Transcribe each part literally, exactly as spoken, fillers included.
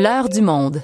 L'heure du monde.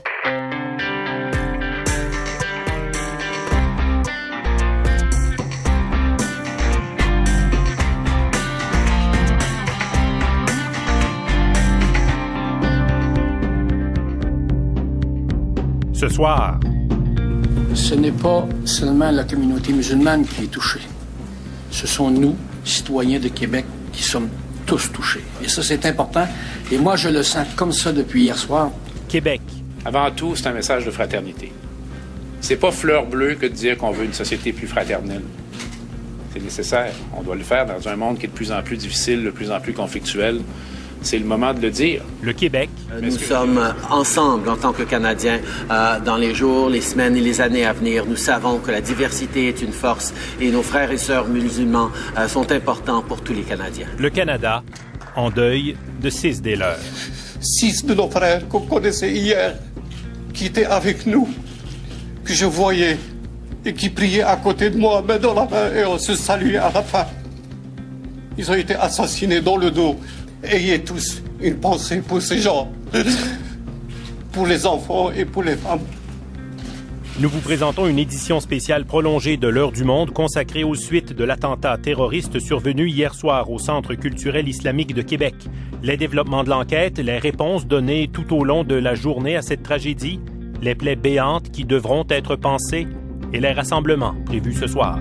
Ce soir. Ce n'est pas seulement la communauté musulmane qui est touchée. Ce sont nous, citoyens de Québec, qui sommes tous touchés. Et ça, c'est important. Et moi, je le sens comme ça depuis hier soir. Québec. Avant tout, c'est un message de fraternité. C'est pas fleur bleue que de dire qu'on veut une société plus fraternelle. C'est nécessaire. On doit le faire dans un monde qui est de plus en plus difficile, de plus en plus conflictuel. C'est le moment de le dire. Le Québec. Nous sommes ensemble en tant que Canadiens euh, dans les jours, les semaines et les années à venir. Nous savons que la diversité est une force et nos frères et sœurs musulmans euh, sont importants pour tous les Canadiens. Le Canada, en deuil de six des leurs. Six de nos frères qu'on connaissait hier, qui étaient avec nous, que je voyais et qui priaient à côté de moi, main dans la main, et on se saluait à la fin. Ils ont été assassinés dans le dos. Ayez tous une pensée pour ces gens, pour les enfants et pour les femmes. Nous vous présentons une édition spéciale prolongée de l'Heure du Monde consacrée aux suites de l'attentat terroriste survenu hier soir au Centre culturel islamique de Québec. Les développements de l'enquête, les réponses données tout au long de la journée à cette tragédie, les plaies béantes qui devront être pansées et les rassemblements prévus ce soir.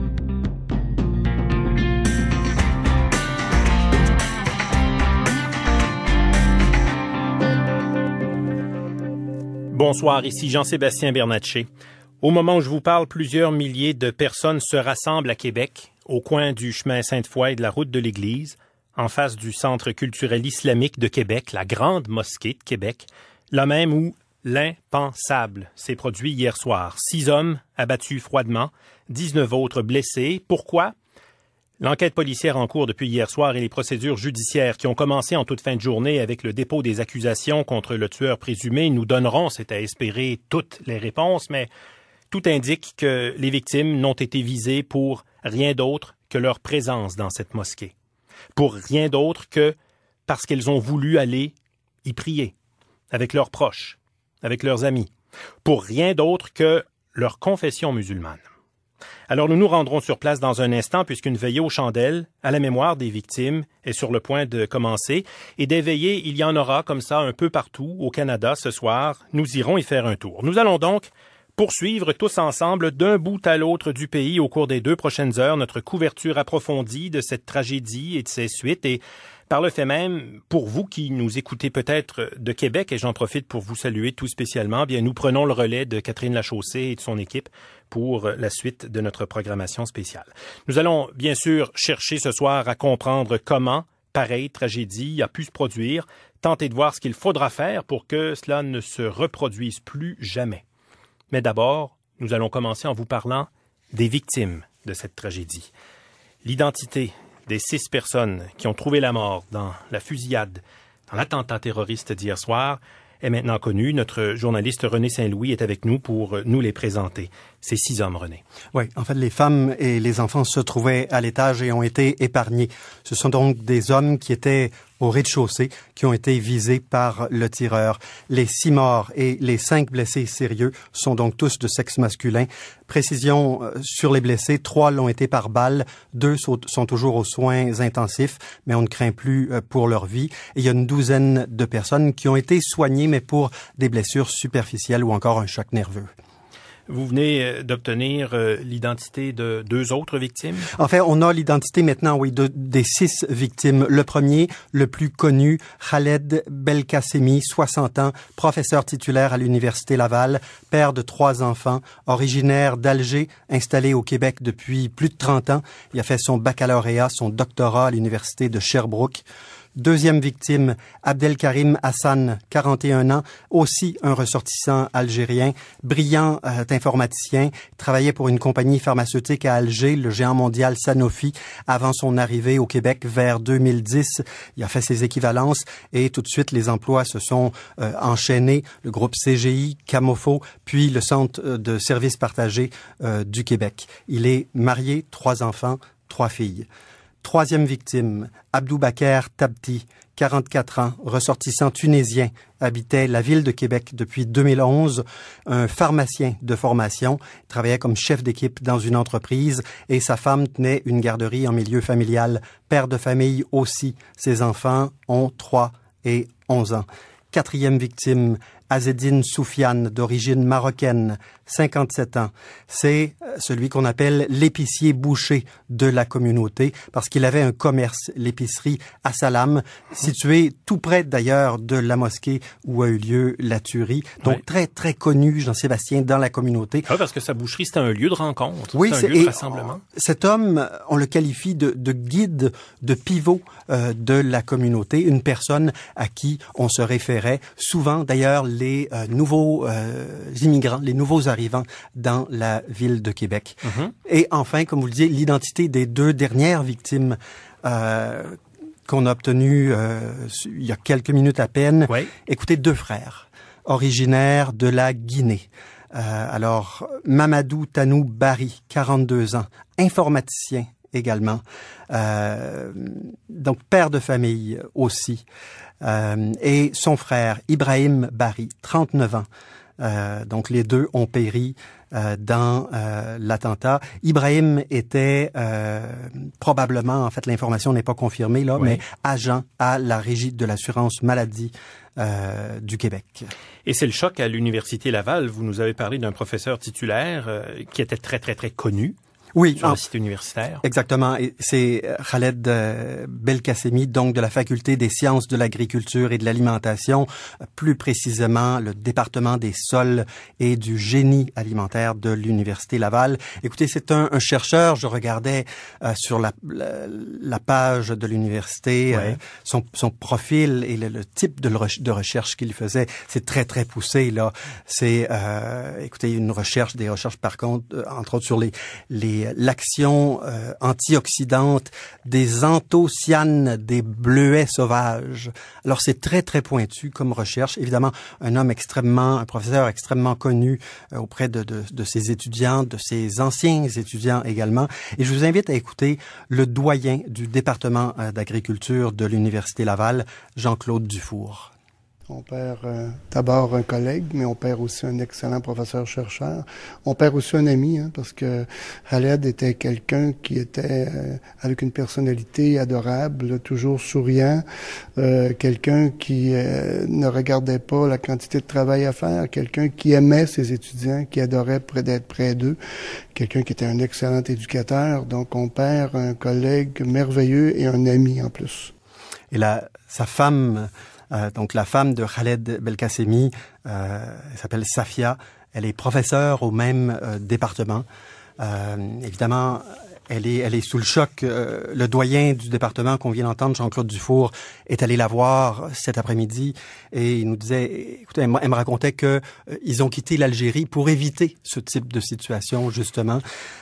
Bonsoir, ici Jean-Sébastien Bernatchez. Au moment où je vous parle, plusieurs milliers de personnes se rassemblent à Québec, au coin du chemin Sainte-Foy et de la route de l'Église, en face du Centre culturel islamique de Québec, la grande mosquée de Québec, là même où l'impensable s'est produit hier soir. Six hommes abattus froidement, dix-neuf autres blessés. Pourquoi? L'enquête policière en cours depuis hier soir et les procédures judiciaires qui ont commencé en toute fin de journée avec le dépôt des accusations contre le tueur présumé nous donneront, c'est à espérer, toutes les réponses, mais tout indique que les victimes n'ont été visées pour rien d'autre que leur présence dans cette mosquée. Pour rien d'autre que parce qu'elles ont voulu aller y prier, avec leurs proches, avec leurs amis. Pour rien d'autre que leur confession musulmane. Alors nous nous rendrons sur place dans un instant puisqu'une veillée aux chandelles à la mémoire des victimes est sur le point de commencer. Et des veillées, il y en aura comme ça un peu partout au Canada ce soir. Nous irons y faire un tour. Nous allons donc poursuivre tous ensemble d'un bout à l'autre du pays au cours des deux prochaines heures notre couverture approfondie de cette tragédie et de ses suites. Et par le fait même, pour vous qui nous écoutez peut-être de Québec, et j'en profite pour vous saluer tout spécialement, bien nous prenons le relais de Catherine Lachaussée et de son équipe pour la suite de notre programmation spéciale. Nous allons bien sûr chercher ce soir à comprendre comment pareille tragédie a pu se produire, tenter de voir ce qu'il faudra faire pour que cela ne se reproduise plus jamais. Mais d'abord, nous allons commencer en vous parlant des victimes de cette tragédie. L'identité des six personnes qui ont trouvé la mort dans la fusillade, dans l'attentat terroriste d'hier soir, est maintenant connue. Notre journaliste René Saint-Louis est avec nous pour nous les présenter. Ces six hommes, René. Oui, en fait, les femmes et les enfants se trouvaient à l'étage et ont été épargnés. Ce sont donc des hommes qui étaient au rez-de-chaussée qui ont été visés par le tireur. Les six morts et les cinq blessés sérieux sont donc tous de sexe masculin. Précision euh, sur les blessés, trois l'ont été par balle, deux sont, sont toujours aux soins intensifs, mais on ne craint plus euh, pour leur vie. Et il y a une douzaine de personnes qui ont été soignées, mais pour des blessures superficielles ou encore un choc nerveux. Vous venez d'obtenir euh, l'identité de deux autres victimes? En fait, on a l'identité maintenant, oui, de, des six victimes. Le premier, le plus connu, Khaled Belkacemi, soixante ans, professeur titulaire à l'Université Laval, père de trois enfants, originaire d'Alger, installé au Québec depuis plus de trente ans. Il a fait son baccalauréat, son doctorat à l'Université de Sherbrooke. Deuxième victime, Abdelkarim Hassan, quarante et un ans, aussi un ressortissant algérien, brillant euh, informaticien, travaillait pour une compagnie pharmaceutique à Alger, le géant mondial Sanofi, avant son arrivée au Québec vers deux mille dix. Il a fait ses équivalences et tout de suite les emplois se sont euh, enchaînés. Le groupe C G I, Camofo, puis le Centre de services partagés euh, du Québec. Il est marié, trois enfants, trois filles. Troisième victime, Abdoubaker Tabti, quarante-quatre ans, ressortissant tunisien, habitait la ville de Québec depuis deux mille onze, un pharmacien de formation, travaillait comme chef d'équipe dans une entreprise et sa femme tenait une garderie en milieu familial, père de famille aussi. Ses enfants ont trois et onze ans. Quatrième victime, Azedine Soufiane, d'origine marocaine, cinquante-sept ans. C'est celui qu'on appelle l'épicier boucher de la communauté parce qu'il avait un commerce, l'épicerie Assalam, situé tout près d'ailleurs de la mosquée où a eu lieu la tuerie. Donc oui. très, très connu, Jean-Sébastien, dans la communauté. Ah, parce que sa boucherie, c'était un lieu de rencontre. Oui, c'est un lieu de rassemblement. On, cet homme, on le qualifie de, de guide, de pivot euh, de la communauté, une personne à qui on se référait souvent, d'ailleurs, les euh, nouveaux euh, immigrants, les nouveaux arrivants dans la ville de Québec. Mm-hmm. Et enfin, comme vous le disiez, l'identité des deux dernières victimes euh, qu'on a obtenues euh, il y a quelques minutes à peine. Oui. Écoutez, deux frères originaires de la Guinée. Euh, alors, Mamadou Tanou Bari, quarante-deux ans, informaticien également, euh, donc père de famille aussi. Euh, et son frère, Ibrahim Bari, trente-neuf ans. Euh, donc, les deux ont péri euh, dans euh, l'attentat. Ibrahim était euh, probablement, en fait, l'information n'est pas confirmée, là, oui. mais agent à la Régie de l'assurance maladie euh, du Québec. Et c'est le choc à l'Université Laval. Vous nous avez parlé d'un professeur titulaire euh, qui était très, très, très connu. Oui, sur la cité universitaire. Exactement. Et c'est Khaled euh, Belkacemi, donc de la Faculté des sciences de l'agriculture et de l'alimentation, plus précisément le département des sols et du génie alimentaire de l'Université Laval. Écoutez, c'est un, un chercheur. Je regardais euh, sur la, la, la page de l'université ouais. euh, son, son profil et le, le type de, de recherche qu'il faisait. C'est très, très poussé, là. C'est, euh, écoutez, une recherche, des recherches, par contre, euh, entre autres sur les, les l'action euh, antioxydante des anthocyanes des bleuets sauvages. Alors, c'est très, très pointu comme recherche. Évidemment, un homme extrêmement, un professeur extrêmement connu euh, auprès de, de, de ses étudiants, de ses anciens étudiants également. Et je vous invite à écouter le doyen du département euh, d'agriculture de l'Université Laval, Jean-Claude Dufour. On perd euh, d'abord un collègue, mais on perd aussi un excellent professeur-chercheur. On perd aussi un ami, hein, parce que Khaled était quelqu'un qui était euh, avec une personnalité adorable, toujours souriant, euh, quelqu'un qui euh, ne regardait pas la quantité de travail à faire, quelqu'un qui aimait ses étudiants, qui adorait près d'être près d'eux, quelqu'un qui était un excellent éducateur. Donc on perd un collègue merveilleux et un ami en plus. Et là, sa femme... Euh, donc, la femme de Khaled Belkacemi, euh, elle s'appelle Safia. Elle est professeure au même euh, département. Euh, évidemment, elle est, elle est sous le choc. Euh, le doyen du département qu'on vient d'entendre, Jean-Claude Dufour, est allé la voir cet après-midi et il nous disait, écoutez, elle me racontait que euh, ils ont quitté l'Algérie pour éviter ce type de situation, justement.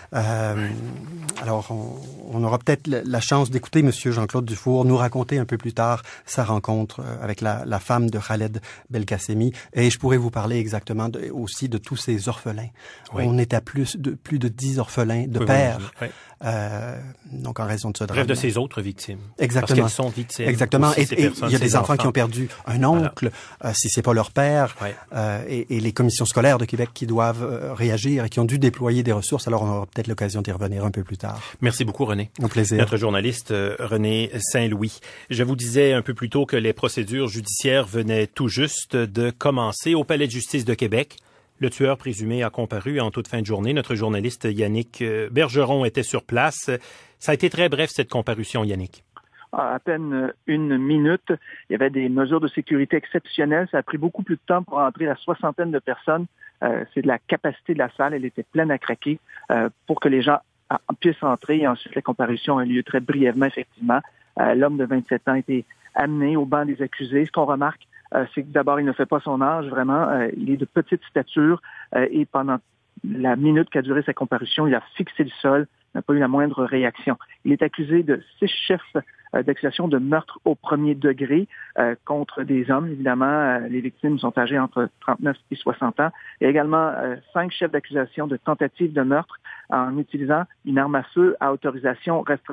Euh, alors, on, on aura peut-être la chance d'écouter Monsieur Jean-Claude Dufour nous raconter un peu plus tard sa rencontre avec la, la femme de Khaled Belkacemi. Et je pourrais vous parler exactement de, aussi de tous ces orphelins. Oui. On est à plus de plus de dix orphelins de oui, pères. Oui. Euh, donc, en raison de ce drame. Bref, de ces autres victimes. Exactement. Parce qu'elles sont victimes. Exactement. Et, et il y a des enfants, enfants qui ont perdu un oncle, voilà. euh, si c'est pas leur père, ouais. euh, et, et les commissions scolaires de Québec qui doivent euh, réagir et qui ont dû déployer des ressources. Alors, on aura peut-être l'occasion d'y revenir un peu plus tard. Merci beaucoup, René. Au plaisir. Notre journaliste, euh, René Saint-Louis. Je vous disais un peu plus tôt que les procédures judiciaires venaient tout juste de commencer au Palais de justice de Québec. Le tueur présumé a comparu en toute fin de journée. Notre journaliste Yannick Bergeron était sur place. Ça a été très bref, cette comparution, Yannick. À peine une minute. Il y avait des mesures de sécurité exceptionnelles. Ça a pris beaucoup plus de temps pour entrer la soixantaine de personnes. Euh, c'est de la capacité de la salle. Elle était pleine à craquer euh, pour que les gens puissent entrer. Et ensuite, la comparution a eu lieu très brièvement, effectivement. Euh, l'homme de vingt-sept ans a été amené au banc des accusés. Ce qu'on remarque, Euh, c'est que d'abord, il ne fait pas son âge, vraiment. Euh, il est de petite stature euh, et pendant la minute qu'a duré sa comparution, il a fixé le sol, n'a pas eu la moindre réaction. Il est accusé de six chefs euh, d'accusation de meurtre au premier degré euh, contre des hommes. Évidemment, euh, les victimes sont âgées entre trente-neuf et soixante ans. Il y a également euh, cinq chefs d'accusation de tentative de meurtre en utilisant une arme à feu à autorisation restreinte.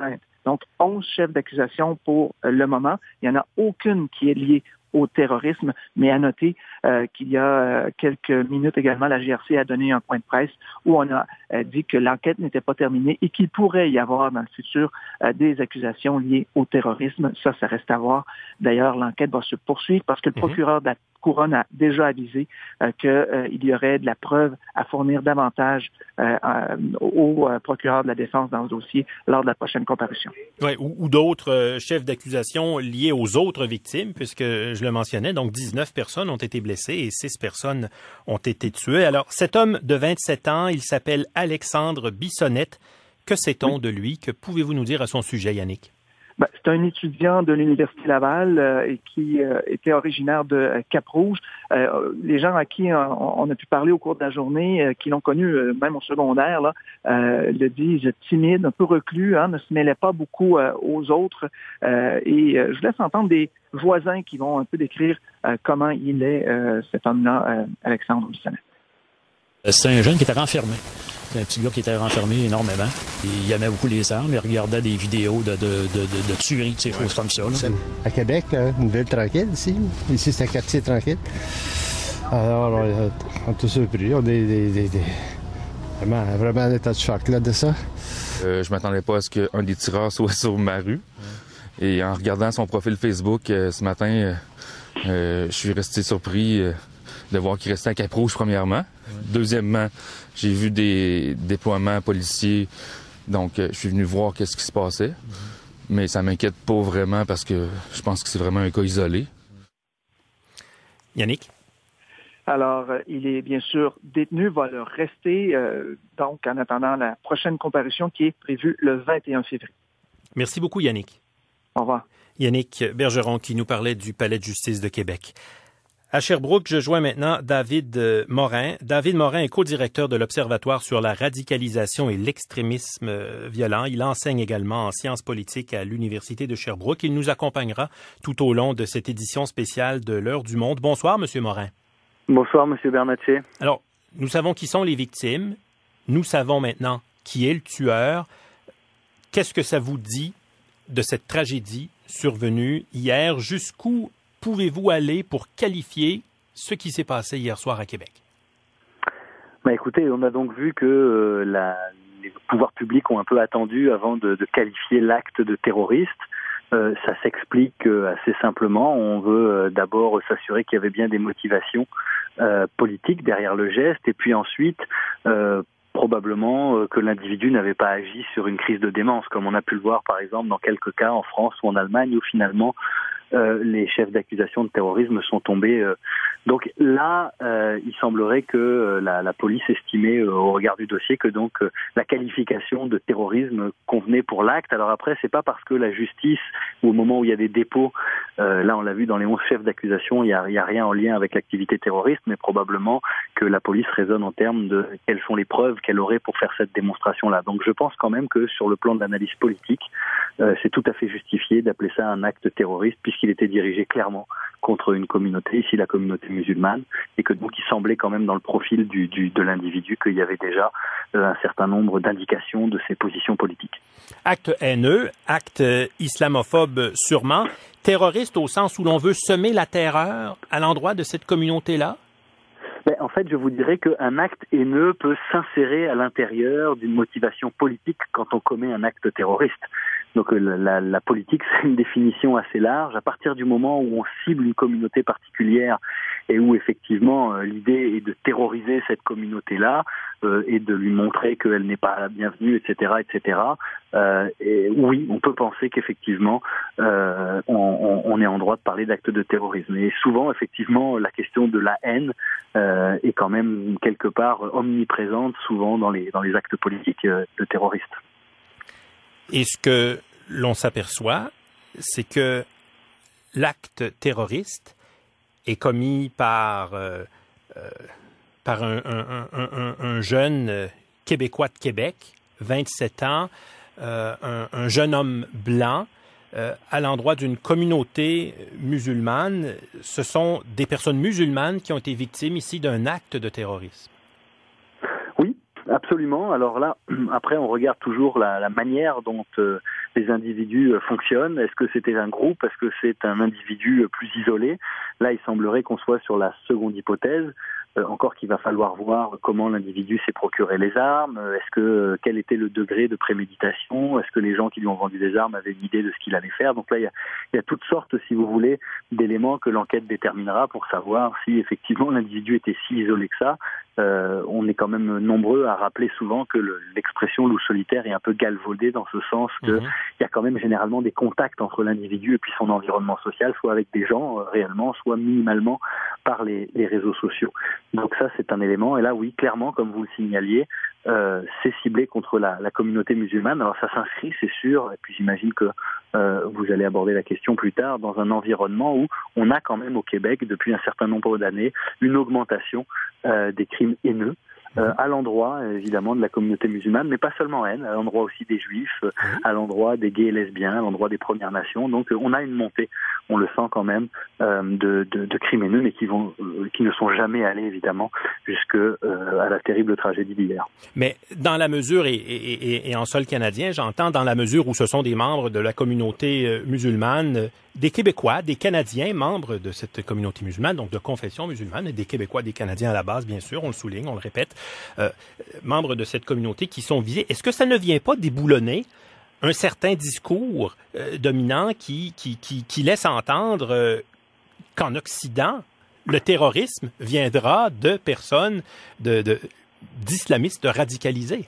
Donc, onze chefs d'accusation pour le moment. Il n'y en a aucune qui est liée au terrorisme, mais à noter euh, qu'il y a euh, quelques minutes également, la G R C a donné un point de presse où on a euh, dit que l'enquête n'était pas terminée et qu'il pourrait y avoir dans le futur euh, des accusations liées au terrorisme. Ça, ça reste à voir. D'ailleurs, l'enquête va se poursuivre parce que le procureur de la Couronne a déjà avisé euh, qu'il euh, y aurait de la preuve à fournir davantage euh, euh, au euh, procureur de la Défense dans ce dossier lors de la prochaine comparution. Ouais, ou, ou d'autres euh, chefs d'accusation liés aux autres victimes, puisque je le mentionnais, donc dix-neuf personnes ont été blessées et six personnes ont été tuées. Alors, cet homme de vingt-sept ans, il s'appelle Alexandre Bissonnette. Que sait-on oui. de lui? Que pouvez-vous nous dire à son sujet, Yannick? Ben, c'est un étudiant de l'Université Laval euh, et qui euh, était originaire de euh, Cap-Rouge. Euh, les gens à qui euh, on a pu parler au cours de la journée, euh, qui l'ont connu euh, même au secondaire, là, euh, le disent timide, un peu reclus, hein, ne se mêlait pas beaucoup euh, aux autres. Euh, et euh, je laisse entendre des voisins qui vont un peu décrire euh, comment il est, euh, cet homme-là, euh, Alexandre Bissonnette. C'est un jeune qui était renfermé. C'est un petit gars qui était renfermé énormément. Il aimait beaucoup les armes. Il regardait des vidéos de, de, de, de, de tueries, ces choses comme ça. Là. À Québec, une ville tranquille ici. Ici, c'est un quartier tranquille. Alors, on est tous surpris. On est des, des, des, vraiment, vraiment en état de choc là, de ça. Euh, je m'attendais pas à ce qu'un des tireurs soit sur ma rue. Et en regardant son profil Facebook euh, ce matin, euh, euh, je suis resté surpris euh, de voir qu'il restait à Cap-Rouge, premièrement. Deuxièmement, j'ai vu des déploiements policiers, donc euh, je suis venu voir qu'est-ce qui se passait. Mais ça m'inquiète pas vraiment parce que je pense que c'est vraiment un cas isolé. Yannick? Alors, euh, il est bien sûr détenu, va le rester, euh, donc en attendant la prochaine comparution qui est prévue le vingt et un février. Merci beaucoup, Yannick. Au revoir. Yannick Bergeron qui nous parlait du Palais de justice de Québec. À Sherbrooke, je joins maintenant David Morin. David Morin est co-directeur de l'Observatoire sur la radicalisation et l'extrémisme violent. Il enseigne également en sciences politiques à l'Université de Sherbrooke. Il nous accompagnera tout au long de cette édition spéciale de l'Heure du Monde. Bonsoir, Monsieur Morin. Bonsoir, Monsieur Bernatchez. Alors, nous savons qui sont les victimes. Nous savons maintenant qui est le tueur. Qu'est-ce que ça vous dit de cette tragédie survenue hier? Jusqu'où pouvez-vous aller pour qualifier ce qui s'est passé hier soir à Québec? Ben écoutez, on a donc vu que euh, la, les pouvoirs publics ont un peu attendu avant de, de qualifier l'acte de terroriste. Euh, ça s'explique euh, assez simplement. On veut euh, d'abord s'assurer qu'il y avait bien des motivations euh, politiques derrière le geste, et puis ensuite euh, probablement euh, que l'individu n'avait pas agi sur une crise de démence, comme on a pu le voir par exemple dans quelques cas en France ou en Allemagne, où finalement Euh, les chefs d'accusation de terrorisme sont tombés. Euh. Donc là, euh, il semblerait que euh, la, la police estimait euh, au regard du dossier que donc euh, la qualification de terrorisme convenait pour l'acte. Alors après, c'est pas parce que la justice, ou au moment où il y a des dépôts, euh, là on l'a vu dans les onze chefs d'accusation, il y a, il y a rien en lien avec l'activité terroriste, mais probablement que la police raisonne en termes de quelles sont les preuves qu'elle aurait pour faire cette démonstration-là. Donc je pense quand même que sur le plan de l'analyse politique, euh, c'est tout à fait justifié d'appeler ça un acte terroriste, puisqu'il était dirigé clairement contre une communauté, ici la communauté musulmane, et que donc il semblait quand même dans le profil du, du, de l'individu qu'il y avait déjà euh, un certain nombre d'indications de ses positions politiques. Acte haineux, acte islamophobe sûrement, terroriste au sens où l'on veut semer la terreur à l'endroit de cette communauté-là? Ben, en fait, je vous dirais qu'un acte haineux peut s'insérer à l'intérieur d'une motivation politique quand on commet un acte terroriste. Donc la, la politique, c'est une définition assez large. À partir du moment où on cible une communauté particulière et où effectivement euh, l'idée est de terroriser cette communauté-là euh, et de lui montrer qu'elle n'est pas la bienvenue, et cetera, et cetera. Euh, et oui, on peut penser qu'effectivement euh, on, on est en droit de parler d'actes de terrorisme. Et souvent, effectivement, la question de la haine euh, est quand même quelque part omniprésente, souvent dans les dans les actes politiques euh, de terroristes. Et ce que l'on s'aperçoit, c'est que l'acte terroriste est commis par, euh, euh, par un, un, un, un jeune Québécois de Québec, vingt-sept ans, euh, un, un jeune homme blanc, euh, à l'endroit d'une communauté musulmane. Ce sont des personnes musulmanes qui ont été victimes ici d'un acte de terrorisme. Oui. Absolument. Alors là, après, on regarde toujours la, la manière dont euh, les individus fonctionnent? Est-ce que c'était un groupe? Est-ce que c'est un individu plus isolé? Là, il semblerait qu'on soit sur la seconde hypothèse. Euh, encore qu'il va falloir voir comment l'individu s'est procuré les armes. Est-ce que quel était le degré de préméditation? Est-ce que les gens qui lui ont vendu des armes avaient une idée de ce qu'il allait faire? Donc là, il y a, il y a toutes sortes, si vous voulez, d'éléments que l'enquête déterminera pour savoir si effectivement l'individu était si isolé que ça. Euh, on est quand même nombreux à rappeler souvent que le, l'expression loup solitaire est un peu galvaudée dans ce sens que mmh. il y a quand même généralement des contacts entre l'individu et puis son environnement social, soit avec des gens euh, réellement, soit minimalement par les, les réseaux sociaux. Donc ça, c'est un élément. Et là, oui, clairement, comme vous le signaliez, euh, c'est ciblé contre la, la communauté musulmane. Alors ça s'inscrit, c'est sûr, et puis j'imagine que euh, vous allez aborder la question plus tard, dans un environnement où on a quand même au Québec, depuis un certain nombre d'années, une augmentation euh, des crimes haineux. Euh, à l'endroit, évidemment, de la communauté musulmane, mais pas seulement elle, à l'endroit aussi des juifs, euh, à l'endroit des gays et lesbiens, à l'endroit des Premières Nations. Donc, euh, on a une montée, on le sent quand même, euh, de, de, de crimes haineux, mais qui, vont, euh, qui ne sont jamais allés, évidemment, jusque euh, à la terrible tragédie d'hier. Mais dans la mesure, et, et, et, et en sol canadien, j'entends dans la mesure où ce sont des membres de la communauté euh, musulmane, des Québécois, des Canadiens, membres de cette communauté musulmane, donc de confession musulmane, et des Québécois, des Canadiens à la base, bien sûr, on le souligne, on le répète, euh, membres de cette communauté qui sont visés. Est-ce que ça ne vient pas déboulonner un certain discours euh, dominant qui, qui, qui, qui laisse entendre euh, qu'en Occident, le terrorisme viendra de personnes, de, de, d'islamistes radicalisés?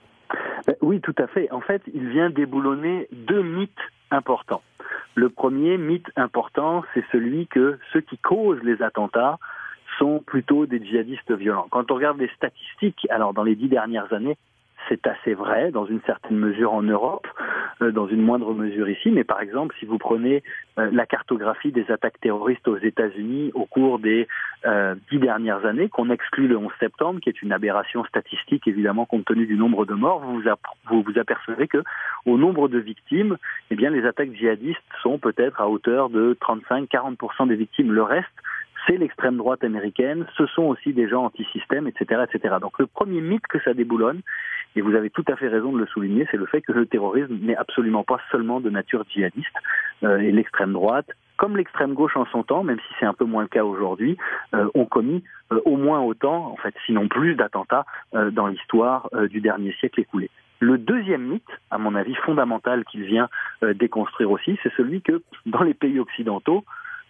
Oui, tout à fait. En fait, il vient déboulonner deux mythes importants. Le premier mythe important, c'est celui que ceux qui causent les attentats sont plutôt des djihadistes violents. Quand on regarde les statistiques, alors dans les dix dernières années, c'est assez vrai, dans une certaine mesure en Europe, euh, dans une moindre mesure ici, mais par exemple, si vous prenez euh, la cartographie des attaques terroristes aux États-Unis au cours des euh, dix dernières années, qu'on exclut le onze septembre, qui est une aberration statistique, évidemment, compte tenu du nombre de morts, vous vous, app- vous, vous apercevez que au nombre de victimes, eh bien, les attaques djihadistes sont peut-être à hauteur de trente-cinq à quarante pour cent des victimes. Le reste, c'est l'extrême droite américaine, ce sont aussi des gens anti-système, et cetera, et cetera. Donc le premier mythe que ça déboulonne, et vous avez tout à fait raison de le souligner, c'est le fait que le terrorisme n'est absolument pas seulement de nature djihadiste. Euh, et l'extrême droite, comme l'extrême gauche en son temps, même si c'est un peu moins le cas aujourd'hui, euh, ont commis euh, au moins autant, en fait, sinon plus d'attentats euh, dans l'histoire euh, du dernier siècle écoulé. Le deuxième mythe, à mon avis fondamental qu'il vient euh, déconstruire aussi, c'est celui que dans les pays occidentaux,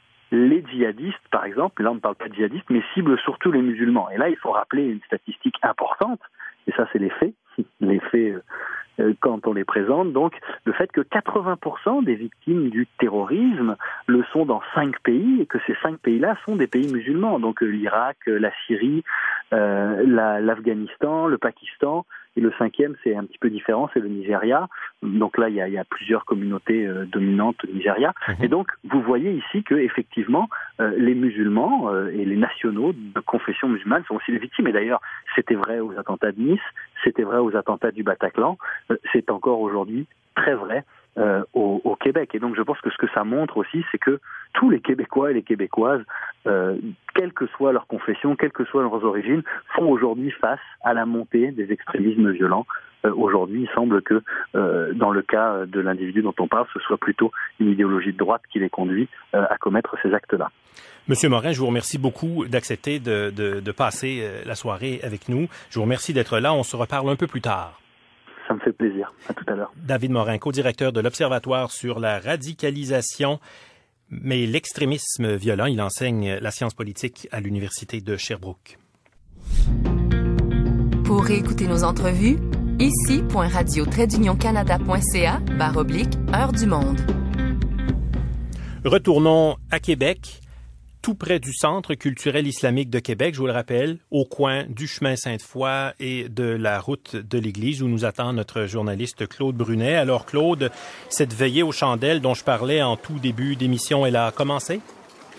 les djihadistes, par exemple, là on ne parle pas de djihadistes, mais ciblent surtout les musulmans. Et là, il faut rappeler une statistique importante, et ça c'est les faits, les faits euh, quand on les présente, donc le fait que quatre-vingts pour cent des victimes du terrorisme le sont dans cinq pays, et que ces cinq pays-là sont des pays musulmans, donc euh, l'Irak, euh, la Syrie, euh, la, l'Afghanistan, le Pakistan, et le cinquième, c'est un petit peu différent, c'est le Nigeria. Donc là, il y a, il y a plusieurs communautés euh, dominantes au Nigeria. Mmh. Et donc, vous voyez ici que effectivement, euh, les musulmans euh, et les nationaux de confession musulmane sont aussi des victimes. Et d'ailleurs, c'était vrai aux attentats de Nice, c'était vrai aux attentats du Bataclan, euh, c'est encore aujourd'hui très vrai euh, au, au Québec. Et donc, je pense que ce que ça montre aussi, c'est que tous les Québécois et les Québécoises, euh, quelle que soit leur confession, quelles que soient leurs origines, font aujourd'hui face à la montée des extrémismes violents. Euh, aujourd'hui, il semble que euh, dans le cas de l'individu dont on parle, ce soit plutôt une idéologie de droite qui les conduit euh, à commettre ces actes-là. Monsieur Morin, je vous remercie beaucoup d'accepter de, de, de passer la soirée avec nous. Je vous remercie d'être là. On se reparle un peu plus tard. Ça me fait plaisir. À tout à l'heure. David Morin, co-directeur de l'Observatoire sur la radicalisation, mais l'extrémisme violent. Il enseigne la science politique à l'Université de Sherbrooke. Pour réécouter nos entrevues, ici point radio trait d'union canada point c a barre oblique heure du monde. Retournons à Québec, tout près du Centre culturel islamique de Québec, je vous le rappelle, au coin du chemin Sainte-Foy et de la route de l'Église, où nous attend notre journaliste Claude Brunet. Alors Claude, cette veillée aux chandelles dont je parlais en tout début d'émission, elle a commencé?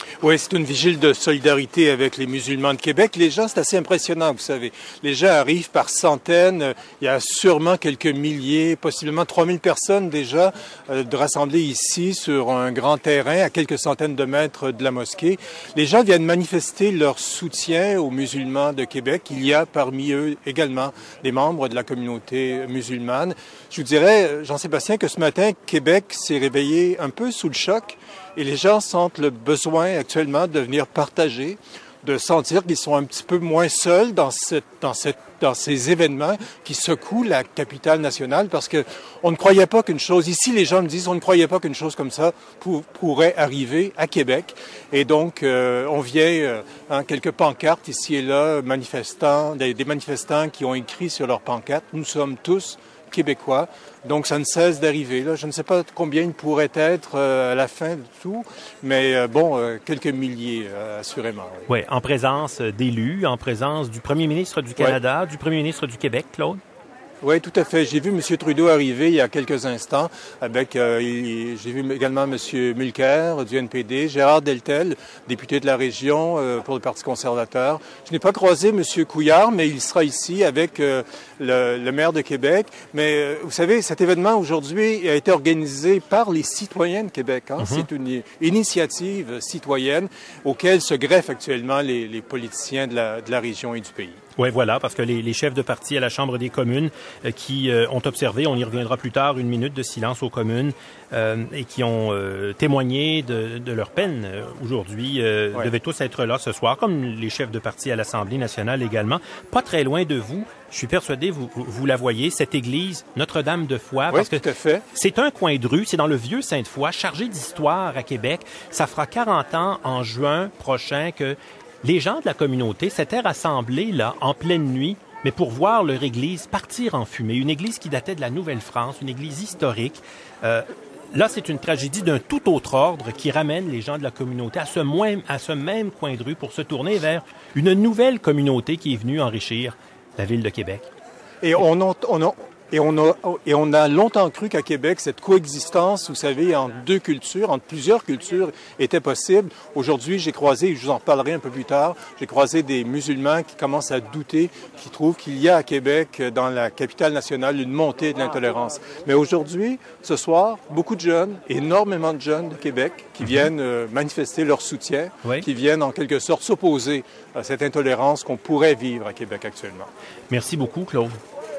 Oui, c'est une vigile de solidarité avec les musulmans de Québec. Les gens, c'est assez impressionnant, vous savez. Les gens arrivent par centaines. Il y a sûrement quelques milliers, possiblement trois mille personnes déjà euh, de rassemblées ici sur un grand terrain à quelques centaines de mètres de la mosquée. Les gens viennent manifester leur soutien aux musulmans de Québec. Il y a parmi eux également des membres de la communauté musulmane. Je vous dirais, Jean-Sébastien, que ce matin, Québec s'est réveillé un peu sous le choc. Et les gens sentent le besoin actuellement de venir partager, de sentir qu'ils sont un petit peu moins seuls dans, cette, dans, cette, dans ces événements qui secouent la capitale nationale, parce que on ne croyait pas qu'une chose, ici les gens me disent, on ne croyait pas qu'une chose comme ça pour, pourrait arriver à Québec. Et donc, euh, on vient, euh, hein, quelques pancartes ici et là, manifestants, des, des manifestants qui ont écrit sur leurs pancartes, nous sommes tous québécois. Donc, ça ne cesse d'arriver. Là, je ne sais pas combien il pourrait être euh, à la fin de tout, mais euh, bon, euh, quelques milliers, euh, assurément. Oui, ouais, en présence d'élus, en présence du premier ministre du Canada, ouais. du premier ministre du Québec, Claude? Oui, tout à fait. J'ai vu M. Trudeau arriver il y a quelques instants. Avec, euh, il, j'ai vu également M. Mulcair du N P D, Gérard Deltel, député de la région euh, pour le Parti conservateur. Je n'ai pas croisé M. Couillard, mais il sera ici avec euh, le, le maire de Québec. Mais euh, vous savez, cet événement aujourd'hui a été organisé par les citoyens de Québec. Hein? Mm-hmm. C'est une initiative citoyenne auquel se greffent actuellement les, les politiciens de la, de la région et du pays. Oui, voilà, parce que les, les chefs de parti à la Chambre des communes euh, qui euh, ont observé, on y reviendra plus tard, une minute de silence aux communes euh, et qui ont euh, témoigné de, de leur peine euh, aujourd'hui, euh, ouais. devaient tous être là ce soir, comme les chefs de parti à l'Assemblée nationale également. Pas très loin de vous, je suis persuadé, vous, vous la voyez, cette église Notre-Dame-de-Foy, oui, parce que tout à fait. C'est un coin de rue, c'est dans le vieux Sainte-Foy, chargé d'histoire à Québec. Ça fera quarante ans en juin prochain que les gens de la communauté s'étaient rassemblés là en pleine nuit, mais pour voir leur église partir en fumée. Une église qui datait de la Nouvelle-France, une église historique. Euh, là, c'est une tragédie d'un tout autre ordre qui ramène les gens de la communauté à ce, moins, à ce même coin de rue pour se tourner vers une nouvelle communauté qui est venue enrichir la ville de Québec. Et on a, on a, et on a, et on a longtemps cru qu'à Québec, cette coexistence, vous savez, entre deux cultures, entre plusieurs cultures, était possible. Aujourd'hui, j'ai croisé, je vous en reparlerai un peu plus tard, j'ai croisé des musulmans qui commencent à douter, qui trouvent qu'il y a à Québec, dans la capitale nationale, une montée de l'intolérance. Mais aujourd'hui, ce soir, beaucoup de jeunes, énormément de jeunes de Québec, qui viennent euh, manifester leur soutien, oui. qui viennent en quelque sorte s'opposer à cette intolérance qu'on pourrait vivre à Québec actuellement. Merci beaucoup, Claude.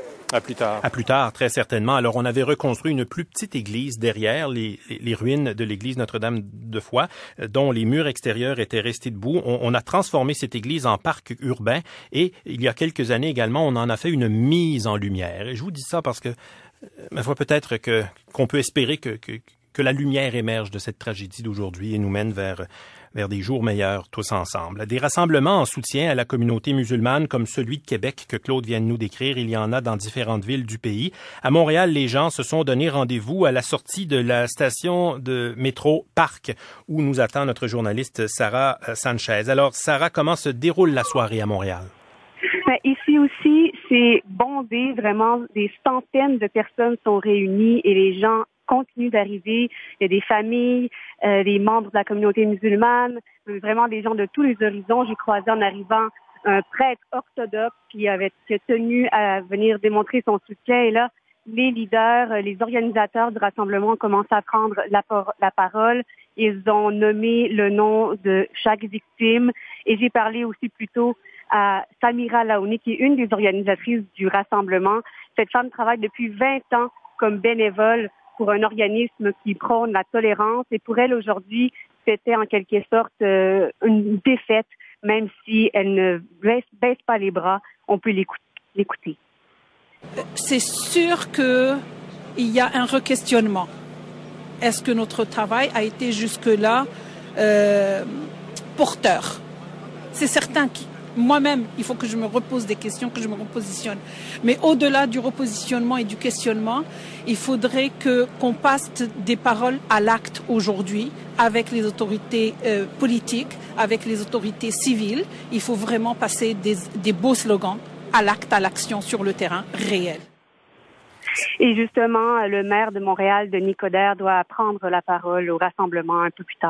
À plus tard. À plus tard, très certainement. Alors, on avait reconstruit une plus petite église derrière les, les ruines de l'église Notre-Dame-de-Foy, dont les murs extérieurs étaient restés debout. On, on a transformé cette église en parc urbain et il y a quelques années également, on en a fait une mise en lumière. Et je vous dis ça parce que, ma foi, peut-être que qu'on peut espérer que, que, que la lumière émerge de cette tragédie d'aujourd'hui et nous mène vers vers des jours meilleurs tous ensemble. Des rassemblements en soutien à la communauté musulmane comme celui de Québec que Claude vient de nous décrire, il y en a dans différentes villes du pays. À Montréal, les gens se sont donné rendez-vous à la sortie de la station de métro Parc où nous attend notre journaliste Sarah Sanchez. Alors, Sarah, comment se déroule la soirée à Montréal? Ici aussi, c'est bondé, vraiment, des centaines de personnes sont réunies et les gens continuent d'arriver. Il y a des familles, euh, des membres de la communauté musulmane, vraiment des gens de tous les horizons. J'ai croisé en arrivant un prêtre orthodoxe qui avait qui a tenu à venir démontrer son soutien. Et là, les leaders, les organisateurs du rassemblement ont commencé à prendre la, por- la parole. Ils ont nommé le nom de chaque victime. Et j'ai parlé aussi plutôt à Samira Laouni, qui est une des organisatrices du rassemblement. Cette femme travaille depuis vingt ans comme bénévole pour un organisme qui prône la tolérance. Et pour elle, aujourd'hui, c'était en quelque sorte euh, une défaite, même si elle ne baisse, baisse pas les bras. On peut l'écouter. C'est sûr qu'il y a un requestionnement. Est-ce que notre travail a été jusque-là euh, porteur? C'est certain que moi-même, il faut que je me repose des questions, que je me repositionne. Mais au-delà du repositionnement et du questionnement, il faudrait que qu'on passe des paroles à l'acte aujourd'hui avec les autorités euh, politiques, avec les autorités civiles. Il faut vraiment passer des, des beaux slogans à l'acte, à l'action sur le terrain réel. Et justement, le maire de Montréal, Denis Coderre, doit prendre la parole au rassemblement un peu plus tard.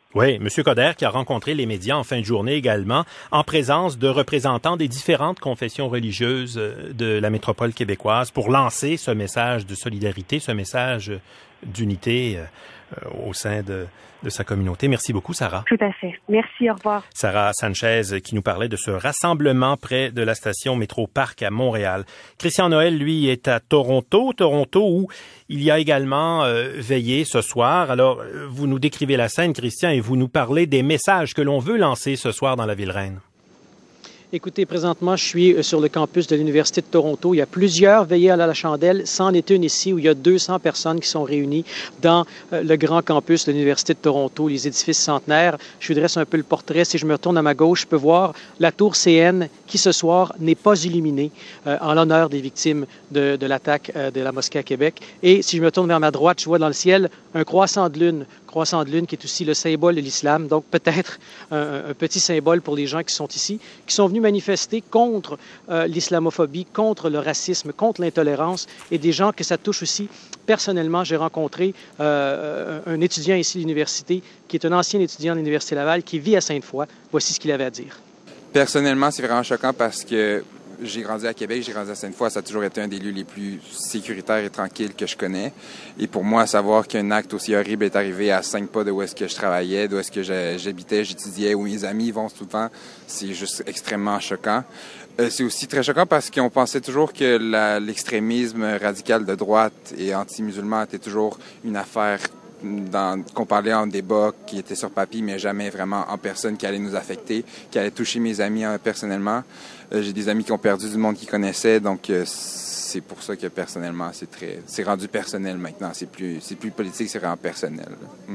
Oui, M. Coderre qui a rencontré les médias en fin de journée également, en présence de représentants des différentes confessions religieuses de la métropole québécoise pour lancer ce message de solidarité, ce message d'unité au sein de, de sa communauté. Merci beaucoup, Sarah. Tout à fait. Merci, au revoir. Sarah Sanchez qui nous parlait de ce rassemblement près de la station Métro Parc à Montréal. Christian Noël, lui, est à Toronto, Toronto où il y a également euh, veillé ce soir. Alors, vous nous décrivez la scène, Christian, et vous nous parlez des messages que l'on veut lancer ce soir dans la Ville-Reine. Écoutez, présentement, je suis sur le campus de l'Université de Toronto. Il y a plusieurs veillées à la chandelle. C'en est une ici où il y a deux cents personnes qui sont réunies dans le grand campus de l'Université de Toronto, les édifices centenaires. Je vous dresse un peu le portrait. Si je me retourne à ma gauche, je peux voir la tour C N qui, ce soir, n'est pas illuminée euh, en l'honneur des victimes de, de l'attaque euh, de la mosquée à Québec. Et si je me tourne vers ma droite, je vois dans le ciel un croissant de lune. Croissant de lune qui est aussi le symbole de l'islam, donc peut-être un, un petit symbole pour les gens qui sont ici, qui sont venus manifester contre euh, l'islamophobie, contre le racisme, contre l'intolérance, et des gens que ça touche aussi. Personnellement, j'ai rencontré euh, un étudiant ici à l'université, qui est un ancien étudiant de l'Université Laval, qui vit à Sainte-Foy. Voici ce qu'il avait à dire. Personnellement, c'est vraiment choquant parce que j'ai grandi à Québec, j'ai grandi à Sainte-Foy, ça a toujours été un des lieux les plus sécuritaires et tranquilles que je connais. Et pour moi, savoir qu'un acte aussi horrible est arrivé à cinq pas de où est-ce que je travaillais, d'où est-ce que j'habitais, j'étudiais, où mes amis vont tout le temps, c'est juste extrêmement choquant. Euh, c'est aussi très choquant parce qu'on pensait toujours que la, l'extrémisme radical de droite et anti-musulman était toujours une affaire Dans, qu'on parlait en débat, qui était sur papier, mais jamais vraiment en personne, qui allait nous affecter, qui allait toucher mes amis euh, personnellement. Euh, j'ai des amis qui ont perdu du monde qu'ils connaissaient, donc euh, c'est pour ça que personnellement, c'est très, c'est rendu personnel maintenant. C'est plus, c'est plus politique, c'est vraiment personnel. Mm.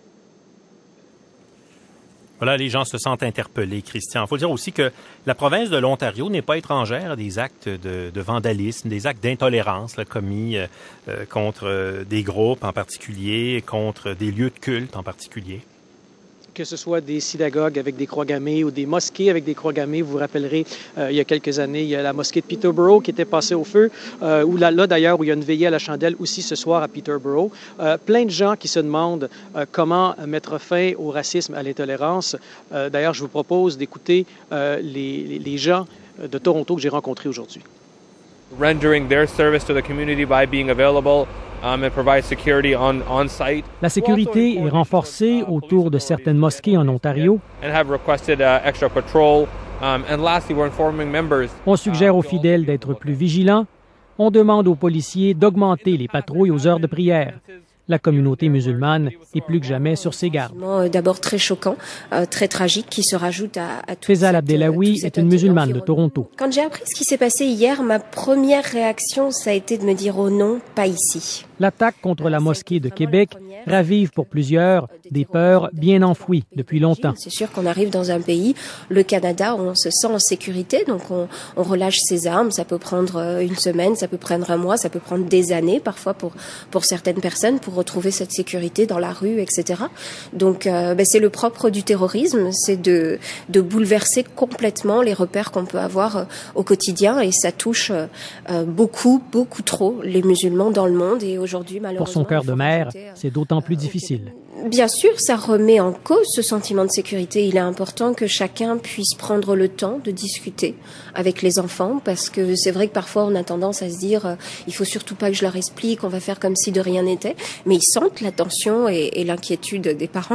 Voilà, les gens se sentent interpellés, Christian. Il faut dire aussi que la province de l'Ontario n'est pas étrangère à des actes de, de vandalisme, des actes d'intolérance là, commis euh, contre euh, des groupes en particulier, contre des lieux de culte en particulier. Que ce soit des synagogues avec des croix gammées ou des mosquées avec des croix gammées. Vous vous rappellerez, euh, il y a quelques années, il y a la mosquée de Peterborough qui était passée au feu, euh, ou là, là d'ailleurs, où il y a une veillée à la chandelle aussi ce soir à Peterborough. Euh, plein de gens qui se demandent euh, comment mettre fin au racisme, à l'intolérance. Euh, d'ailleurs, je vous propose d'écouter euh, les, les gens de Toronto que j'ai rencontrés aujourd'hui. Rendering their service to the community by being available. Um, and provide security on, on site. La sécurité est renforcée autour de certaines mosquées en Ontario. And have requested, uh, extra patrol. Um, and lastly, we're informing members. On suggère aux fidèles d'être plus vigilants. On demande aux policiers d'augmenter les patrouilles aux heures de prière. La communauté musulmane est plus que jamais sur ses gardes. D'abord très choquant, euh, très tragique, qui se rajoute à, à tout. Faisal Abdellaoui est une musulmane de Toronto. Quand j'ai appris ce qui s'est passé hier, ma première réaction, ça a été de me dire « Oh non, pas ici ». L'attaque contre la mosquée de Québec ravive pour plusieurs des peurs bien enfouies depuis longtemps. C'est sûr qu'on arrive dans un pays, le Canada, où on se sent en sécurité, donc on, on relâche ses armes. Ça peut prendre une semaine, ça peut prendre un mois, ça peut prendre des années parfois pour pour certaines personnes pour retrouver cette sécurité dans la rue, et cetera. Donc euh, ben c'est le propre du terrorisme, c'est de de bouleverser complètement les repères qu'on peut avoir euh, au quotidien, et ça touche euh, beaucoup beaucoup trop les musulmans dans le monde. Et aujourd'hui, malheureusement, pour son cœur de mère, c'est d'autant plus difficile. Bien sûr, ça remet en cause ce sentiment de sécurité. Il est important que chacun puisse prendre le temps de discuter avec les enfants, parce que c'est vrai que parfois on a tendance à se dire euh, il faut surtout pas que je leur explique, on va faire comme si de rien n'était. Mais ils sentent la tension et, et l'inquiétude des parents.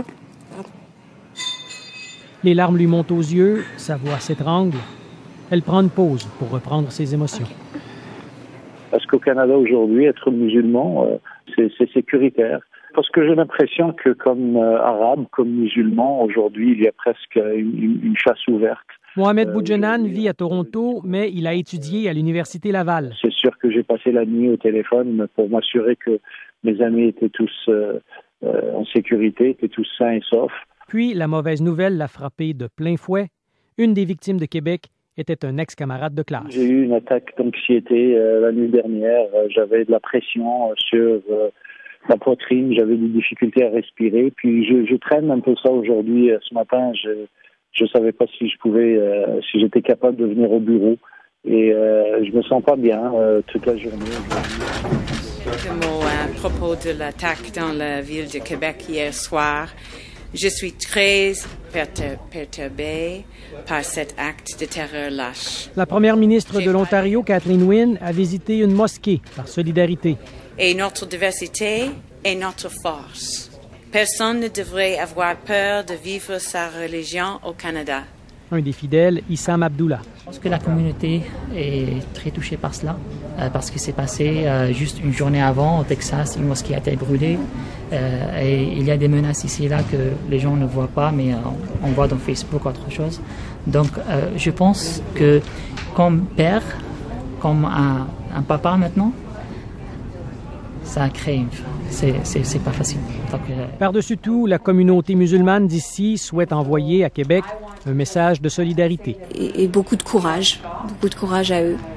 Les larmes lui montent aux yeux, sa voix s'étrangle. Elle prend une pause pour reprendre ses émotions. Parce qu'au Canada aujourd'hui, être musulman, euh, c'est, c'est sécuritaire. Parce que j'ai l'impression que comme euh, arabe, comme musulman, aujourd'hui, il y a presque une, une, une chasse ouverte. Mohamed euh, Boudjenan vit à Toronto, mais il a étudié à l'Université Laval. C'est sûr que j'ai passé la nuit au téléphone pour m'assurer que mes amis étaient tous euh, euh, en sécurité, étaient tous sains et saufs. Puis, la mauvaise nouvelle l'a frappé de plein fouet. Une des victimes de Québec était un ex-camarade de classe. J'ai eu une attaque d'anxiété euh, la nuit dernière. J'avais de la pression sur euh, la poitrine, j'avais des difficultés à respirer. Puis je, je traîne un peu ça aujourd'hui. Ce matin, je je savais pas si je pouvais, euh, si j'étais capable de venir au bureau. Et euh, je me sens pas bien euh, toute la journée. Quelques mots à propos de l'attaque dans la ville de Québec hier soir. Je suis très pertur- perturbée par cet acte de terreur lâche. La première ministre de l'Ontario, Kathleen Wynne, a visité une mosquée par solidarité. Et notre diversité est notre force. Personne ne devrait avoir peur de vivre sa religion au Canada. Un des fidèles, Issam Abdullah. Je pense que la communauté est très touchée par cela, euh, parce que c'est passé euh, juste une journée avant au Texas, une mosquée a été brûlée, euh, et il y a des menaces ici et là que les gens ne voient pas, mais euh, on voit dans Facebook autre chose. Donc euh, je pense que comme père, comme un, un papa maintenant, ça crée une... C'est, c'est, c'est pas facile. Donc, euh... Par-dessus tout, la communauté musulmane d'ici souhaite envoyer à Québec un message de solidarité. Et, et beaucoup de courage, beaucoup de courage à eux.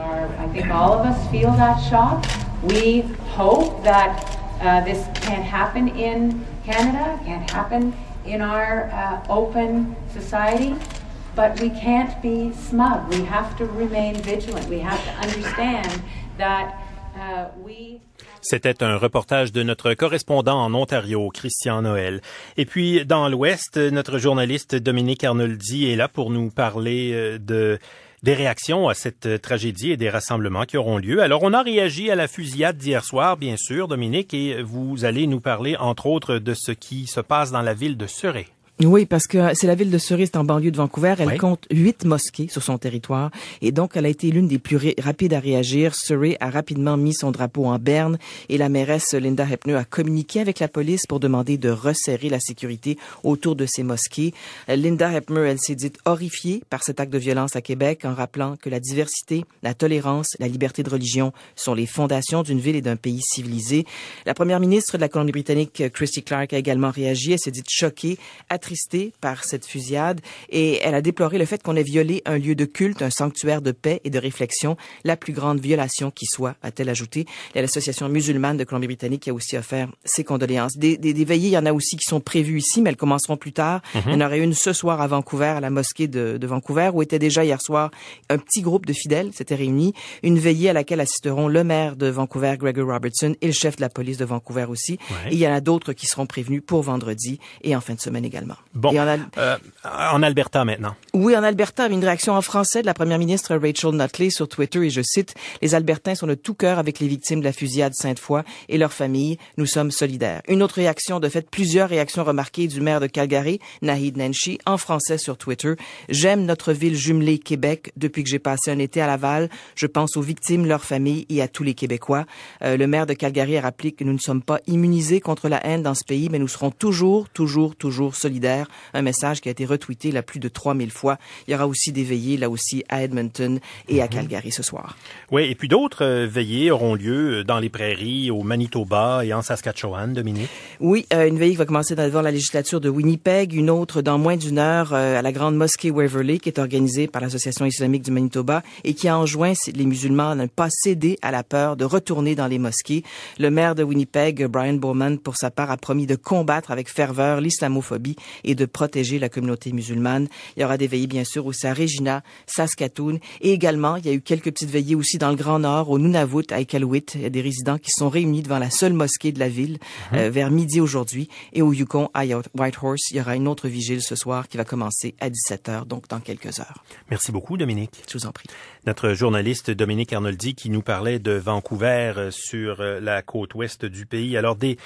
I think all of us feel that shock. We hope that uh, this can't happen in Canada, can't happen in our uh, open society, but we can't be smug. We have to remain vigilant. We have to understand that uh, we... C'était un reportage de notre correspondant en Ontario, Christian Noël. Et puis, dans l'Ouest, notre journaliste Dominique Arnoldi est là pour nous parler de, des réactions à cette tragédie et des rassemblements qui auront lieu. Alors, on a réagi à la fusillade d'hier soir, bien sûr, Dominique, et vous allez nous parler, entre autres, de ce qui se passe dans la ville de Surrey. Oui, parce que c'est la ville de Surrey, c'est en banlieue de Vancouver. Elle oui. compte huit mosquées sur son territoire et donc elle a été l'une des plus ré- rapides à réagir. Surrey a rapidement mis son drapeau en berne et la mairesse Linda Hepner a communiqué avec la police pour demander de resserrer la sécurité autour de ces mosquées. Linda Hepner, elle s'est dite horrifiée par cet acte de violence à Québec en rappelant que la diversité, la tolérance, la liberté de religion sont les fondations d'une ville et d'un pays civilisé. La première ministre de la Colombie-Britannique, Christy Clark, a également réagi. Elle s'est dite choquée, attristée par cette fusillade et elle a déploré le fait qu'on ait violé un lieu de culte, un sanctuaire de paix et de réflexion, la plus grande violation qui soit, a-t-elle ajouté. Il y a l'Association musulmane de Colombie-Britannique qui a aussi offert ses condoléances. Des, des, des veillées, il y en a aussi qui sont prévues ici, mais elles commenceront plus tard. Mm-hmm. Il y en aurait une ce soir à Vancouver, à la mosquée de, de Vancouver, où était déjà hier soir un petit groupe de fidèles s'était réuni. Une veillée à laquelle assisteront le maire de Vancouver, Gregor Robertson, et le chef de la police de Vancouver aussi. Ouais. Et il y en a d'autres qui seront prévenus pour vendredi et en fin de semaine également. Bon. En, Al- euh, en Alberta maintenant. Oui, en Alberta, une réaction en français de la première ministre Rachel Notley sur Twitter et je cite « Les Albertains sont de tout cœur avec les victimes de la fusillade Sainte-Foy et leurs familles. Nous sommes solidaires. » Une autre réaction, de fait, plusieurs réactions remarquées du maire de Calgary, Naheed Nenshi, en français sur Twitter. « J'aime notre ville jumelée Québec. Depuis que j'ai passé un été à Laval, je pense aux victimes, leurs familles et à tous les Québécois. Euh, » Le maire de Calgary a rappelé que nous ne sommes pas immunisés contre la haine dans ce pays, mais nous serons toujours, toujours, toujours solidaires. Un message qui a été retweeté là plus de trois mille fois. Il y aura aussi des veillées là aussi à Edmonton et à Calgary ce soir. Oui, et puis d'autres euh, veillées auront lieu dans les prairies, au Manitoba et en Saskatchewan, Dominique. Oui, euh, une veillée qui va commencer devant la législature de Winnipeg, une autre dans moins d'une heure euh, à la grande mosquée Waverley qui est organisée par l'Association islamique du Manitoba et qui enjoint les musulmans à ne pas céder à la peur de retourner dans les mosquées. Le maire de Winnipeg, Brian Bowman, pour sa part, a promis de combattre avec ferveur l'islamophobie et de protéger la communauté musulmane. Il y aura des veillées, bien sûr, aussi à Regina, Saskatoon. Et également, il y a eu quelques petites veillées aussi dans le Grand Nord, au Nunavut, à Iqaluit. Il y a des résidents qui sont réunis devant la seule mosquée de la ville mmh. euh, vers midi aujourd'hui. Et au Yukon, à Whitehorse, il y aura une autre vigile ce soir qui va commencer à dix-sept heures, donc dans quelques heures. Merci beaucoup, Dominique. Je vous en prie. Notre journaliste Dominique Arnoldi qui nous parlait de Vancouver sur la côte ouest du pays. Alors, des...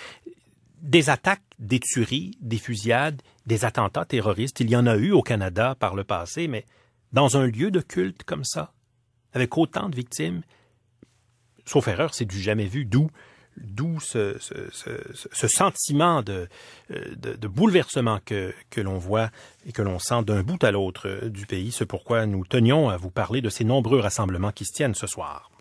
Des attaques, des tueries, des fusillades, des attentats terroristes, il y en a eu au Canada par le passé, mais dans un lieu de culte comme ça, avec autant de victimes, sauf erreur, c'est du jamais vu. D'où, d'où ce, ce, ce, ce sentiment de, de, de bouleversement que, que l'on voit et que l'on sent d'un bout à l'autre du pays. C'est pourquoi nous tenions à vous parler de ces nombreux rassemblements qui se tiennent ce soir.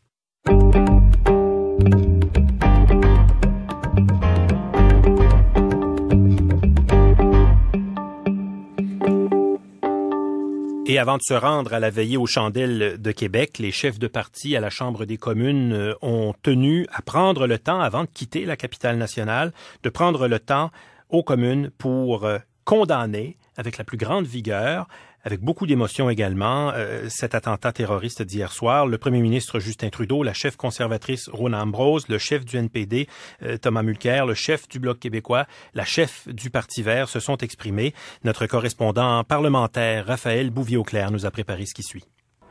Et avant de se rendre à la veillée aux chandelles de Québec, les chefs de parti à la Chambre des communes ont tenu à prendre le temps, avant de quitter la capitale nationale, de prendre le temps aux communes pour condamner avec la plus grande vigueur, avec beaucoup d'émotion également, euh, cet attentat terroriste d'hier soir. Le premier ministre Justin Trudeau, la chef conservatrice Rona Ambrose, le chef du N P D euh, Thomas Mulcair, le chef du Bloc québécois, la chef du Parti vert se sont exprimés. Notre correspondant parlementaire Raphaël Bouvier-Auclair nous a préparé ce qui suit.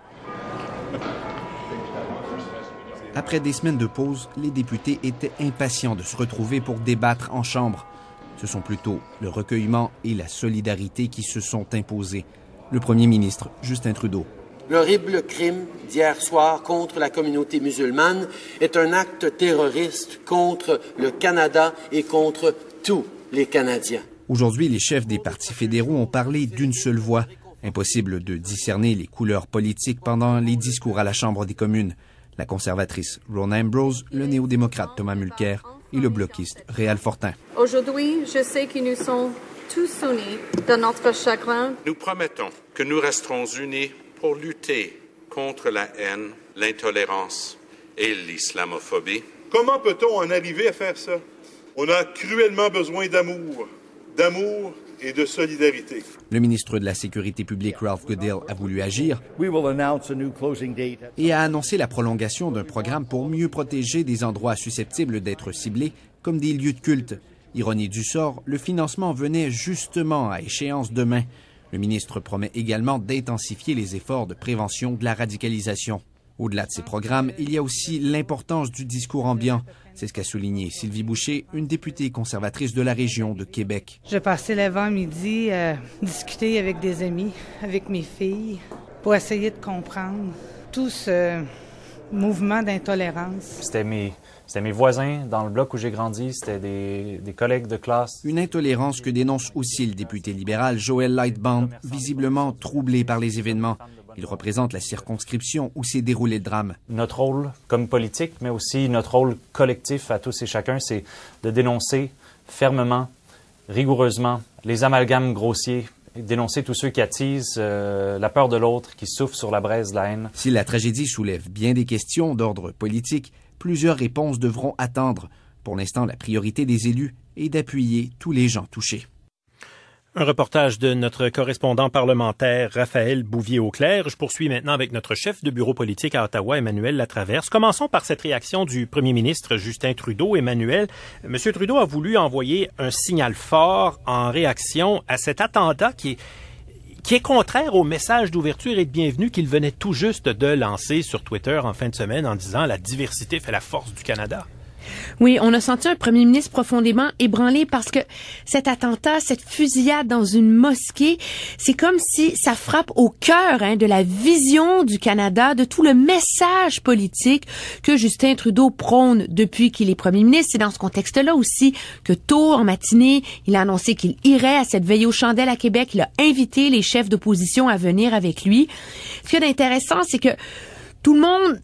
Après des semaines de pause, les députés étaient impatients de se retrouver pour débattre en chambre. Ce sont plutôt le recueillement et la solidarité qui se sont imposés. Le premier ministre Justin Trudeau. L'horrible crime d'hier soir contre la communauté musulmane est un acte terroriste contre le Canada et contre tous les Canadiens. Aujourd'hui, les chefs des partis fédéraux ont parlé d'une seule voix. Impossible de discerner les couleurs politiques pendant les discours à la Chambre des communes. La conservatrice Rona Ambrose, le néo-démocrate Thomas Mulcair et le bloquiste Réal Fortin. Aujourd'hui, je sais que nous sommes tous unis dans notre chagrin. Nous promettons que nous resterons unis pour lutter contre la haine, l'intolérance et l'islamophobie. Comment peut-on en arriver à faire ça? On a cruellement besoin d'amour, d'amour et de solidarité. Le ministre de la Sécurité publique, Ralph Goodale, a voulu agir et a annoncé la prolongation d'un programme pour mieux protéger des endroits susceptibles d'être ciblés, comme des lieux de culte. Ironie du sort, le financement venait justement à échéance demain. Le ministre promet également d'intensifier les efforts de prévention de la radicalisation. Au-delà de ces programmes, il y a aussi l'importance du discours ambiant. C'est ce qu'a souligné Sylvie Boucher, une députée conservatrice de la région de Québec. Je passais l'avant-midi à discuter avec des amis, avec mes filles, pour essayer de comprendre tout ce mouvement d'intolérance. C'était mes, c'était mes voisins dans le bloc où j'ai grandi, c'était des, des collègues de classe. Une intolérance que dénonce aussi le député libéral Joel Lightbound, visiblement troublé par les événements. Il représente la circonscription où s'est déroulé le drame. Notre rôle comme politique, mais aussi notre rôle collectif à tous et chacun, c'est de dénoncer fermement, rigoureusement, les amalgames grossiers, dénoncer tous ceux qui attisent euh, la peur de l'autre, qui souffrent sur la braise de la haine. Si la tragédie soulève bien des questions d'ordre politique, plusieurs réponses devront attendre. Pour l'instant, la priorité des élus est d'appuyer tous les gens touchés. Un reportage de notre correspondant parlementaire Raphaël Bouvier-Auclair. Je poursuis maintenant avec notre chef de bureau politique à Ottawa, Emmanuel Latraverse. Commençons par cette réaction du premier ministre Justin Trudeau. Emmanuel, M. Trudeau a voulu envoyer un signal fort en réaction à cet attentat qui est qui est contraire au message d'ouverture et de bienvenue qu'il venait tout juste de lancer sur Twitter en fin de semaine en disant « La diversité fait la force du Canada ». Oui, on a senti un premier ministre profondément ébranlé parce que cet attentat, cette fusillade dans une mosquée, c'est comme si ça frappe au cœur hein, de la vision du Canada, de tout le message politique que Justin Trudeau prône depuis qu'il est premier ministre. C'est dans ce contexte-là aussi que tôt en matinée, il a annoncé qu'il irait à cette veillée aux chandelles à Québec. Il a invité les chefs d'opposition à venir avec lui. Ce qui est intéressant, c'est que tout le monde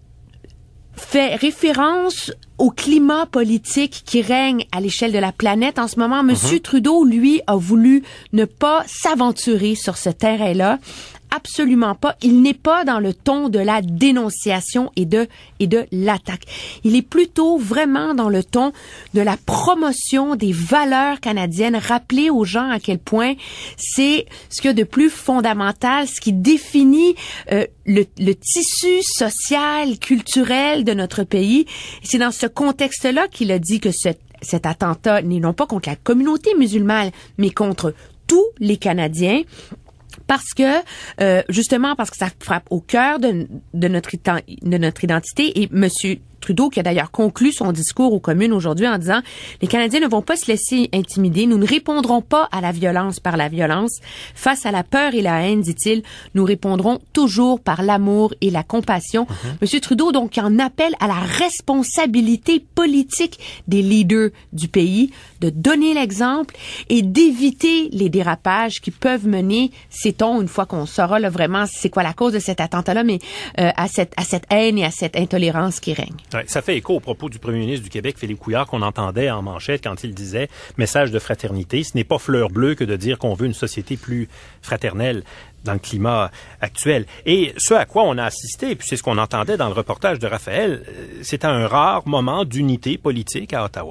fait référence au climat politique qui règne à l'échelle de la planète en ce moment. Monsieur mm-hmm. Trudeau, lui, a voulu ne pas s'aventurer sur ce terrain-là. Absolument pas. Il n'est pas dans le ton de la dénonciation et de et de l'attaque. Il est plutôt vraiment dans le ton de la promotion des valeurs canadiennes, rappeler aux gens à quel point c'est ce qu'il y a de plus fondamental, ce qui définit euh, le, le tissu social, culturel de notre pays. Et c'est dans ce contexte-là qu'il a dit que ce, cet attentat n'est non pas contre la communauté musulmane, mais contre tous les Canadiens. Parce que, euh, justement, parce que ça frappe au cœur de, de, notre, de notre identité. Et Monsieur Trudeau, qui a d'ailleurs conclu son discours aux communes aujourd'hui en disant « Les Canadiens ne vont pas se laisser intimider. Nous ne répondrons pas à la violence par la violence. Face à la peur et la haine, dit-il, nous répondrons toujours par l'amour et la compassion. Mm-hmm. » Monsieur Trudeau, donc, qui en appelle à la responsabilité politique des leaders du pays de donner l'exemple et d'éviter les dérapages qui peuvent mener, sait-on, une fois qu'on saura là, vraiment c'est quoi la cause de cet attentat-là, mais euh, à cette à cette haine et à cette intolérance qui règne. Ouais, ça fait écho au propos du premier ministre du Québec, Philippe Couillard, qu'on entendait en manchette quand il disait « Message de fraternité ». Ce n'est pas fleur bleue que de dire qu'on veut une société plus fraternelle dans le climat actuel. Et ce à quoi on a assisté, et puis c'est ce qu'on entendait dans le reportage de Raphaël, c'est un rare moment d'unité politique à Ottawa.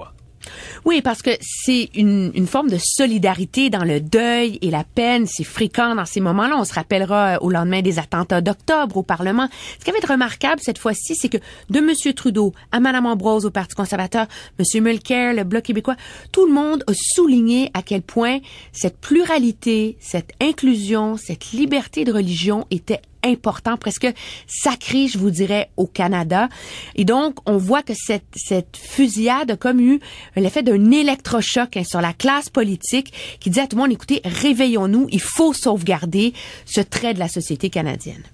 Oui, parce que c'est une, une forme de solidarité dans le deuil et la peine. C'est fréquent dans ces moments-là. On se rappellera au lendemain des attentats d'octobre au Parlement. Ce qui avait été remarquable cette fois-ci, c'est que de M. Trudeau à Mme Ambrose au Parti conservateur, M. Mulcair, le Bloc québécois, tout le monde a souligné à quel point cette pluralité, cette inclusion, cette liberté de religion était important, presque sacré, je vous dirais, au Canada. Et donc, on voit que cette, cette fusillade a comme eu l'effet d'un électrochoc hein, sur la classe politique qui dit à tout le monde, écoutez, réveillons-nous, il faut sauvegarder ce trait de la société canadienne.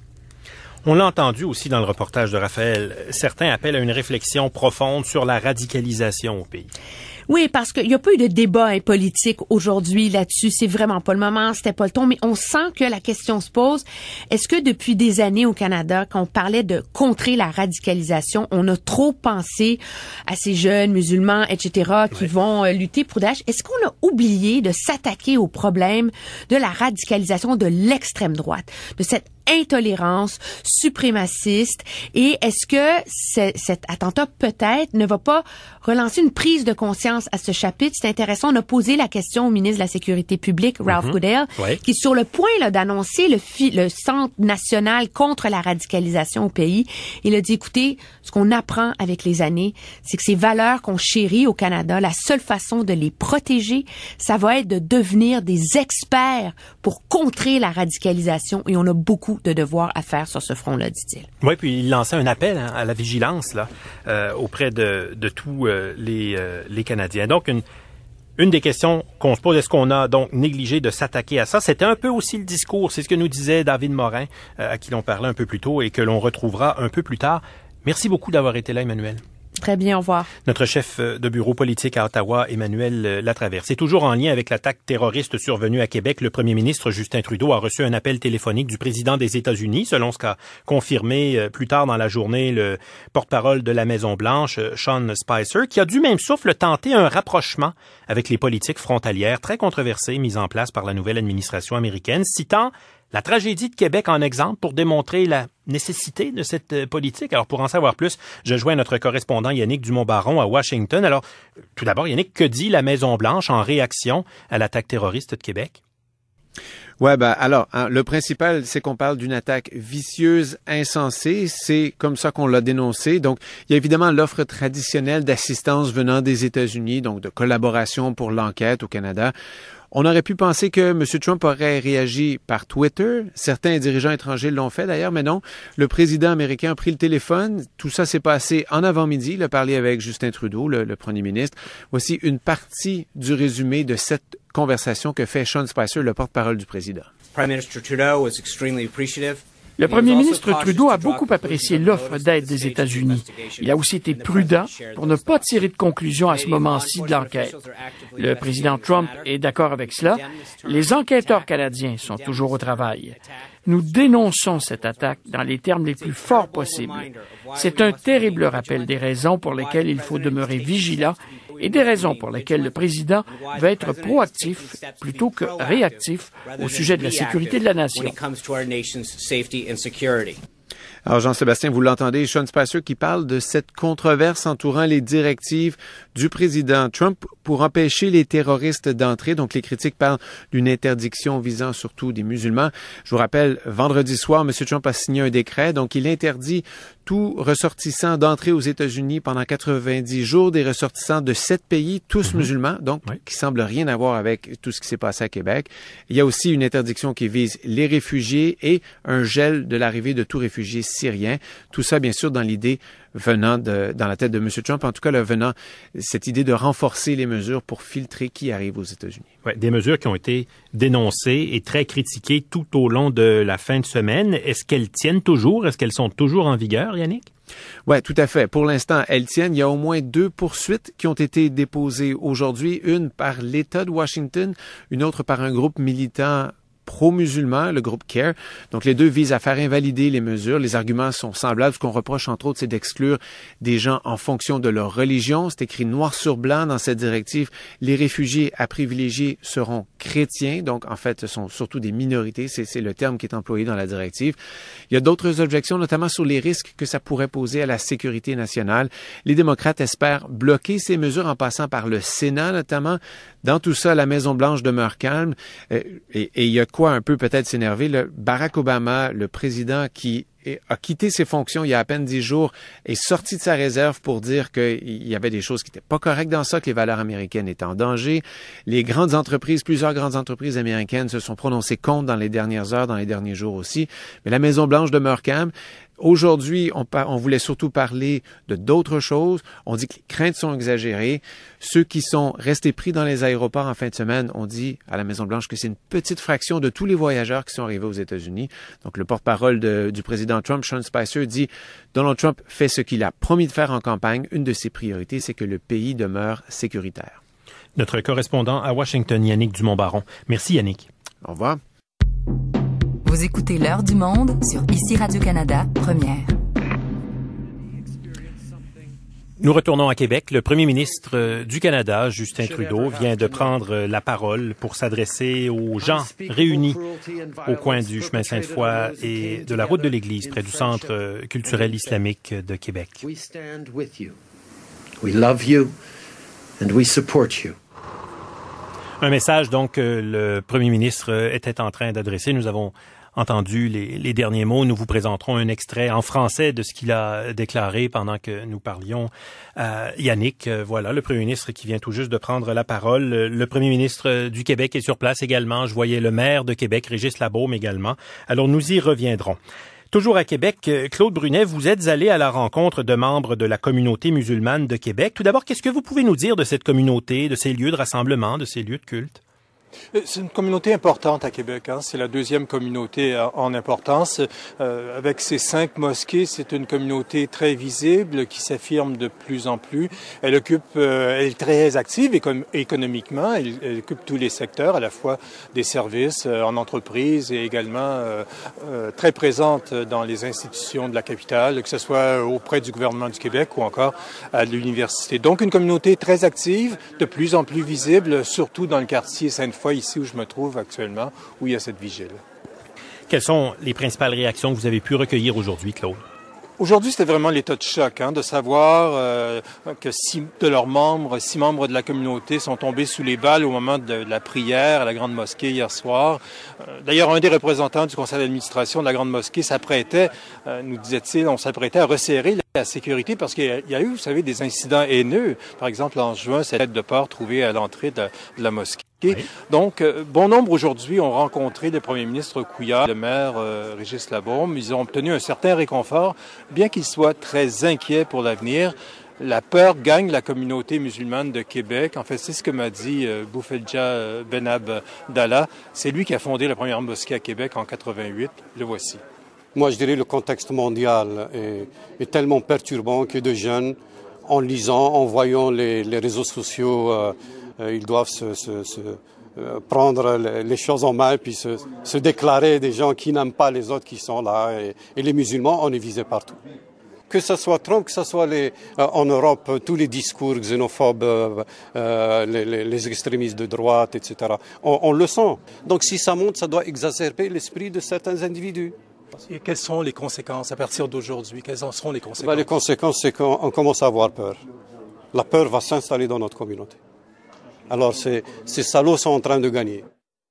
On l'a entendu aussi dans le reportage de Raphaël. Certains appellent à une réflexion profonde sur la radicalisation au pays. Oui, parce qu'il n'y a pas eu de débat hein, politique aujourd'hui là-dessus. C'est vraiment pas le moment, c'était pas le ton. Mais on sent que la question se pose. Est-ce que depuis des années au Canada, quand on parlait de contrer la radicalisation, on a trop pensé à ces jeunes musulmans, et cetera, qui ouais. vont euh, lutter pour Daesh? Est-ce qu'on a oublié de s'attaquer au problème de la radicalisation de l'extrême droite, de cette intolérance suprémaciste? Et est-ce que c- cet attentat peut-être ne va pas relancer une prise de conscience à ce chapitre? C'est intéressant. On a posé la question au ministre de la Sécurité publique, Ralph mm-hmm. Goodale, oui. qui est sur le point là, d'annoncer le, fi- le Centre national contre la radicalisation au pays. Il a dit, écoutez, ce qu'on apprend avec les années, c'est que ces valeurs qu'on chérit au Canada, la seule façon de les protéger, ça va être de devenir des experts pour contrer la radicalisation. Et on a beaucoup de devoirs à faire sur ce front-là, dit-il. Oui, puis il lançait un appel hein, à la vigilance là, euh, auprès de, de tous euh, les, euh, les Canadiens. Donc, une, une des questions qu'on se pose, est-ce qu'on a donc négligé de s'attaquer à ça? C'était un peu aussi le discours, c'est ce que nous disait David Morin, euh, à qui l'on parlait un peu plus tôt et que l'on retrouvera un peu plus tard. Merci beaucoup d'avoir été là, Emmanuel. Très bien, au revoir. Notre chef de bureau politique à Ottawa, Emmanuel Latraverse. C'est toujours en lien avec l'attaque terroriste survenue à Québec. Le premier ministre Justin Trudeau a reçu un appel téléphonique du président des États-Unis, selon ce qu'a confirmé plus tard dans la journée le porte-parole de la Maison-Blanche, Sean Spicer, qui a du même souffle tenté un rapprochement avec les politiques frontalières très controversées mises en place par la nouvelle administration américaine, citant la tragédie de Québec en exemple pour démontrer la nécessité de cette politique. Alors, pour en savoir plus, je joins notre correspondant Yannick Dumont-Baron à Washington. Alors, tout d'abord, Yannick, que dit la Maison-Blanche en réaction à l'attaque terroriste de Québec? Ouais, ben alors, hein, le principal, c'est qu'on parle d'une attaque vicieuse, insensée. C'est comme ça qu'on l'a dénoncé. Donc, il y a évidemment l'offre traditionnelle d'assistance venant des États-Unis, donc de collaboration pour l'enquête au Canada. On aurait pu penser que M. Trump aurait réagi par Twitter. Certains dirigeants étrangers l'ont fait d'ailleurs, mais non. Le président américain a pris le téléphone. Tout ça s'est passé en avant-midi. Il a parlé avec Justin Trudeau, le, le premier ministre. Voici une partie du résumé de cette conversation que fait Sean Spicer, le porte-parole du président. Prime Minister Trudeau was extremely appreciative. Le premier ministre Trudeau a beaucoup apprécié l'offre d'aide des États-Unis. Il a aussi été prudent pour ne pas tirer de conclusion à ce moment-ci de l'enquête. Le président Trump est d'accord avec cela. Les enquêteurs canadiens sont toujours au travail. Nous dénonçons cette attaque dans les termes les plus forts possibles. C'est un terrible rappel des raisons pour lesquelles il faut demeurer vigilant et des raisons pour lesquelles le président va être proactif plutôt que réactif au sujet de la sécurité de la nation. Alors, Jean-Sébastien, vous l'entendez, Sean Spicer qui parle de cette controverse entourant les directives du président Trump pour empêcher les terroristes d'entrer. Donc, les critiques parlent d'une interdiction visant surtout des musulmans. Je vous rappelle, vendredi soir, M. Trump a signé un décret. Donc, il interdit tout ressortissant d'entrer aux États-Unis pendant quatre-vingt-dix jours, des ressortissants de sept pays, tous mm-hmm. musulmans, donc oui. qui semblent rien avoir avec tout ce qui s'est passé à Québec. Il y a aussi une interdiction qui vise les réfugiés et un gel de l'arrivée de tout réfugié syrien. Tout ça, bien sûr, dans l'idée venant de, dans la tête de M. Trump, en tout cas, là, venant cette idée de renforcer les mesures pour filtrer qui arrive aux États-Unis. Ouais, des mesures qui ont été dénoncées et très critiquées tout au long de la fin de semaine. Est-ce qu'elles tiennent toujours? Est-ce qu'elles sont toujours en vigueur, Yannick? Oui, tout à fait. Pour l'instant, elles tiennent. Il y a au moins deux poursuites qui ont été déposées aujourd'hui. Une par l'État de Washington, une autre par un groupe militant pro-musulman, le groupe CARE. Donc, les deux visent à faire invalider les mesures. Les arguments sont semblables. Ce qu'on reproche, entre autres, c'est d'exclure des gens en fonction de leur religion. C'est écrit noir sur blanc dans cette directive. Les réfugiés à privilégier seront chrétiens. Donc, en fait, ce sont surtout des minorités. C'est, c'est le terme qui est employé dans la directive. Il y a d'autres objections, notamment sur les risques que ça pourrait poser à la sécurité nationale. Les démocrates espèrent bloquer ces mesures en passant par le Sénat, notamment. Dans tout ça, la Maison-Blanche demeure calme. Euh, et, et il y a quoi un peu peut-être s'énerver? Le Barack Obama, le président qui a quitté ses fonctions il y a à peine dix jours, est sorti de sa réserve pour dire qu'il y avait des choses qui n'étaient pas correctes dans ça, que les valeurs américaines étaient en danger. Les grandes entreprises, plusieurs grandes entreprises américaines se sont prononcées contre dans les dernières heures, dans les derniers jours aussi. Mais la Maison-Blanche demeure calme. Aujourd'hui, on, par, on voulait surtout parler de d'autres choses. On dit que les craintes sont exagérées. Ceux qui sont restés pris dans les aéroports en fin de semaine ont dit à la Maison-Blanche que c'est une petite fraction de tous les voyageurs qui sont arrivés aux États-Unis. Donc, le porte-parole de, du président Trump, Sean Spicer, dit « Donald Trump fait ce qu'il a promis de faire en campagne. Une de ses priorités, c'est que le pays demeure sécuritaire. » Notre correspondant à Washington, Yannick Dumont-Baron. Merci, Yannick. Au revoir. Vous écoutez L'heure du monde sur Ici Radio-Canada, première. Nous retournons à Québec. Le premier ministre du Canada, Justin Trudeau, vient de prendre la parole pour s'adresser aux gens réunis au coin du chemin Sainte-Foy et de la route de l'Église, près du Centre culturel islamique de Québec. We stand with you. We love you and we support you. Un message donc que le premier ministre était en train d'adresser. Nous avons entendu les, les derniers mots. Nous vous présenterons un extrait en français de ce qu'il a déclaré pendant que nous parlions. Euh, Yannick, euh, voilà, le premier ministre qui vient tout juste de prendre la parole. Le premier ministre du Québec est sur place également. Je voyais le maire de Québec, Régis Labaume également. Alors, nous y reviendrons. Toujours à Québec, Claude Brunet, vous êtes allé à la rencontre de membres de la communauté musulmane de Québec. Tout d'abord, qu'est-ce que vous pouvez nous dire de cette communauté, de ces lieux de rassemblement, de ces lieux de culte? C'est une communauté importante à Québec. Hein. C'est la deuxième communauté en importance. Euh, avec ses cinq mosquées, c'est une communauté très visible qui s'affirme de plus en plus. Elle occupe, euh, elle est très active éco- économiquement. Elle, elle occupe tous les secteurs, à la fois des services euh, en entreprise et également euh, euh, très présente dans les institutions de la capitale, que ce soit auprès du gouvernement du Québec ou encore à l'université. Donc, une communauté très active, de plus en plus visible, surtout dans le quartier Sainte-Foy, ici où je me trouve actuellement, où il y a cette vigile. Quelles sont les principales réactions que vous avez pu recueillir aujourd'hui, Claude? Aujourd'hui, c'était vraiment l'état de choc, hein, de savoir euh, que six de leurs membres, six membres de la communauté sont tombés sous les balles au moment de, de la prière à la Grande Mosquée hier soir. Euh, d'ailleurs, un des représentants du conseil d'administration de la Grande Mosquée s'apprêtait, euh, nous disait-il, on s'apprêtait à resserrer la sécurité parce qu'il y a eu, vous savez, des incidents haineux. Par exemple, en juin, cette tête de porc trouvée à l'entrée de, de la mosquée. Oui. Donc, euh, bon nombre aujourd'hui ont rencontré le premier ministre Couillard, le maire euh, Régis Labaume. Ils ont obtenu un certain réconfort, bien qu'ils soient très inquiets pour l'avenir. La peur gagne la communauté musulmane de Québec. En fait, c'est ce que m'a dit euh, Boufeldja Benab Dalla. C'est lui qui a fondé la première mosquée à Québec en quatre-vingt-huit. Le voici. Moi, je dirais que le contexte mondial est, est tellement perturbant que de jeunes, en lisant, en voyant les, les réseaux sociaux, euh, euh, ils doivent se, se, se euh, prendre les choses en main puis se, se déclarer des gens qui n'aiment pas les autres qui sont là. Et, et les musulmans, on est visés partout. Que ce soit Trump, que ce soit les, euh, en Europe, tous les discours xénophobes, euh, euh, les, les, les extrémistes de droite, et cetera, on, on le sent. Donc si ça monte, ça doit exacerber l'esprit de certains individus. Et quelles sont les conséquences à partir d'aujourd'hui? Quelles en seront les conséquences? Ben, les conséquences, c'est qu'on commence à avoir peur. La peur va s'installer dans notre communauté. Alors, ces, ces salauds sont en train de gagner.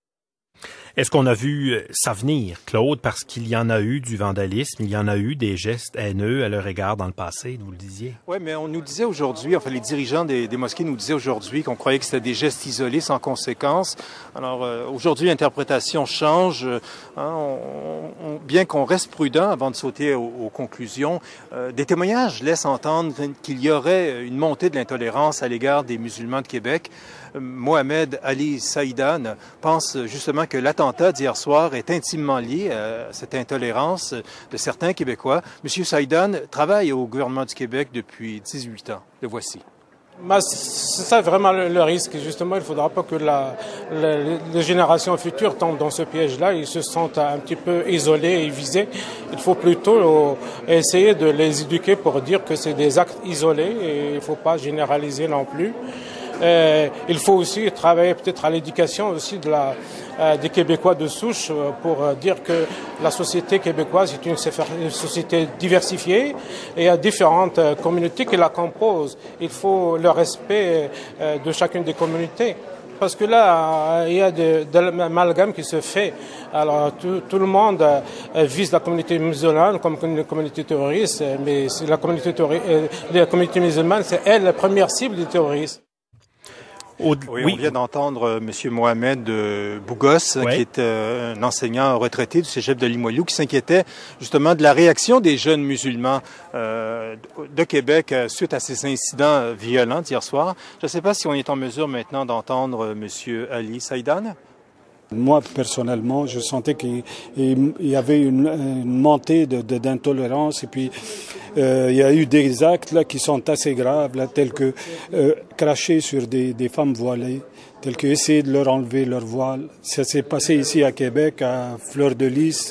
Est-ce qu'on a vu ça venir, Claude, parce qu'il y en a eu du vandalisme, il y en a eu des gestes haineux à leur égard dans le passé, vous le disiez? Oui, mais on nous disait aujourd'hui, enfin les dirigeants des, des mosquées nous disaient aujourd'hui qu'on croyait que c'était des gestes isolés sans conséquence. Alors euh, aujourd'hui, l'interprétation change. Hein, on, on, bien qu'on reste prudent avant de sauter aux, aux conclusions, euh, des témoignages laissent entendre qu'il y aurait une montée de l'intolérance à l'égard des musulmans de Québec. Mohamed Ali Saïdan pense justement que l'attentat d'hier soir est intimement lié à cette intolérance de certains Québécois. Monsieur Saïdan travaille au gouvernement du Québec depuis dix-huit ans. Le voici. Ben, c'est ça vraiment le, le risque. Justement, il ne faudra pas que la, la, les générations futures tombent dans ce piège-là. Ils se sentent un petit peu isolés et visés. Il faut plutôt euh, essayer de les éduquer pour dire que c'est des actes isolés et il ne faut pas généraliser non plus. Euh, il faut aussi travailler peut-être à l'éducation aussi de la, euh, des Québécois de souche euh, pour euh, dire que la société québécoise est une, une société diversifiée et il y a différentes euh, communautés qui la composent. Il faut le respect euh, de chacune des communautés. Parce que là, il y a de, de l'amalgame qui se fait. Alors, tout, tout le monde euh, vise la communauté musulmane comme une communauté terroriste, mais c'est la communauté, euh, la communauté musulmane, c'est elle la première cible des terroristes. Au... Oui, oui, on vient d'entendre euh, M. Mohamed euh, Bougos, oui. qui est euh, un enseignant retraité du cégep de Limoilou, qui s'inquiétait justement de la réaction des jeunes musulmans euh, de Québec euh, suite à ces incidents euh, violents hier soir. Je ne sais pas si on est en mesure maintenant d'entendre euh, M. Ali Saïdan. Moi, personnellement, je sentais qu'il y avait une, une montée de, de, d'intolérance et puis euh, il y a eu des actes là qui sont assez graves, là, tels que euh, cracher sur des, des femmes voilées, tels que essayer de leur enlever leur voile. Ça s'est passé ici à Québec, à Fleur-de-Lys,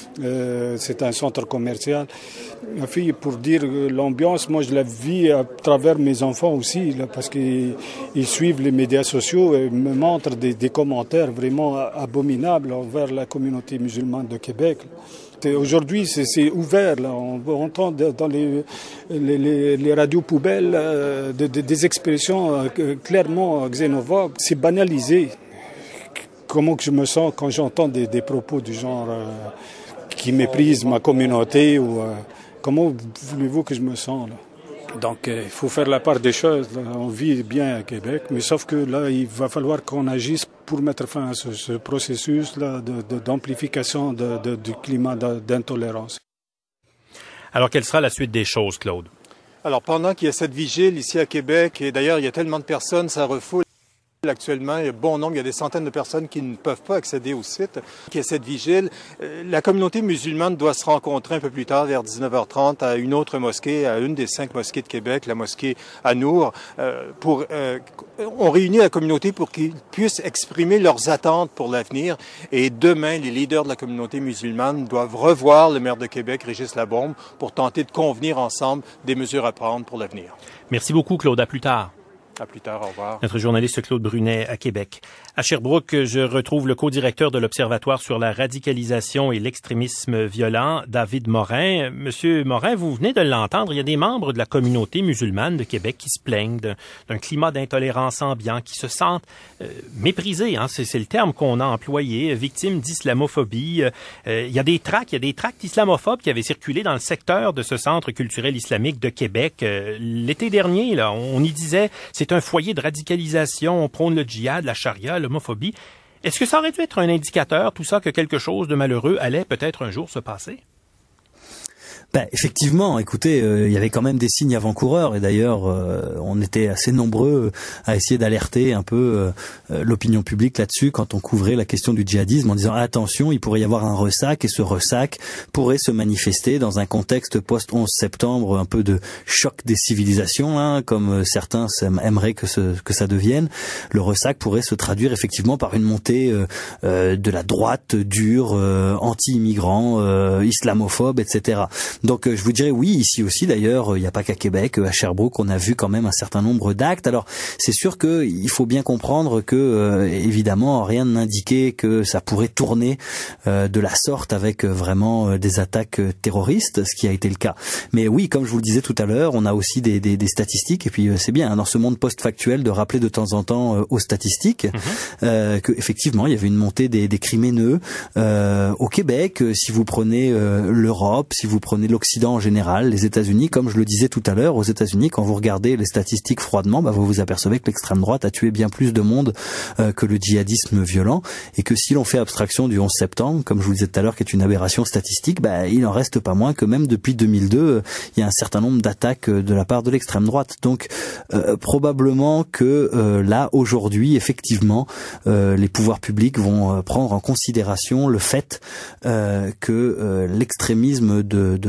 euh, c'est un centre commercial. Ma fille, pour dire l'ambiance, moi je la vis à travers mes enfants aussi, là, parce qu'ils ils suivent les médias sociaux et me montrent des, des commentaires vraiment abominables envers la communauté musulmane de Québec. Aujourd'hui, c'est, c'est ouvert. Là. On, on entend dans les, les, les, les radios poubelles euh, de, de, des expressions euh, clairement xénophobes. C'est banalisé. Comment que je me sens quand j'entends des, des propos du genre euh, qui méprisent ma communauté ou euh, comment voulez-vous que je me sens là? Donc, euh, il faut faire la part des choses. Là. On vit bien à Québec, mais sauf que là, il va falloir qu'on agisse pour mettre fin à ce, ce processus-là de, de, d'amplification de, de, du climat d'intolérance. Alors, quelle sera la suite des choses, Claude? Alors, pendant qu'il y a cette vigile ici à Québec, et d'ailleurs, il y a tellement de personnes, ça refoule. Actuellement, il y a bon nombre, il y a des centaines de personnes qui ne peuvent pas accéder au site. Il y a cette vigile. La communauté musulmane doit se rencontrer un peu plus tard, vers dix-neuf heures trente, à une autre mosquée, à une des cinq mosquées de Québec, la mosquée An-Nour. Euh, pour, euh, on réunit la communauté pour qu'ils puissent exprimer leurs attentes pour l'avenir. Et demain, les leaders de la communauté musulmane doivent revoir le maire de Québec, Régis Labaume, pour tenter de convenir ensemble des mesures à prendre pour l'avenir. Merci beaucoup, Claude. À plus tard. À plus tard, au revoir. Notre journaliste Claude Brunet à Québec. À Sherbrooke, je retrouve le co-directeur de l'Observatoire sur la radicalisation et l'extrémisme violent, David Morin. Monsieur Morin, vous venez de l'entendre, il y a des membres de la communauté musulmane de Québec qui se plaignent d'un, d'un climat d'intolérance ambiant, qui se sentent euh, méprisés, hein, c'est, c'est le terme qu'on a employé, victimes d'islamophobie. Euh, il y a des tracts, il y a des tracts islamophobes qui avaient circulé dans le secteur de ce centre culturel islamique de Québec. Euh, l'été dernier, là, on y disait, c'est un foyer de radicalisation, on prône le djihad, la charia, l'homophobie. Est-ce que ça aurait dû être un indicateur, tout ça, que quelque chose de malheureux allait peut-être un jour se passer? Ben, effectivement, écoutez, euh, il y avait quand même des signes avant-coureurs et d'ailleurs, euh, on était assez nombreux à essayer d'alerter un peu euh, l'opinion publique là-dessus quand on couvrait la question du djihadisme en disant ah, attention, il pourrait y avoir un ressac et ce ressac pourrait se manifester dans un contexte post-onze septembre, un peu de choc des civilisations, hein, comme certains aimeraient que, ce, que ça devienne. Le ressac pourrait se traduire effectivement par une montée euh, euh, de la droite dure, euh, anti-immigrant, euh, islamophobe, et cetera. Donc je vous dirais oui, ici aussi d'ailleurs, il n'y a pas qu'à Québec, à Sherbrooke, on a vu quand même un certain nombre d'actes. Alors c'est sûr qu'il faut bien comprendre que euh, évidemment rien n'indiquait que ça pourrait tourner euh, de la sorte avec euh, vraiment euh, des attaques euh, terroristes, ce qui a été le cas. Mais oui, comme je vous le disais tout à l'heure, on a aussi des, des, des statistiques et puis euh, c'est bien hein, dans ce monde post-factuel de rappeler de temps en temps euh, aux statistiques mmh. euh, que effectivement il y avait une montée des, des crimes haineux euh, au Québec. Euh, si vous prenez euh, l'Europe, si vous prenez l'Occident en général, les États-Unis, comme je le disais tout à l'heure, aux États-Unis, quand vous regardez les statistiques froidement, bah, vous vous apercevez que l'extrême droite a tué bien plus de monde euh, que le djihadisme violent, et que si l'on fait abstraction du onze septembre, comme je vous le disais tout à l'heure, qui est une aberration statistique, bah, il n'en reste pas moins que même depuis deux mille deux, euh, il y a un certain nombre d'attaques euh, de la part de l'extrême droite. Donc euh, probablement que euh, là, aujourd'hui, effectivement, euh, les pouvoirs publics vont euh, prendre en considération le fait euh, que euh, l'extrémisme de, de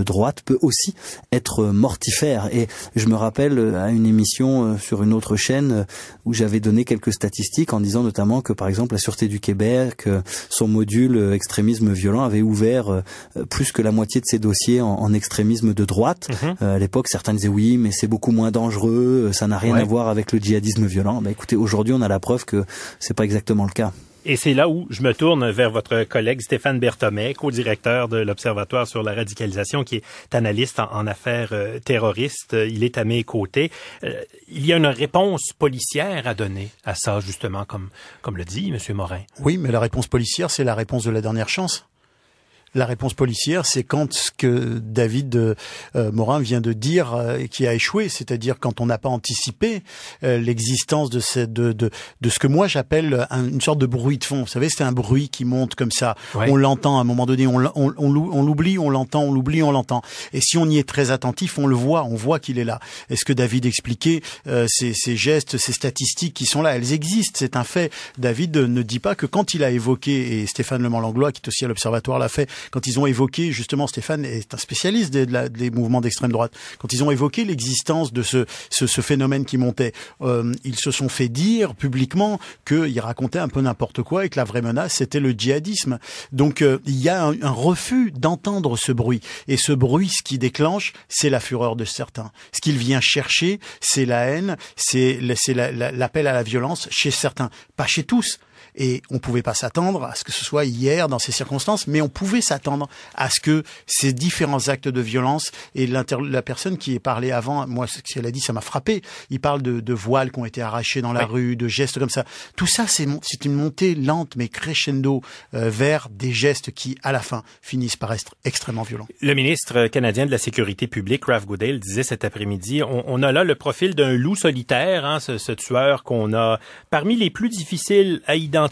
droite peut aussi être mortifère. Et je me rappelle à une émission sur une autre chaîne où j'avais donné quelques statistiques en disant notamment que par exemple la Sûreté du Québec, son module extrémisme violent avait ouvert plus que la moitié de ses dossiers en, en extrémisme de droite. Mmh. Euh, à l'époque, certains disaient oui, mais c'est beaucoup moins dangereux, ça n'a rien ouais. à voir avec le djihadisme violent. Ben, écoutez, aujourd'hui, on a la preuve que c'est pas exactement le cas. Et c'est là où je me tourne vers votre collègue Stéphane Berthommet, co-directeur de l'Observatoire sur la radicalisation, qui est analyste en, en affaires euh, terroristes. Il est à mes côtés. Euh, il y a une réponse policière à donner à ça, justement, comme, comme le dit M. Morin. Oui, mais la réponse policière, c'est la réponse de la dernière chance. La réponse policière, c'est quand ce que David euh, Morin vient de dire euh, qui a échoué, c'est-à-dire quand on n'a pas anticipé euh, l'existence de, ce, de, de, de ce que moi j'appelle un, une sorte de bruit de fond. Vous savez, c'est un bruit qui monte comme ça. Ouais. On l'entend à un moment donné, on, on, on, on l'oublie, on l'entend, on l'oublie, on l'entend. Et si on y est très attentif, on le voit, on voit qu'il est là. Est-ce que David expliquait euh, ces, ces gestes, ces statistiques qui sont là, elles existent, c'est un fait. David ne dit pas que quand il a évoqué, et Stéphane Lemant-Langlois, qui est aussi à l'Observatoire, l'a fait, quand ils ont évoqué, justement, Stéphane est un spécialiste des, de la, des mouvements d'extrême droite, quand ils ont évoqué l'existence de ce, ce, ce phénomène qui montait, euh, ils se sont fait dire publiquement qu'ils racontaient un peu n'importe quoi et que la vraie menace, c'était le djihadisme. Donc, euh, il y a un, un refus d'entendre ce bruit. Et ce bruit, ce qui déclenche, c'est la fureur de certains. Ce qu'il vient chercher, c'est la haine, c'est, c'est la, la, l'appel à la violence chez certains, pas chez tous. Et on pouvait pas s'attendre à ce que ce soit hier dans ces circonstances, mais on pouvait s'attendre à ce que ces différents actes de violence et la personne qui est parlé avant, moi, ce qu'elle a dit, ça m'a frappé. Il parle de, de voiles qui ont été arrachés dans la oui. rue, de gestes comme ça. Tout ça, c'est, c'est une montée lente mais crescendo euh, vers des gestes qui, à la fin, finissent par être extrêmement violents. Le ministre canadien de la Sécurité publique, Ralph Goodale, disait cet après-midi, on, on a là le profil d'un loup solitaire, hein, ce, ce tueur qu'on a parmi les plus difficiles à identifier.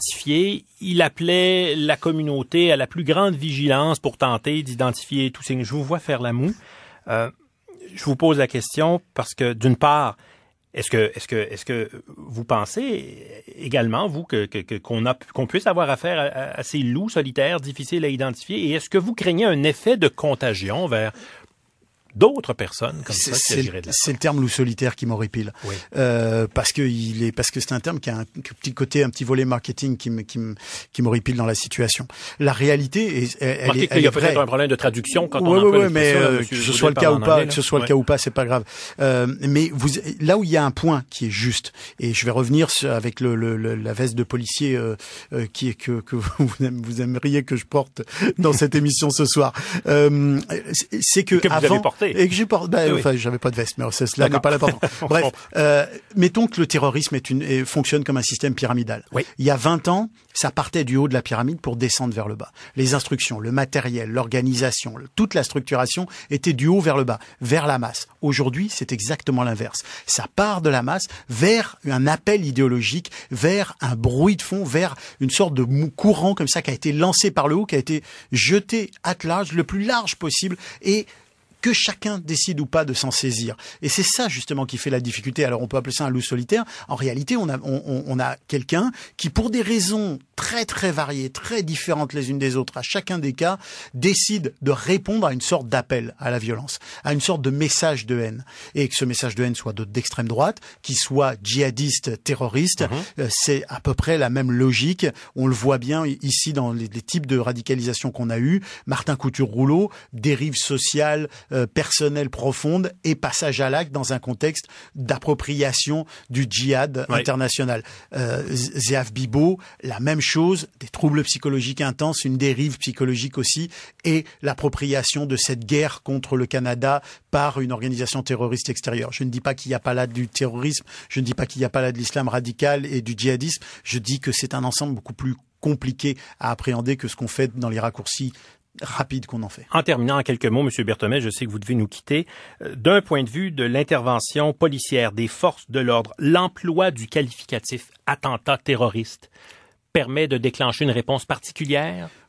Il appelait la communauté à la plus grande vigilance pour tenter d'identifier tous ces... Je vous vois faire la moue. Euh, je vous pose la question parce que, d'une part, est-ce que, est-ce que, est-ce que vous pensez également, vous, que, que, qu'on a, qu'on puisse avoir affaire à, à ces loups solitaires difficiles à identifier? Et est-ce que vous craignez un effet de contagion vers d'autres personnes comme c'est, ça qui agiraient de la C'est le terme loup solitaire qui m'horripile. Oui. Euh, parce que il est, parce que c'est un terme qui a un petit côté, un petit volet marketing qui me, qui me, qui m'horripile dans la situation. La réalité est, elle, elle est, elle il y a est vraie. peut-être un problème de traduction quand ouais, on emploie ouais, mais euh, que ce soit le cas ou pas, anglais, que ce soit le cas ou pas, c'est pas grave. Euh, mais vous, là où il y a un point qui est juste, et je vais revenir avec le, le, le la veste de policier euh, euh, qui est que, que vous, vous aimeriez que je porte dans cette émission ce soir. Euh, c'est que, que vous avant, avez porté. Et que j'ai porté, ben, oui. enfin, j'avais pas de veste, mais cela n'est pas l'important. Bref, euh, mettons que le terrorisme est une, est, fonctionne comme un système pyramidal. Oui. Il y a vingt ans, ça partait du haut de la pyramide pour descendre vers le bas. Les instructions, le matériel, l'organisation, toute la structuration était du haut vers le bas, vers la masse. Aujourd'hui, c'est exactement l'inverse. Ça part de la masse vers un appel idéologique, vers un bruit de fond, vers une sorte de courant comme ça qui a été lancé par le haut, qui a été jeté at large, le plus large possible, et que chacun décide ou pas de s'en saisir. Et c'est ça justement qui fait la difficulté. Alors on peut appeler ça un loup solitaire. En réalité, on a, on, on a quelqu'un qui, pour des raisons très très variées, très différentes les unes des autres, à chacun des cas, décide de répondre à une sorte d'appel à la violence, à une sorte de message de haine. Et que ce message de haine soit d'extrême droite, qu'il soit djihadiste, terroriste, mmh. euh, c'est à peu près la même logique. On le voit bien ici dans les, les types de radicalisation qu'on a eu. Martin Couture-Rouleau, dérive sociale, Euh, personnelle profonde et passage à l'acte dans un contexte d'appropriation du djihad oui. international. Euh, Zéaf Bibo, la même chose, des troubles psychologiques intenses, une dérive psychologique aussi, et l'appropriation de cette guerre contre le Canada par une organisation terroriste extérieure. Je ne dis pas qu'il n'y a pas là du terrorisme, je ne dis pas qu'il n'y a pas là de l'islam radical et du djihadisme, je dis que c'est un ensemble beaucoup plus compliqué à appréhender que ce qu'on fait dans les raccourcis rapide qu'on en fait. En terminant, en quelques mots, M. Berthommet, je sais que vous devez nous quitter. D'un point de vue de l'intervention policière des forces de l'ordre, l'emploi du qualificatif attentat terroriste permet de déclencher une réponse particulière?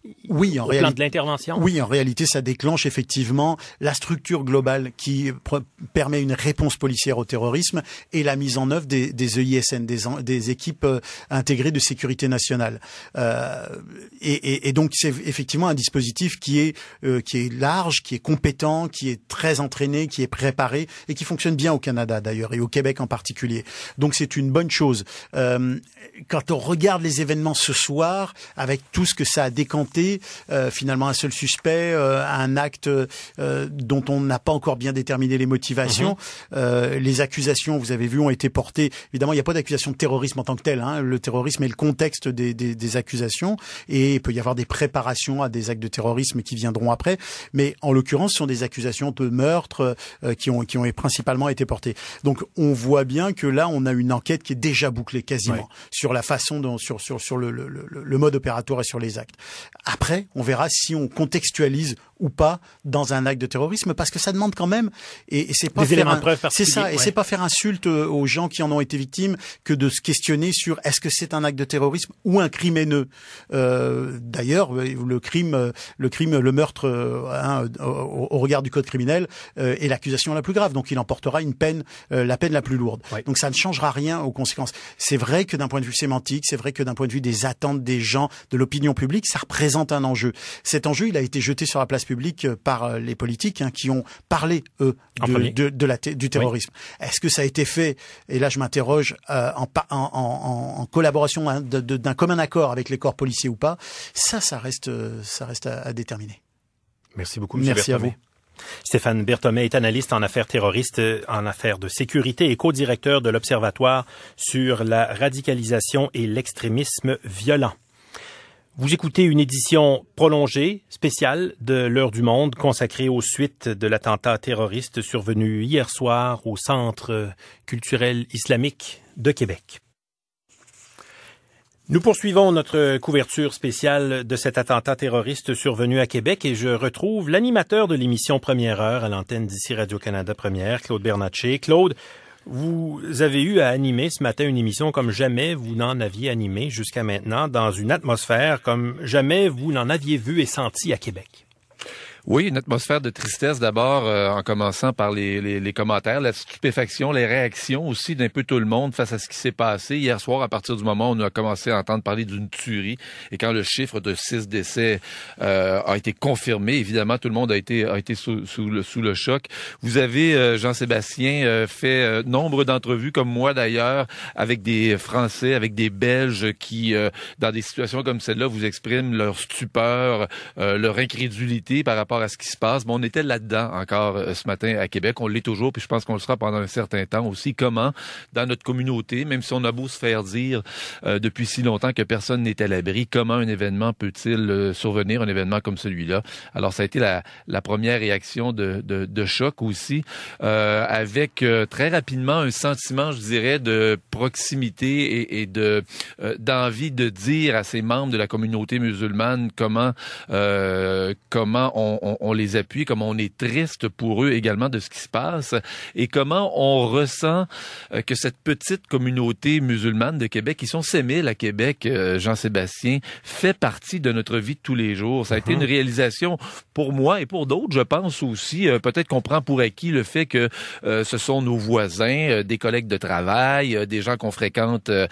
Oui, en au réalité, plan de l'intervention? Oui, en réalité, ça déclenche effectivement la structure globale qui pr- permet une réponse policière au terrorisme et la mise en œuvre des, des E I S N, des, en, des équipes euh, intégrées de sécurité nationale. Euh, et, et, et donc, c'est effectivement un dispositif qui est euh, qui est large, qui est compétent, qui est très entraîné, qui est préparé et qui fonctionne bien au Canada d'ailleurs et au Québec en particulier. Donc, c'est une bonne chose. Euh, quand on regarde les événements ce soir, avec tout ce que ça a décanté, Euh, finalement un seul suspect, euh, un acte euh, dont on n'a pas encore bien déterminé les motivations. Mmh. Euh, les accusations, vous avez vu, ont été portées. Évidemment, il n'y a pas d'accusation de terrorisme en tant que tel. Hein. Le terrorisme est le contexte des, des, des accusations et il peut y avoir des préparations à des actes de terrorisme qui viendront après. Mais en l'occurrence, ce sont des accusations de meurtre euh, qui ont qui ont principalement été portées. Donc, on voit bien que là, on a une enquête qui est déjà bouclée quasiment ouais. sur la façon dont sur sur sur le, le, le, le mode opératoire et sur les actes. Après, on verra si on contextualise ou pas dans un acte de terrorisme, parce que ça demande quand même, et, et c'est pas des faire éléments un, de preuve c'est ça, et ouais. c'est pas faire insulte aux gens qui en ont été victimes que de se questionner sur est-ce que c'est un acte de terrorisme ou un crime haineux. Euh, d'ailleurs, le crime, le crime, le meurtre, hein, au, au regard du code criminel, euh, est l'accusation la plus grave, donc il emportera une peine, euh, la peine la plus lourde. Ouais. Donc ça ne changera rien aux conséquences. C'est vrai que d'un point de vue sémantique, c'est vrai que d'un point de vue des attentes des gens, de l'opinion publique, ça représente un enjeu. Cet enjeu, il a été jeté sur la place publique par les politiques hein, qui ont parlé, eux, de, de, de la du terrorisme. Oui. Est-ce que ça a été fait, et là je m'interroge, euh, en, en, en, en collaboration hein, de, de, d'un commun accord avec les corps policiers ou pas? Ça, ça reste, ça reste à, à déterminer. Merci beaucoup, M. Merci Berthomé. À vous. Stéphane Berthomé est analyste en affaires terroristes, en affaires de sécurité et co-directeur de l'Observatoire sur la radicalisation et l'extrémisme violent. Vous écoutez une édition prolongée, spéciale de l'Heure du Monde, consacrée aux suites de l'attentat terroriste survenu hier soir au Centre culturel islamique de Québec. Nous poursuivons notre couverture spéciale de cet attentat terroriste survenu à Québec et je retrouve l'animateur de l'émission Première Heure à l'antenne d'ici Radio-Canada Première, Claude Bernatchez. Claude, vous avez eu à animer ce matin une émission comme jamais vous n'en aviez animé jusqu'à maintenant, dans une atmosphère comme jamais vous n'en aviez vu et senti à Québec. Oui, une atmosphère de tristesse d'abord, euh, en commençant par les, les, les commentaires, la stupéfaction, les réactions aussi d'un peu tout le monde face à ce qui s'est passé. Hier soir, à partir du moment où on a commencé à entendre parler d'une tuerie et quand le chiffre de six décès euh, a été confirmé, évidemment, tout le monde a été a été sous, sous, le, sous le choc. Vous avez, euh, Jean-Sébastien, euh, fait euh, nombre d'entrevues, comme moi d'ailleurs, avec des Français, avec des Belges qui, euh, dans des situations comme celle-là, vous expriment leur stupeur, euh, leur incrédulité par rapport à ce qui se passe. Bon, on était là-dedans encore euh, ce matin à Québec. On l'est toujours, puis je pense qu'on le sera pendant un certain temps aussi. Comment, dans notre communauté, même si on a beau se faire dire euh, depuis si longtemps que personne n'est à l'abri, comment un événement peut-il euh, survenir, un événement comme celui-là? Alors, ça a été la, la première réaction de, de, de choc aussi, euh, avec euh, très rapidement un sentiment, je dirais, de proximité et, et de euh, d'envie de dire à ces membres de la communauté musulmane comment euh, comment on On, on les appuie, comment on est triste pour eux également de ce qui se passe et comment on ressent euh, que cette petite communauté musulmane de Québec, qui sont sept mille à Québec, euh, Jean-Sébastien, fait partie de notre vie de tous les jours. Ça a uh-huh. été une réalisation pour moi et pour d'autres, je pense aussi. Euh, peut-être qu'on prend pour acquis le fait que euh, ce sont nos voisins, euh, des collègues de travail, euh, des gens qu'on fréquente euh,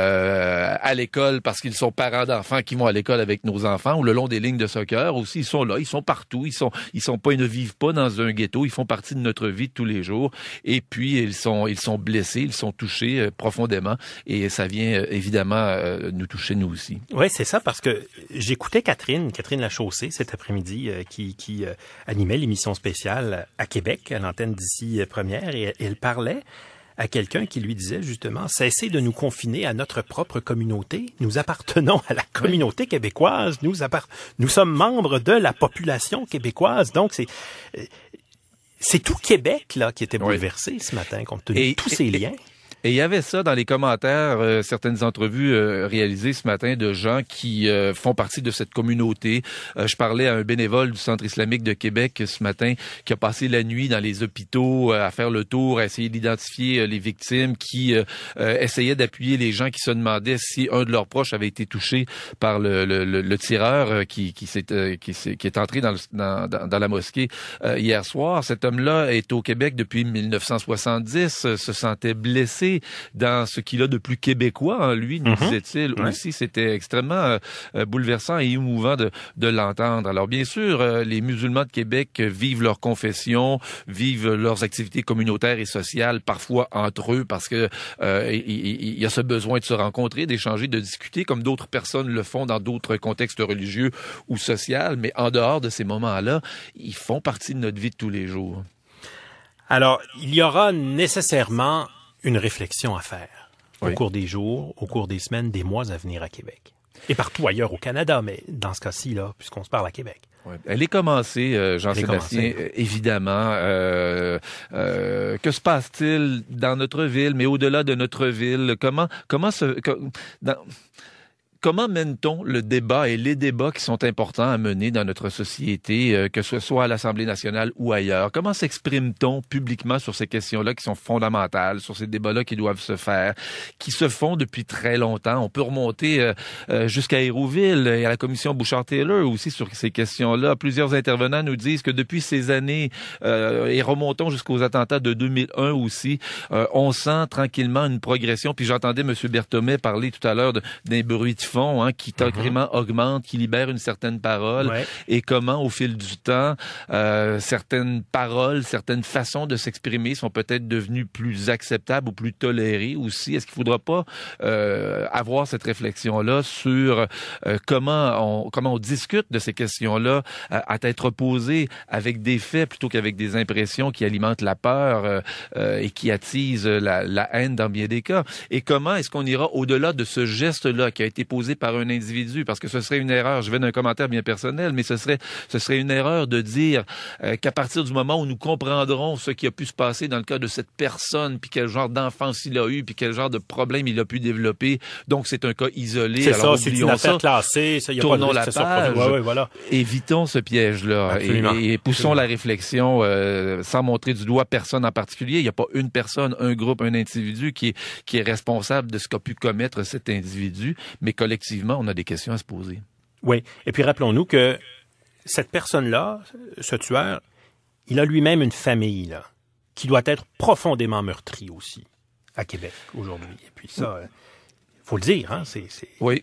euh, à l'école parce qu'ils sont parents d'enfants qui vont à l'école avec nos enfants ou le long des lignes de soccer aussi. Ils sont là, ils sont partout. Ils sont, ils sont pas, ils ne vivent pas dans un ghetto. Ils font partie de notre vie de tous les jours. Et puis ils sont, ils sont blessés, ils sont touchés euh, profondément. Et ça vient euh, évidemment euh, nous toucher nous aussi. Oui, c'est ça, parce que j'écoutais Catherine, Catherine Lachaussée cet après-midi, euh, qui, qui euh, animait l'émission spéciale à Québec, à l'antenne d'ici euh, Première, et elle parlait à quelqu'un qui lui disait justement « Cessez de nous confiner à notre propre communauté. Nous appartenons à la communauté oui. québécoise. Nous, appart- nous sommes membres de la population québécoise. » Donc, c'est... Euh, c'est tout Québec là qui était bouleversé oui. ce matin, compte tenu de tous ces liens. Et il y avait ça dans les commentaires, euh, certaines entrevues euh, réalisées ce matin de gens qui euh, font partie de cette communauté. Euh, je parlais à un bénévole du Centre islamique de Québec ce matin qui a passé la nuit dans les hôpitaux euh, à faire le tour, à essayer d'identifier euh, les victimes, qui euh, euh, essayait d'appuyer les gens qui se demandaient si un de leurs proches avait été touché par le, le, le, le tireur euh, qui, qui, s'est, euh, qui, s'est, qui est entré dans, le, dans, dans la mosquée euh, hier soir. Cet homme-là est au Québec depuis dix-neuf cent soixante-dix, euh, se sentait blessé dans ce qu'il a de plus québécois en lui, nous mm-hmm. disait-il ouais. aussi. C'était extrêmement euh, bouleversant et émouvant de, de l'entendre. Alors bien sûr, euh, les musulmans de Québec vivent leur confession, vivent leurs activités communautaires et sociales, parfois entre eux, parce que euh, il, il y a ce besoin de se rencontrer, d'échanger, de discuter, comme d'autres personnes le font dans d'autres contextes religieux ou sociaux, mais en dehors de ces moments-là, ils font partie de notre vie de tous les jours. Alors, il y aura nécessairement une réflexion à faire oui. au cours des jours, au cours des semaines, des mois à venir à Québec. Et partout ailleurs au Canada, mais dans ce cas-ci, là, puisqu'on se parle à Québec. Ouais. Elle est commencée, euh, Jean-Sébastien, euh, évidemment. Euh, euh, que se passe-t-il dans notre ville, mais au-delà de notre ville? Comment, comment se... Dans, Comment mène-t-on le débat et les débats qui sont importants à mener dans notre société, euh, que ce soit à l'Assemblée nationale ou ailleurs? Comment s'exprime-t-on publiquement sur ces questions-là qui sont fondamentales, sur ces débats-là qui doivent se faire, qui se font depuis très longtemps? On peut remonter euh, euh, jusqu'à Hérouville et à la commission Bouchard-Taylor aussi sur ces questions-là. Plusieurs intervenants nous disent que depuis ces années, euh, et remontons jusqu'aux attentats de deux mille un aussi, euh, on sent tranquillement une progression. Puis j'entendais M. Berthomet parler tout à l'heure de, d'un bruit de fond hein, qui tranquillement mm-hmm. augmente, qui libère une certaine parole, ouais. et comment au fil du temps, euh, certaines paroles, certaines façons de s'exprimer sont peut-être devenues plus acceptables ou plus tolérées aussi. Est-ce qu'il ne faudra pas euh, avoir cette réflexion-là sur euh, comment on comment on discute de ces questions-là euh, à être posées avec des faits plutôt qu'avec des impressions qui alimentent la peur euh, euh, et qui attisent la, la haine dans bien des cas? Et comment est-ce qu'on ira au-delà de ce geste-là qui a été posé par un individu, parce que ce serait une erreur, je vais d'un commentaire bien personnel, mais ce serait ce serait une erreur de dire euh, qu'à partir du moment où nous comprendrons ce qui a pu se passer dans le cas de cette personne, puis quel genre d'enfance il a eu, puis quel genre de problème il a pu développer, donc c'est un cas isolé. C'est alors ça, c'est une affaire classée, ça, y a tournons pas de la page, ouais, ouais, voilà. Évitons ce piège-là et, et poussons Absolument. la réflexion euh, sans montrer du doigt personne en particulier. Il n'y a pas une personne, un groupe, un individu qui est, qui est responsable de ce qu'a pu commettre cet individu, mais collectivement, on a des questions à se poser. Oui, et puis rappelons-nous que cette personne-là, ce tueur, il a lui-même une famille là, qui doit être profondément meurtrie aussi à Québec aujourd'hui. Et puis ça, il faut le dire, hein, c'est, c'est, oui.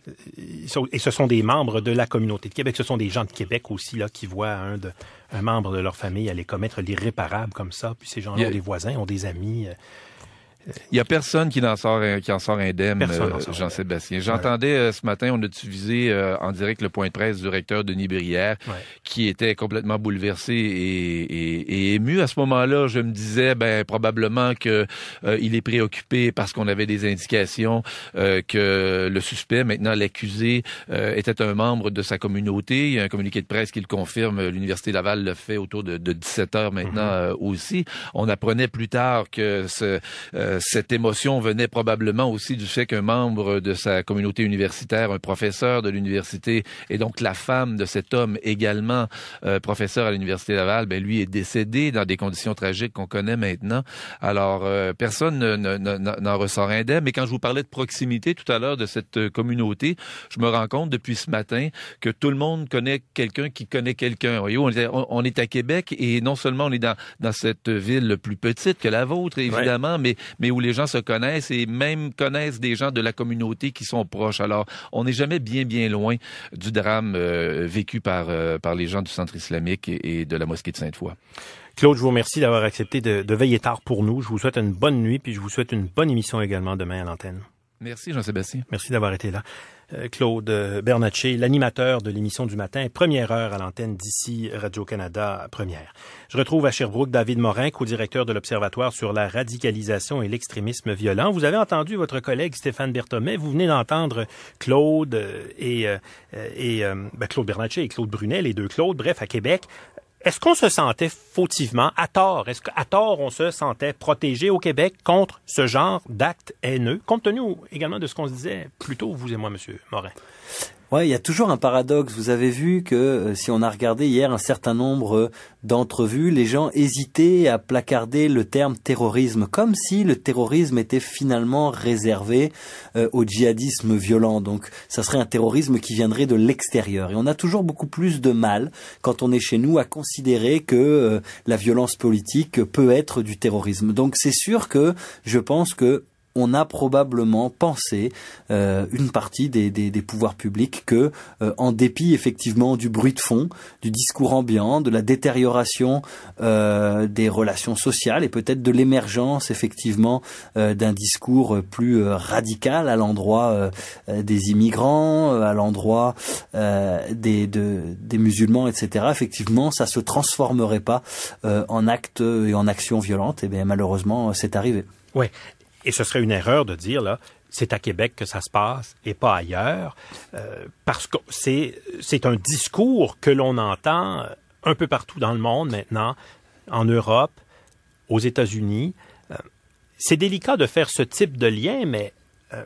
Et ce sont des membres de la communauté de Québec, ce sont des gens de Québec aussi là qui voient un, de, un membre de leur famille aller commettre l'irréparable comme ça. Puis ces gens-là yeah. ont des voisins, ont des amis. Euh, Il y a personne qui en sort, qui en sort indemne, euh, Jean-Sébastien. J'entendais ouais. euh, ce matin, on a diffusé euh, en direct le point de presse du recteur Denis Brière, ouais. qui était complètement bouleversé et, et, et ému. À ce moment-là, je me disais, ben probablement que euh, il est préoccupé parce qu'on avait des indications euh, que le suspect, maintenant l'accusé, euh, était un membre de sa communauté. Il y a un communiqué de presse qui le confirme. L'Université Laval le fait autour de, de dix-sept heures maintenant mm-hmm. euh, aussi. On apprenait plus tard que ce euh, cette émotion venait probablement aussi du fait qu'un membre de sa communauté universitaire, un professeur de l'université, et donc la femme de cet homme également euh, professeur à l'Université Laval, ben lui est décédé dans des conditions tragiques qu'on connaît maintenant. Alors, euh, personne ne, ne, ne, n'en ressort indemne. Mais quand je vous parlais de proximité tout à l'heure de cette communauté, je me rends compte depuis ce matin que tout le monde connaît quelqu'un qui connaît quelqu'un. Voyez, on est, on est à Québec et non seulement on est dans, dans cette ville plus petite que la vôtre, évidemment, ouais. mais, mais où les gens se connaissent et même connaissent des gens de la communauté qui sont proches. Alors, on n'est jamais bien, bien loin du drame euh, vécu par, euh, par les gens du Centre islamique et, et de la mosquée de Sainte-Foy. Claude, je vous remercie d'avoir accepté de, de veiller tard pour nous. Je vous souhaite une bonne nuit, puis je vous souhaite une bonne émission également demain à l'antenne. Merci, Jean-Sébastien. Merci d'avoir été là. Euh, Claude Bernatchez, l'animateur de l'émission du matin, première heure à l'antenne d'ici Radio-Canada, première. Je retrouve à Sherbrooke David Morin, co-directeur de l'Observatoire sur la radicalisation et l'extrémisme violent. Vous avez entendu votre collègue Stéphane Berthomet. Vous venez d'entendre Claude et, euh, et euh, ben Claude Bernatchez et Claude Brunet, les deux Claude, bref, à Québec. est-ce qu'on se sentait fautivement, à tort, est-ce qu'à tort on se sentait protégé au Québec contre ce genre d'actes haineux, compte tenu également de ce qu'on se disait plus tôt, vous et moi, M. Morin? Ouais, il y a toujours un paradoxe. Vous avez vu que euh, si on a regardé hier un certain nombre d'entrevues, les gens hésitaient à placarder le terme terrorisme, comme si le terrorisme était finalement réservé euh, au djihadisme violent. Donc, ça serait un terrorisme qui viendrait de l'extérieur. Et on a toujours beaucoup plus de mal, quand on est chez nous, à considérer que euh, la violence politique peut être du terrorisme. Donc, c'est sûr que je pense que on a probablement pensé, euh, une partie des, des, des pouvoirs publics, que, euh, en dépit effectivement du bruit de fond, du discours ambiant, de la détérioration euh, des relations sociales et peut-être de l'émergence effectivement euh, d'un discours plus euh, radical à l'endroit euh, des immigrants, à l'endroit euh, des, de, des musulmans, et cetera. Effectivement, ça se transformerait pas euh, en actes et en actions violentes. Et bien malheureusement, c'est arrivé. Ouais. Et ce serait une erreur de dire, là, c'est à Québec que ça se passe et pas ailleurs, euh, parce que c'est, c'est un discours que l'on entend un peu partout dans le monde maintenant, en Europe, aux États-Unis. Euh, c'est délicat de faire ce type de lien, mais euh,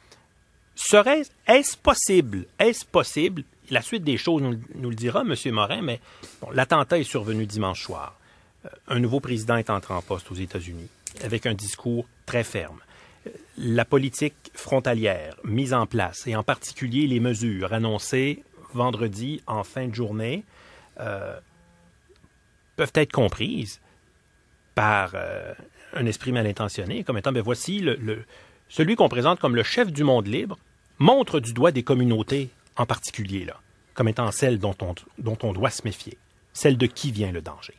serait, est-ce possible, est-ce possible, la suite des choses nous, nous le dira, M. Morin, mais bon, l'attentat est survenu dimanche soir. Euh, un nouveau président est entré en poste aux États-Unis, avec un discours très ferme. La politique frontalière mise en place, et en particulier les mesures annoncées vendredi en fin de journée, euh, peuvent être comprises par euh, un esprit mal intentionné, comme étant, ben voici, le, le, celui qu'on présente comme le chef du monde libre montre du doigt des communautés en particulier, là, comme étant celles dont on, dont on doit se méfier, celles de qui vient le danger.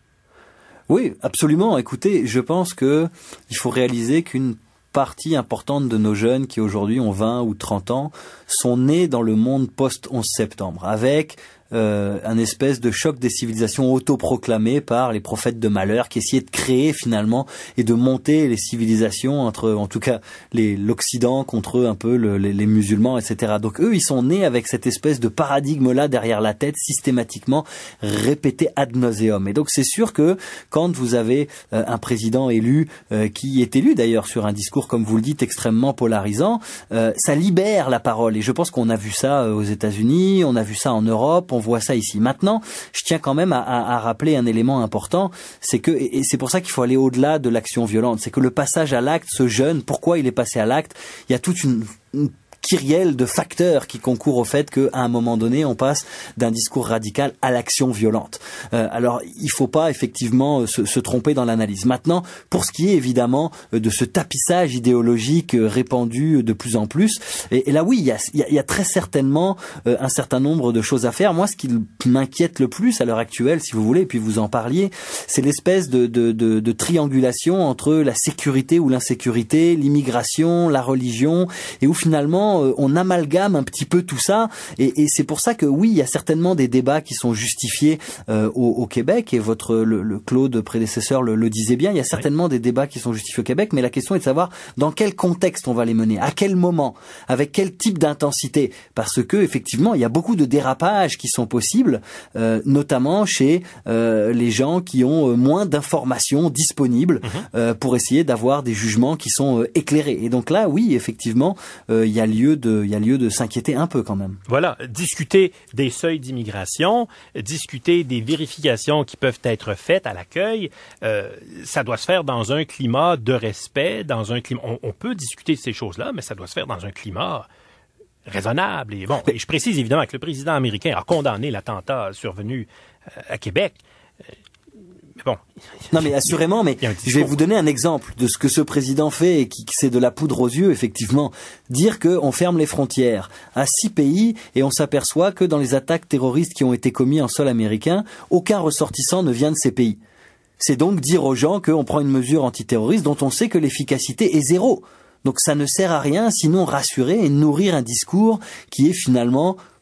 Oui, absolument. Écoutez, je pense que il faut réaliser qu'une partie importante de nos jeunes qui aujourd'hui ont vingt ou trente ans sont nés dans le monde post onze septembre, avec euh, un espèce de choc des civilisations autoproclamé par les prophètes de malheur qui essayaient de créer finalement et de monter les civilisations entre, en tout cas, les, l'Occident contre un peu le, les, les musulmans, et cetera. Donc eux, ils sont nés avec cette espèce de paradigme-là derrière la tête, systématiquement répété ad nauseum. Et donc c'est sûr que quand vous avez euh, un président élu, euh, qui est élu d'ailleurs sur un discours, comme vous le dites, extrêmement polarisant, euh, ça libère la parole. Et je pense qu'on a vu ça euh, aux États-Unis, on a vu ça en Europe, on voit ça ici. Maintenant, je tiens quand même à, à, à rappeler un élément important, c'est que, et c'est pour ça qu'il faut aller au-delà de l'action violente, c'est que le passage à l'acte, ce jeune, pourquoi il est passé à l'acte, il y a toute une, une kyrielle de facteurs qui concourent au fait qu'à un moment donné, on passe d'un discours radical à l'action violente. Euh, alors, il faut pas effectivement se, se tromper dans l'analyse. Maintenant, pour ce qui est évidemment de ce tapissage idéologique répandu de plus en plus, et, et là oui, il y a, il y a, il y a très certainement euh, un certain nombre de choses à faire. Moi, ce qui m'inquiète le plus à l'heure actuelle, si vous voulez, et puis vous en parliez, c'est l'espèce de, de, de, de triangulation entre la sécurité ou l'insécurité, l'immigration, la religion, et où finalement on amalgame un petit peu tout ça, et, et c'est pour ça que oui, il y a certainement des débats qui sont justifiés euh, au, au Québec, et votre le, le Claude prédécesseur le, le disait bien, il y a certainement oui. des débats qui sont justifiés au Québec, mais la question est de savoir dans quel contexte on va les mener, à quel moment, avec quel type d'intensité, parce que effectivement il y a beaucoup de dérapages qui sont possibles, euh, notamment chez euh, les gens qui ont moins d'informations disponibles mmh. euh, pour essayer d'avoir des jugements qui sont euh, éclairés. Et donc là, oui, effectivement, euh, il y a lieu de, il y a lieu de s'inquiéter un peu quand même. Voilà, discuter des seuils d'immigration, discuter des vérifications qui peuvent être faites à l'accueil, euh, ça doit se faire dans un climat de respect, dans un climat. On, on peut discuter de ces choses-là, mais ça doit se faire dans un climat raisonnable. Et bon, et je précise évidemment que le président américain a condamné l'attentat survenu euh, à Québec. Euh, Mais bon. Non, mais assurément, mais je vais vous donner un exemple de ce que ce président fait et qui, c'est de la poudre aux yeux, effectivement. Dire qu'on ferme les frontières à six pays et on s'aperçoit que dans les attaques terroristes qui ont été commises en sol américain, aucun ressortissant ne vient de ces pays. C'est donc dire aux gens qu'on prend une mesure antiterroriste dont on sait que l'efficacité est zéro. Donc ça ne sert à rien sinon rassurer et nourrir un discours qui est finalement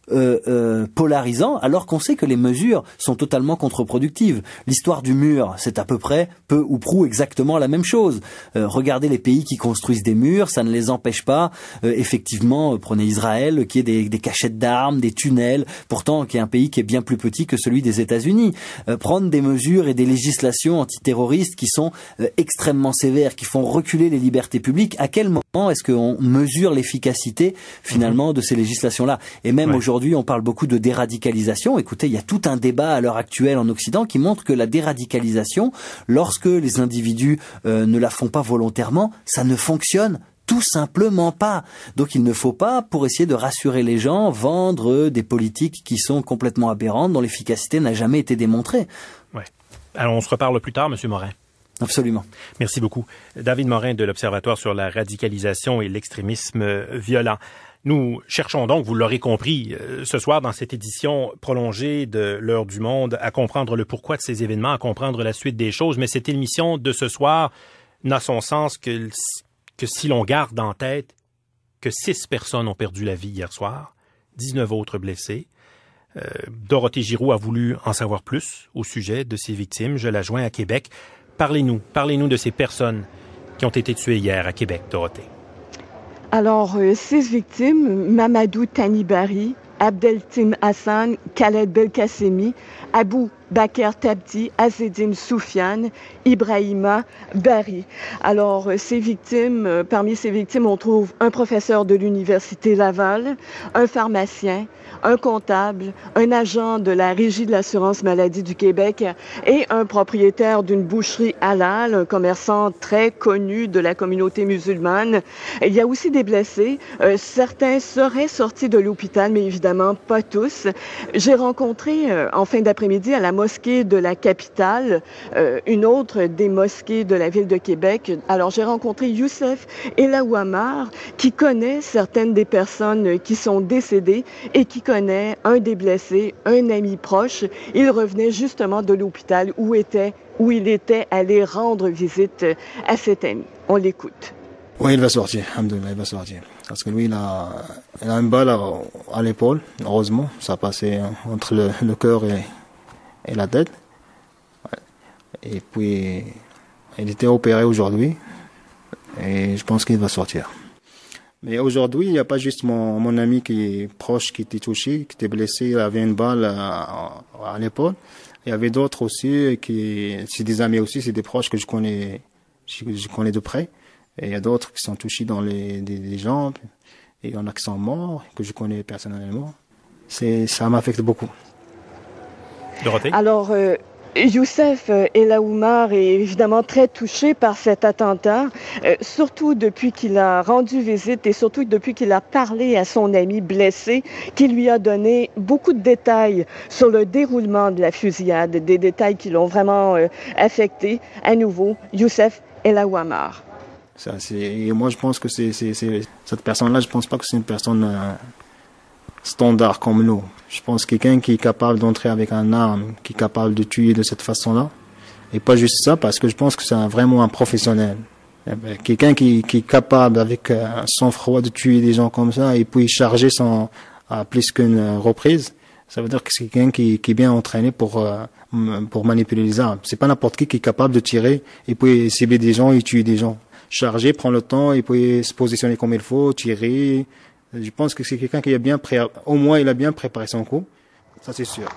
euh, euh, polarisant, alors qu'on sait que les mesures sont totalement contre-productives. L'histoire du mur, c'est à peu près, peu ou prou, exactement la même chose. Euh, regardez les pays qui construisent des murs, ça ne les empêche pas, euh, effectivement, euh, prenez Israël, qui est des, des cachettes d'armes, des tunnels, pourtant qui est un pays qui est bien plus petit que celui des États-Unis. Euh, prendre des mesures et des législations antiterroristes qui sont euh, extrêmement sévères, qui font reculer les libertés publiques, à quel moment est-ce qu'on mesure l'efficacité finalement de ces législations-là? Et même ouais. aujourd'hui, on parle beaucoup de déradicalisation. Écoutez, il y a tout un débat à l'heure actuelle en Occident qui montre que la déradicalisation, lorsque les individus euh, ne la font pas volontairement, ça ne fonctionne tout simplement pas. Donc il ne faut pas, pour essayer de rassurer les gens, vendre des politiques qui sont complètement aberrantes, dont l'efficacité n'a jamais été démontrée. Ouais. Alors on se reparle plus tard, Monsieur Morin. Absolument. Merci beaucoup. David Morin de l'Observatoire sur la radicalisation et l'extrémisme violent. Nous cherchons donc, vous l'aurez compris, euh, ce soir dans cette édition prolongée de l'Heure du Monde, à comprendre le pourquoi de ces événements, à comprendre la suite des choses. Mais cette émission de ce soir n'a son sens que, que si l'on garde en tête que six personnes ont perdu la vie hier soir, dix-neuf autres blessés. Euh, Dorothée Giroux a voulu en savoir plus au sujet de ces victimes. Je la joins à Québec. Parlez-nous, parlez-nous de ces personnes qui ont été tuées hier à Québec, Dorothée. Alors, euh, six victimes, Mamadou Tanibari, Abdeltim Hassan, Khaled Belkacemi, Abou Bakr Tabdi, Azedine Soufiane, Ibrahima Bari. Alors, euh, ces victimes, euh, parmi ces victimes, on trouve un professeur de l'Université Laval, un pharmacien, un comptable, un agent de la Régie de l'assurance maladie du Québec et un propriétaire d'une boucherie halal, un commerçant très connu de la communauté musulmane. Il y a aussi des blessés. Euh, certains seraient sortis de l'hôpital, mais évidemment pas tous. J'ai rencontré euh, en fin d'après-midi à la mosquée de la capitale, euh, une autre des mosquées de la ville de Québec. Alors j'ai rencontré Youssef Elaouamar, qui connaît certaines des personnes qui sont décédées et qui connaît un des blessés, un ami proche. Il revenait justement de l'hôpital où, était, où il était allé rendre visite à cet ami. On l'écoute. Oui, il va sortir, alhamdoulilah, il va sortir. Parce que lui, il a, il a une balle à, à l'épaule, heureusement. Ça a passé entre le, le cœur et, et la tête. Et puis, il était opéré aujourd'hui. Et je pense qu'il va sortir. Mais aujourd'hui, il n'y a pas juste mon, mon ami qui est proche, qui était touché, qui était blessé, il avait une balle à, à l'épaule. Il y avait d'autres aussi, qui, c'est des amis aussi, c'est des proches que je connais, je, je connais de près. Et il y a d'autres qui sont touchés dans les, les, les jambes. Et il y en a qui sont morts, que je connais personnellement. C'est, ça m'affecte beaucoup. Dorothée? Alors, euh, Youssef Elaoumar est évidemment très touché par cet attentat, euh, surtout depuis qu'il a rendu visite et surtout depuis qu'il a parlé à son ami blessé, qui lui a donné beaucoup de détails sur le déroulement de la fusillade, des détails qui l'ont vraiment euh, affecté. À nouveau, Youssef Elaoumar. Ça, c'est, et moi, je pense que c'est, c'est, c'est cette personne-là, je pense pas que c'est une personne euh, standard comme nous. Je pense que quelqu'un qui est capable d'entrer avec un arme, qui est capable de tuer de cette façon-là, et pas juste ça, parce que je pense que c'est un, vraiment un professionnel. Eh ben, quelqu'un qui, qui est capable, avec euh, un sang-froid, de tuer des gens comme ça, et puis charger son, à plus qu'une reprise, ça veut dire que c'est quelqu'un qui, qui est bien entraîné pour, euh, pour manipuler les armes. C'est pas n'importe qui qui est capable de tirer, et puis cibler des gens et tuer des gens. Charger, prendre le temps, et puis se positionner comme il faut, tirer. Je pense que c'est quelqu'un qui a bien pré... au moins il a bien préparé son coup. Ça, c'est sûr.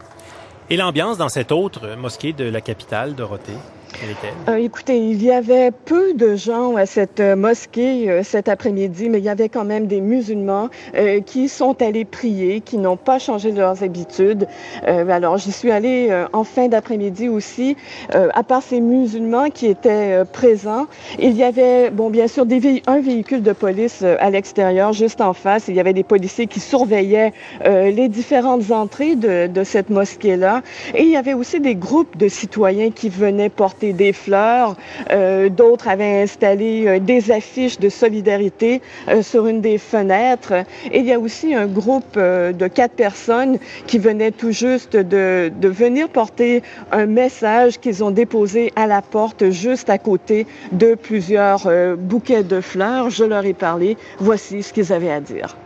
Et l'ambiance dans cette autre mosquée de la capitale, Dorothée? Quelle était-elle? Euh, écoutez, il y avait peu de gens à cette euh, mosquée euh, cet après-midi, mais il y avait quand même des musulmans euh, qui sont allés prier, qui n'ont pas changé leurs habitudes. Euh, alors, j'y suis allée euh, en fin d'après-midi aussi. Euh, à part ces musulmans qui étaient euh, présents, il y avait, bon, bien sûr, des vé- un véhicule de police euh, à l'extérieur, juste en face. Il y avait des policiers qui surveillaient euh, les différentes entrées de, de cette mosquée-là. Et il y avait aussi des groupes de citoyens qui venaient porter des fleurs. Euh, d'autres avaient installé euh, des affiches de solidarité euh, sur une des fenêtres. Et il y a aussi un groupe euh, de quatre personnes qui venaient tout juste de, de venir porter un message qu'ils ont déposé à la porte juste à côté de plusieurs euh, bouquets de fleurs. Je leur ai parlé. Voici ce qu'ils avaient à dire.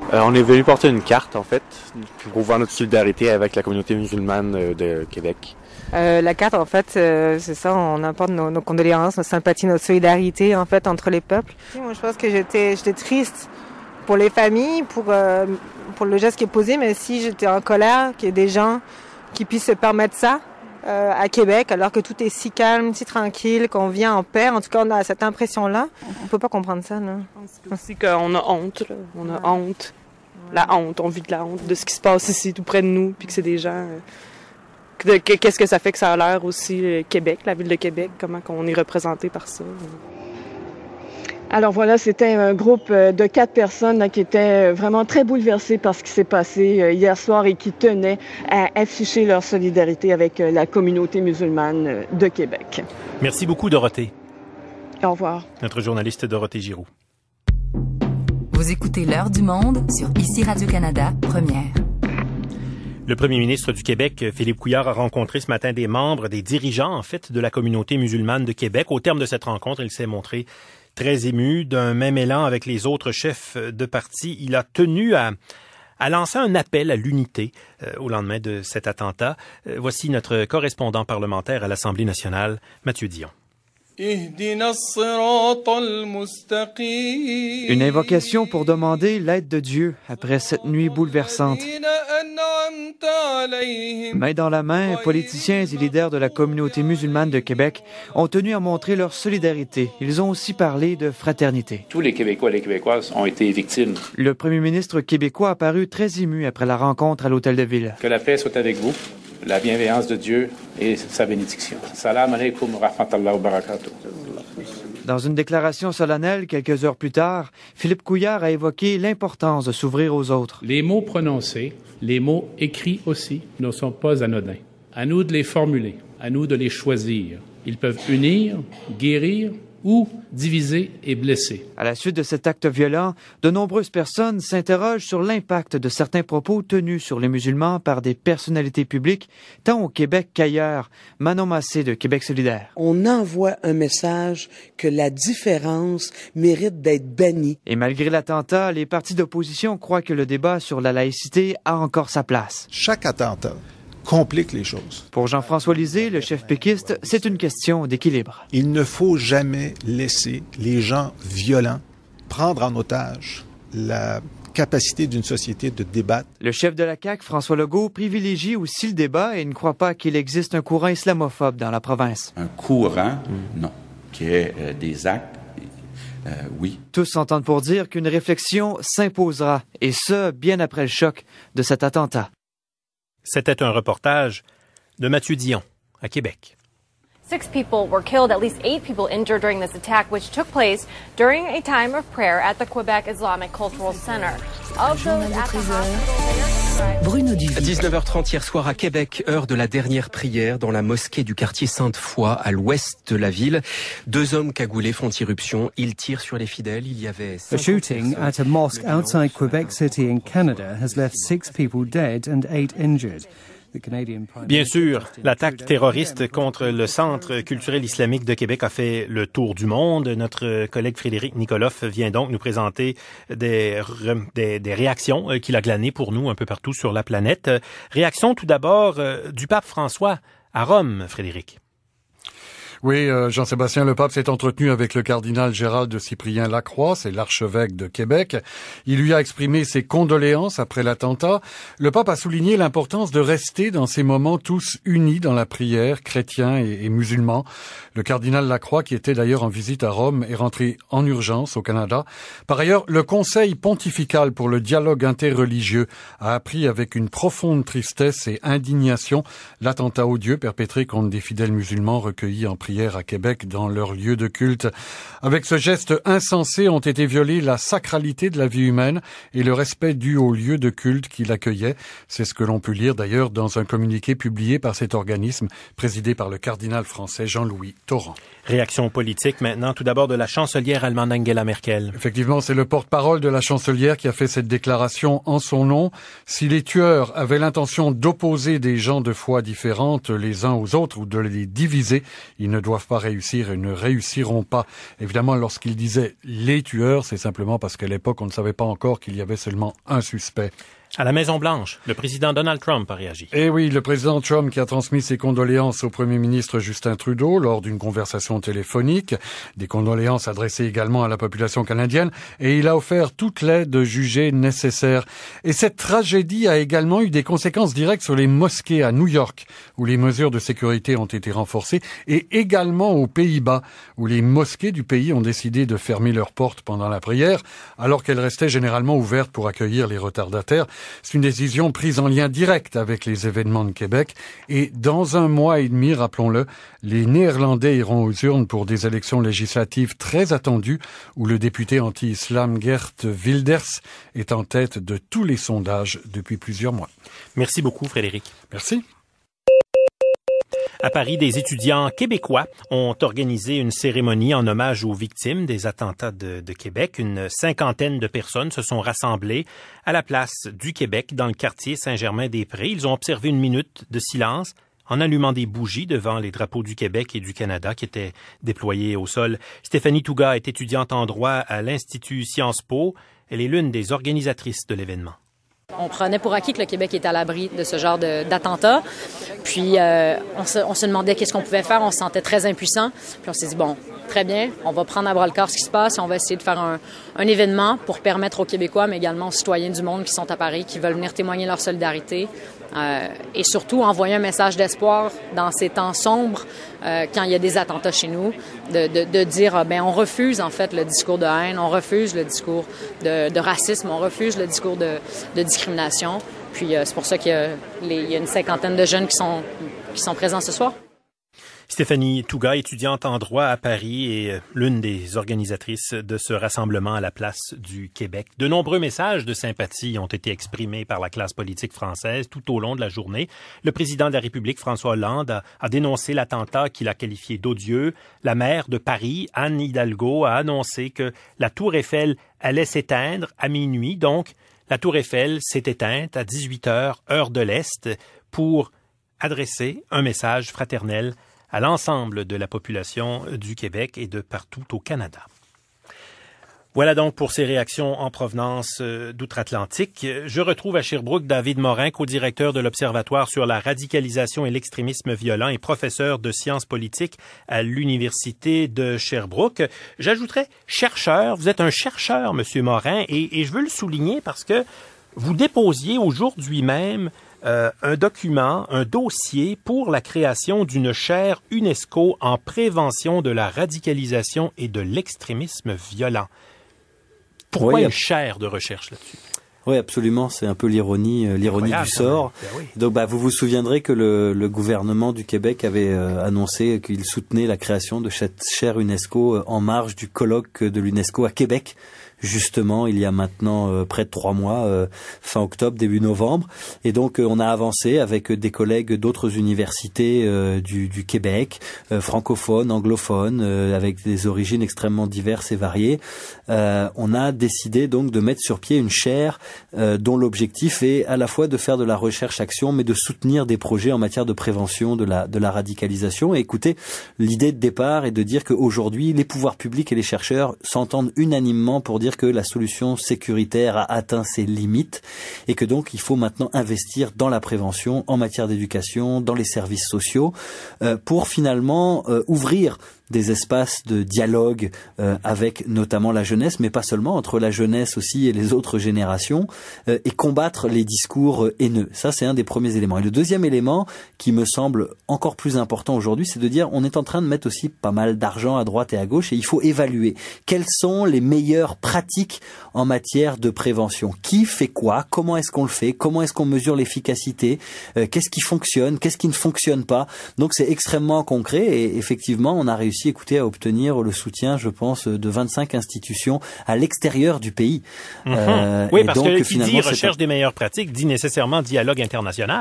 Euh, on est venu porter une carte, en fait, pour voir notre solidarité avec la communauté musulmane de Québec. Euh, la carte, en fait, euh, c'est ça, on apporte nos, nos condoléances, nos sympathies, notre solidarité, en fait, entre les peuples. Moi, je pense que j'étais, j'étais triste pour les familles, pour, euh, pour le geste qui est posé, mais si j'étais en colère qu'il y ait des gens qui puissent se permettre ça euh, à Québec, alors que tout est si calme, si tranquille, qu'on vient en paix. En tout cas, on a cette impression-là. On peut pas comprendre ça, là. Je pense aussi qu'on a honte, là. On a ouais. honte. Ouais. La honte, on vit de la honte de ce qui se passe ici, tout près de nous, puis que c'est des gens... Euh, Qu'est-ce que ça fait que ça a l'air aussi, le Québec, la ville de Québec, comment on est représenté par ça. Alors voilà, c'était un groupe de quatre personnes là, qui étaient vraiment très bouleversées par ce qui s'est passé hier soir et qui tenaient à afficher leur solidarité avec la communauté musulmane de Québec. Merci beaucoup, Dorothée. Au revoir. Notre journaliste Dorothée Giroux. Vous écoutez L'heure du monde sur Ici Radio-Canada, première. Le premier ministre du Québec, Philippe Couillard, a rencontré ce matin des membres, des dirigeants, en fait, de la communauté musulmane de Québec. Au terme de cette rencontre, il s'est montré très ému. D'un même élan avec les autres chefs de parti, il a tenu à, à lancer un appel à l'unité euh, au lendemain de cet attentat. Euh, voici notre correspondant parlementaire à l'Assemblée nationale, Mathieu Dion. Une invocation pour demander l'aide de Dieu après cette nuit bouleversante. Main dans la main, politiciens et leaders de la communauté musulmane de Québec ont tenu à montrer leur solidarité. Ils ont aussi parlé de fraternité. Tous les Québécois et les Québécoises ont été victimes. Le premier ministre québécois a paru très ému après la rencontre à l'Hôtel de Ville. Que la paix soit avec vous, la bienveillance de Dieu et sa bénédiction. Salam alaikum wa rahmatullahi wa barakatuh. Dans une déclaration solennelle, quelques heures plus tard, Philippe Couillard a évoqué l'importance de s'ouvrir aux autres. Les mots prononcés, les mots écrits aussi, ne sont pas anodins. À nous de les formuler, à nous de les choisir. Ils peuvent unir, guérir ou diviser et blesser. À la suite de cet acte violent, de nombreuses personnes s'interrogent sur l'impact de certains propos tenus sur les musulmans par des personnalités publiques, tant au Québec qu'ailleurs. Manon Massé de Québec solidaire. On envoie un message que la différence mérite d'être bannie. Et malgré l'attentat, les partis d'opposition croient que le débat sur la laïcité a encore sa place. Chaque attentat complique les choses. Pour Jean-François Lisée, le chef péquiste, c'est une question d'équilibre. Il ne faut jamais laisser les gens violents prendre en otage la capacité d'une société de débattre. Le chef de la C A Q, François Legault, privilégie aussi le débat et ne croit pas qu'il existe un courant islamophobe dans la province. Un courant, mmh. non. Qui est euh, des actes, euh, oui. Tous s'entendent pour dire qu'une réflexion s'imposera, et ce, bien après le choc de cet attentat. C'était un reportage de Mathieu Dion, à Québec. Six people were killed, at least eight people injured during this attack, which took place during a time of prayer at the Quebec Islamic Cultural Center. Of those at the hospital, Bruno Duvy. À dix-neuf heures trente hier soir à Québec, heure de la dernière prière dans la mosquée du quartier Sainte-Foy, à l'ouest de la ville. Deux hommes cagoulés font irruption. Ils tirent sur les fidèles. Il y avait... A shooting at a mosque outside Quebec City in Canada has left six people dead and eight injured. Bien sûr, l'attaque terroriste contre le Centre culturel islamique de Québec a fait le tour du monde. Notre collègue Frédéric Nikoloff vient donc nous présenter des, des, des réactions qu'il a glanées pour nous un peu partout sur la planète. Réaction tout d'abord du pape François à Rome, Frédéric. Oui, euh, Jean-Sébastien, le pape s'est entretenu avec le cardinal Gérald de Cyprien Lacroix, c'est l'archevêque de Québec. Il lui a exprimé ses condoléances après l'attentat. Le pape a souligné l'importance de rester dans ces moments tous unis dans la prière, chrétiens et, et musulmans. Le cardinal Lacroix, qui était d'ailleurs en visite à Rome, est rentré en urgence au Canada. Par ailleurs, le Conseil pontifical pour le dialogue interreligieux a appris avec une profonde tristesse et indignation l'attentat odieux perpétré contre des fidèles musulmans recueillis en prière à Québec dans leur lieu de culte. Avec ce geste insensé ont été violées la sacralité de la vie humaine et le respect dû au lieu de culte qui l'accueillait. C'est ce que l'on peut lire d'ailleurs dans un communiqué publié par cet organisme présidé par le cardinal français Jean-Louis Torrent. Réaction politique maintenant, tout d'abord de la chancelière allemande Angela Merkel. Effectivement, c'est le porte-parole de la chancelière qui a fait cette déclaration en son nom. Si les tueurs avaient l'intention d'opposer des gens de foi différentes les uns aux autres ou de les diviser, ils ne ne doivent pas réussir et ne réussiront pas. Évidemment, lorsqu'il disait les tueurs, c'est simplement parce qu'à l'époque, on ne savait pas encore qu'il y avait seulement un suspect. À la Maison-Blanche, le président Donald Trump a réagi. Eh oui, le président Trump qui a transmis ses condoléances au premier ministre Justin Trudeau lors d'une conversation téléphonique. Des condoléances adressées également à la population canadienne et il a offert toute l'aide jugée nécessaire. Et cette tragédie a également eu des conséquences directes sur les mosquées à New York, où les mesures de sécurité ont été renforcées, et également aux Pays-Bas, où les mosquées du pays ont décidé de fermer leurs portes pendant la prière, alors qu'elles restaient généralement ouvertes pour accueillir les retardataires. C'est une décision prise en lien direct avec les événements de Québec. Et dans un mois et demi, rappelons-le, les Néerlandais iront aux urnes pour des élections législatives très attendues où le député anti-islam Geert Wilders est en tête de tous les sondages depuis plusieurs mois. Merci beaucoup, Frédéric. Merci. À Paris, des étudiants québécois ont organisé une cérémonie en hommage aux victimes des attentats de, de Québec. Une cinquantaine de personnes se sont rassemblées à la place du Québec dans le quartier Saint-Germain-des-Prés. Ils ont observé une minute de silence en allumant des bougies devant les drapeaux du Québec et du Canada qui étaient déployés au sol. Stéphanie Touga est étudiante en droit à l'Institut Sciences Po. Elle est l'une des organisatrices de l'événement. On prenait pour acquis que le Québec est à l'abri de ce genre de, d'attentats. Puis euh, on, se, on se demandait qu'est-ce qu'on pouvait faire. On se sentait très impuissant. Puis on s'est dit, bon, très bien, on va prendre à bras-le-corps ce qui se passe et on va essayer de faire un, un événement pour permettre aux Québécois, mais également aux citoyens du monde qui sont à Paris, qui veulent venir témoigner leur solidarité. Euh, et surtout envoyer un message d'espoir dans ces temps sombres euh, quand il y a des attentats chez nous, de, de, de dire euh, ben on refuse en fait le discours de haine, on refuse le discours de, de racisme, on refuse le discours de, de discrimination. Puis euh, c'est pour ça qu'il y a, les, il y a une cinquantaine de jeunes qui sont, qui sont présents ce soir. Stéphanie Touga, étudiante en droit à Paris et l'une des organisatrices de ce rassemblement à la place du Québec. De nombreux messages de sympathie ont été exprimés par la classe politique française tout au long de la journée. Le président de la République, François Hollande, a, a dénoncé l'attentat qu'il a qualifié d'odieux. La maire de Paris, Anne Hidalgo, a annoncé que la tour Eiffel allait s'éteindre à minuit. Donc, la tour Eiffel s'est éteinte à dix-huit heures, heure de l'Est, pour adresser un message fraternel à l'ensemble de la population du Québec et de partout au Canada. Voilà donc pour ces réactions en provenance d'outre-Atlantique. Je retrouve à Sherbrooke David Morin, co-directeur de l'Observatoire sur la radicalisation et l'extrémisme violent et professeur de sciences politiques à l'Université de Sherbrooke. J'ajouterais chercheur. Vous êtes un chercheur, Monsieur Morin, et, et je veux le souligner parce que vous déposiez aujourd'hui même Euh, un document, un dossier pour la création d'une chaire UNESCO en prévention de la radicalisation et de l'extrémisme violent. Pourquoi oui, une chaire de recherche là-dessus? Oui, absolument. C'est un peu l'ironie, euh, l'ironie du sort. Ben oui. Donc, bah, vous vous souviendrez que le, le gouvernement du Québec avait euh, annoncé qu'il soutenait la création de cette chaire UNESCO euh, en marge du colloque de l'UNESCO à Québec. Justement, il y a maintenant euh, près de trois mois, euh, fin octobre, début novembre. Et donc, euh, on a avancé avec des collègues d'autres universités euh, du, du Québec, euh, francophones, anglophones, euh, avec des origines extrêmement diverses et variées. Euh, on a décidé donc de mettre sur pied une chaire euh, dont l'objectif est à la fois de faire de la recherche-action, mais de soutenir des projets en matière de prévention de la, de la radicalisation. Et écoutez, l'idée de départ est de dire qu'aujourd'hui, les pouvoirs publics et les chercheurs s'entendent unanimement pour dire que la solution sécuritaire a atteint ses limites et que donc il faut maintenant investir dans la prévention en matière d'éducation, dans les services sociaux, euh, pour finalement euh, ouvrir des espaces de dialogue euh, avec notamment la jeunesse, mais pas seulement, entre la jeunesse aussi et les autres générations, euh, et combattre les discours euh, haineux. Ça, c'est un des premiers éléments. Et le deuxième élément, qui me semble encore plus important aujourd'hui, c'est de dire on est en train de mettre aussi pas mal d'argent à droite et à gauche, et il faut évaluer quelles sont les meilleures pratiques en matière de prévention. Qui fait quoi? Comment est-ce qu'on le fait? Comment est-ce qu'on mesure l'efficacité? euh, Qu'est-ce qui fonctionne? Qu'est-ce qui ne fonctionne pas? Donc c'est extrêmement concret, et effectivement, on a réussi écoutez, à obtenir le soutien, je pense, de vingt-cinq institutions à l'extérieur du pays. Mm-hmm. Euh, oui, et parce donc, que qui finalement, dit recherche des meilleures pratiques dit nécessairement dialogue international.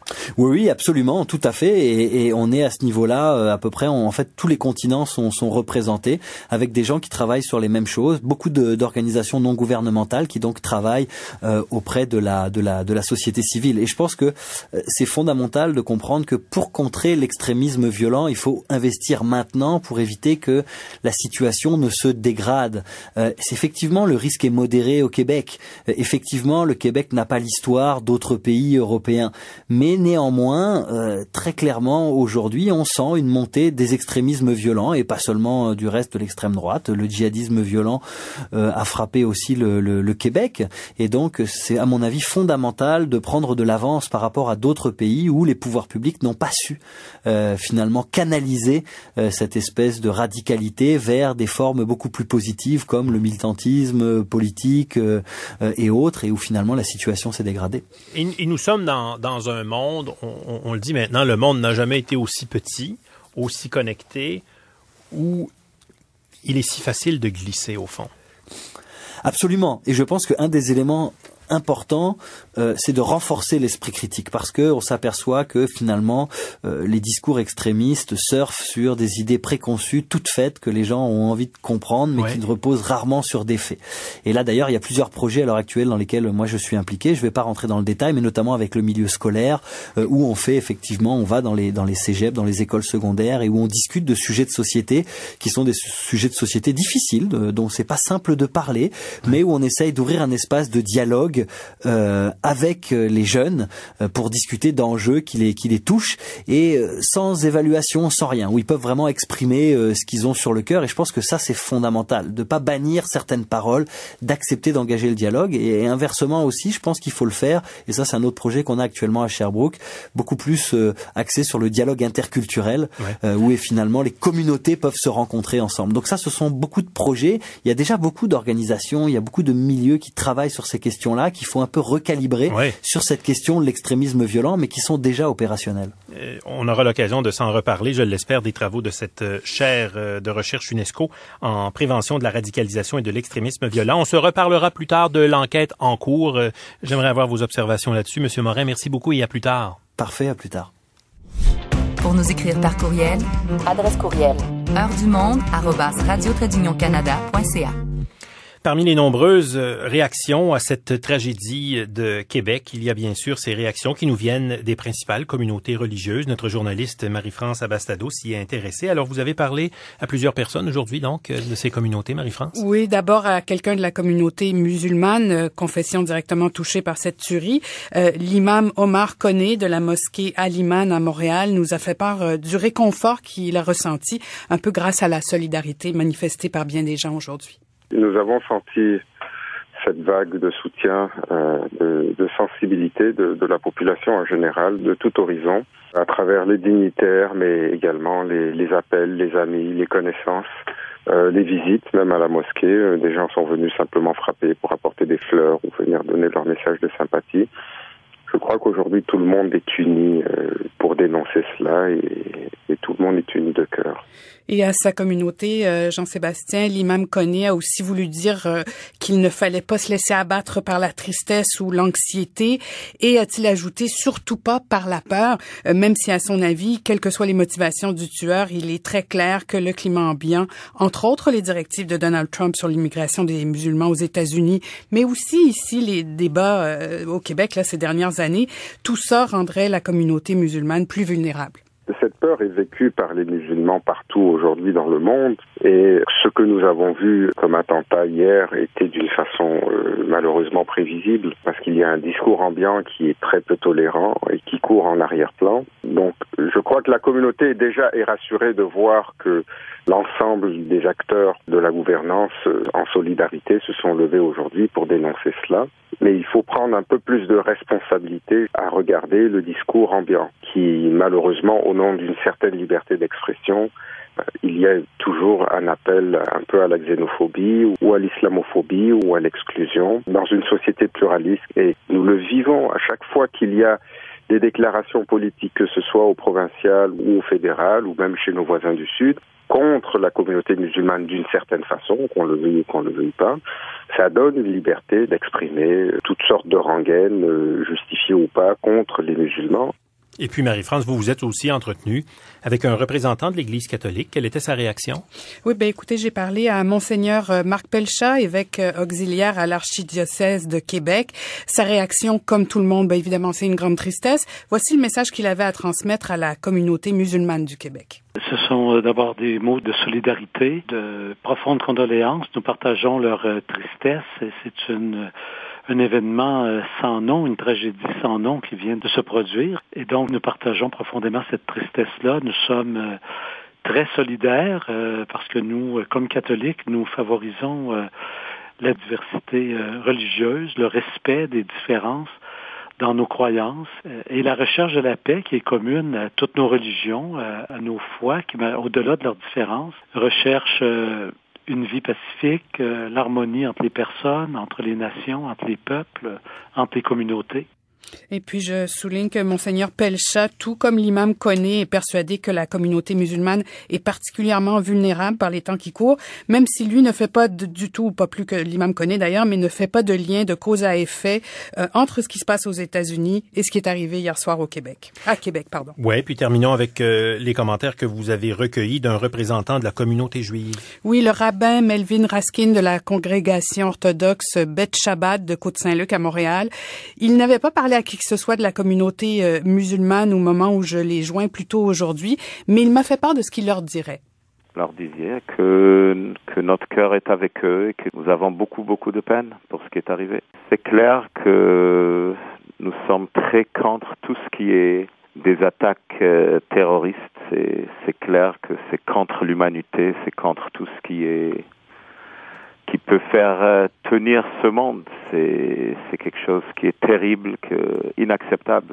Oui, oui, absolument, tout à fait, et, et on est à ce niveau-là euh, à peu près. On, en fait, tous les continents sont, sont représentés avec des gens qui travaillent sur les mêmes choses. Beaucoup de, d'organisations non gouvernementales qui donc travaillent euh, auprès de la, de la, de la société civile. Et je pense que euh, c'est fondamental de comprendre que pour contrer l'extrémisme violent, il faut investir maintenant pour éviter que la situation ne se dégrade. Euh, c'est effectivement le risque est modéré au Québec. Euh, effectivement, le Québec n'a pas l'histoire d'autres pays européens, mais néanmoins, euh, très clairement, aujourd'hui, on sent une montée des extrémismes violents et pas seulement euh, du reste de l'extrême droite. Le djihadisme violent euh, a frappé aussi le, le, le Québec, et donc c'est à mon avis fondamental de prendre de l'avance par rapport à d'autres pays où les pouvoirs publics n'ont pas su euh, finalement canaliser euh, cette espèce de radicalité vers des formes beaucoup plus positives comme le militantisme politique euh, euh, et autres, et où finalement la situation s'est dégradée. Et, et nous sommes dans, dans un monde, on, on le dit maintenant, le monde n'a jamais été aussi petit, aussi connecté, où il est si facile de glisser au fond. Absolument. Et je pense qu'un des éléments important, euh, c'est de renforcer l'esprit critique, parce que on s'aperçoit que finalement euh, les discours extrémistes surfent sur des idées préconçues toutes faites que les gens ont envie de comprendre, mais ouais. qui ne reposent rarement sur des faits. Et là d'ailleurs, il y a plusieurs projets à l'heure actuelle dans lesquels moi je suis impliqué. Je ne vais pas rentrer dans le détail, mais notamment avec le milieu scolaire, euh, où on fait effectivement, on va dans les dans les cégeps, dans les écoles secondaires, et où on discute de sujets de société qui sont des sujets de société difficiles, euh, dont c'est pas simple de parler, mais où on essaye d'ouvrir un espace de dialogue Euh, avec les jeunes euh, pour discuter d'enjeux qui les qui les touchent, et euh, sans évaluation, sans rien, où ils peuvent vraiment exprimer euh, ce qu'ils ont sur le cœur. Et je pense que ça c'est fondamental, de pas bannir certaines paroles, d'accepter d'engager le dialogue, et, et inversement aussi, je pense qu'il faut le faire. Et ça c'est un autre projet qu'on a actuellement à Sherbrooke, beaucoup plus euh, axé sur le dialogue interculturel, ouais. euh, où et finalement les communautés peuvent se rencontrer ensemble. Donc ça, ce sont beaucoup de projets. Il y a déjà beaucoup d'organisations, il y a beaucoup de milieux qui travaillent sur ces questions-là, qu'il faut un peu recalibrer ouais. sur cette question de l'extrémisme violent, mais qui sont déjà opérationnels. Euh, on aura l'occasion de s'en reparler, je l'espère, des travaux de cette euh, chaire euh, de recherche UNESCO en prévention de la radicalisation et de l'extrémisme violent. On se reparlera plus tard de l'enquête en cours. Euh, j'aimerais avoir vos observations là-dessus. Monsieur Morin, merci beaucoup et à plus tard. Parfait, à plus tard. Pour nous écrire par courriel, adresse courriel heure du monde arobase radio trait d'union canada point c a. Parmi les nombreuses réactions à cette tragédie de Québec, il y a bien sûr ces réactions qui nous viennent des principales communautés religieuses. Notre journaliste Marie-France Abastado s'y est intéressée. Alors, vous avez parlé à plusieurs personnes aujourd'hui, donc, de ces communautés, Marie-France? Oui, d'abord à quelqu'un de la communauté musulmane, euh, confession directement touchée par cette tuerie. Euh, l'imam Omar Koné de la mosquée Al-Iman à Montréal nous a fait part euh, du réconfort qu'il a ressenti, un peu grâce à la solidarité manifestée par bien des gens aujourd'hui. Nous avons senti cette vague de soutien, euh, de, de sensibilité de, de la population en général, de tout horizon, à travers les dignitaires, mais également les, les appels, les amis, les connaissances, euh, les visites, même à la mosquée. Euh, des gens sont venus simplement frapper pour apporter des fleurs ou venir donner leur message de sympathie. Je crois qu'aujourd'hui, tout le monde est uni euh, pour dénoncer cela, et, et tout le monde est uni de cœur. Et à sa communauté, euh, Jean-Sébastien, l'imam Koné a aussi voulu dire euh, qu'il ne fallait pas se laisser abattre par la tristesse ou l'anxiété, et a-t-il ajouté surtout pas par la peur, euh, même si à son avis, quelles que soient les motivations du tueur, il est très clair que le climat ambiant, entre autres les directives de Donald Trump sur l'immigration des musulmans aux États-Unis, mais aussi ici les débats euh, au Québec là ces dernières années, tout ça rendrait la communauté musulmane plus vulnérable. Cette peur est vécue par les musulmans partout aujourd'hui dans le monde, et ce que nous avons vu comme attentat hier était d'une façon euh, malheureusement prévisible, parce qu'il y a un discours ambiant qui est très peu tolérant et qui court en arrière-plan. Donc je crois que la communauté déjà est rassurée de voir que l'ensemble des acteurs de la gouvernance euh, en solidarité se sont levés aujourd'hui pour dénoncer cela. Mais il faut prendre un peu plus de responsabilité à regarder le discours ambiant, qui malheureusement, au nom d'une certaine liberté d'expression, euh, il y a toujours un appel un peu à la xénophobie ou à l'islamophobie ou à l'exclusion dans une société pluraliste. Et nous le vivons à chaque fois qu'il y a des déclarations politiques, que ce soit au provincial ou au fédéral ou même chez nos voisins du Sud, contre la communauté musulmane d'une certaine façon, qu'on le veuille ou qu'on ne le veuille pas. Ça donne une liberté d'exprimer toutes sortes de rengaines, justifiées ou pas, contre les musulmans. Et puis, Marie-France, vous vous êtes aussi entretenue avec un représentant de l'Église catholique. Quelle était sa réaction? Oui, ben écoutez, j'ai parlé à Monseigneur Marc Pelchat, évêque auxiliaire à l'archidiocèse de Québec. Sa réaction, comme tout le monde, ben évidemment, c'est une grande tristesse. Voici le message qu'il avait à transmettre à la communauté musulmane du Québec. Ce sont d'abord des mots de solidarité, de profondes condoléances. Nous partageons leur tristesse. C'est une... un événement sans nom, une tragédie sans nom qui vient de se produire. Et donc, nous partageons profondément cette tristesse-là. Nous sommes très solidaires euh, parce que nous, comme catholiques, nous favorisons euh, la diversité euh, religieuse, le respect des différences dans nos croyances et la recherche de la paix qui est commune à toutes nos religions, à, à nos foi, qui, au-delà de leurs différences, recherche euh, une vie pacifique, euh, l'harmonie entre les personnes, entre les nations, entre les peuples, entre les communautés. Et puis, je souligne que Monseigneur Pelchat, tout comme l'imam Koné, est persuadé que la communauté musulmane est particulièrement vulnérable par les temps qui courent, même si lui ne fait pas de, du tout, pas plus que l'imam Koné d'ailleurs, mais ne fait pas de lien de cause à effet euh, entre ce qui se passe aux États-Unis et ce qui est arrivé hier soir au Québec. À Québec, pardon. Ouais, puis terminons avec euh, les commentaires que vous avez recueillis d'un représentant de la communauté juive. Oui, le rabbin Melvin Raskin de la congrégation orthodoxe Beth Shabbat de Côte-Saint-Luc à Montréal. Il n'avait pas parlé à qui que ce soit de la communauté euh, musulmane au moment où je les joins plus tôt aujourd'hui, mais il m'a fait part de ce qu'il leur dirait. Leur disiez que, que notre cœur est avec eux et que nous avons beaucoup, beaucoup de peine pour ce qui est arrivé. C'est clair que nous sommes très contre tout ce qui est des attaques euh, terroristes. C'est, c'est clair que c'est contre l'humanité, c'est contre tout ce qui est... qui peut faire euh, tenir ce monde. C'est, c'est quelque chose qui est terrible, que, inacceptable.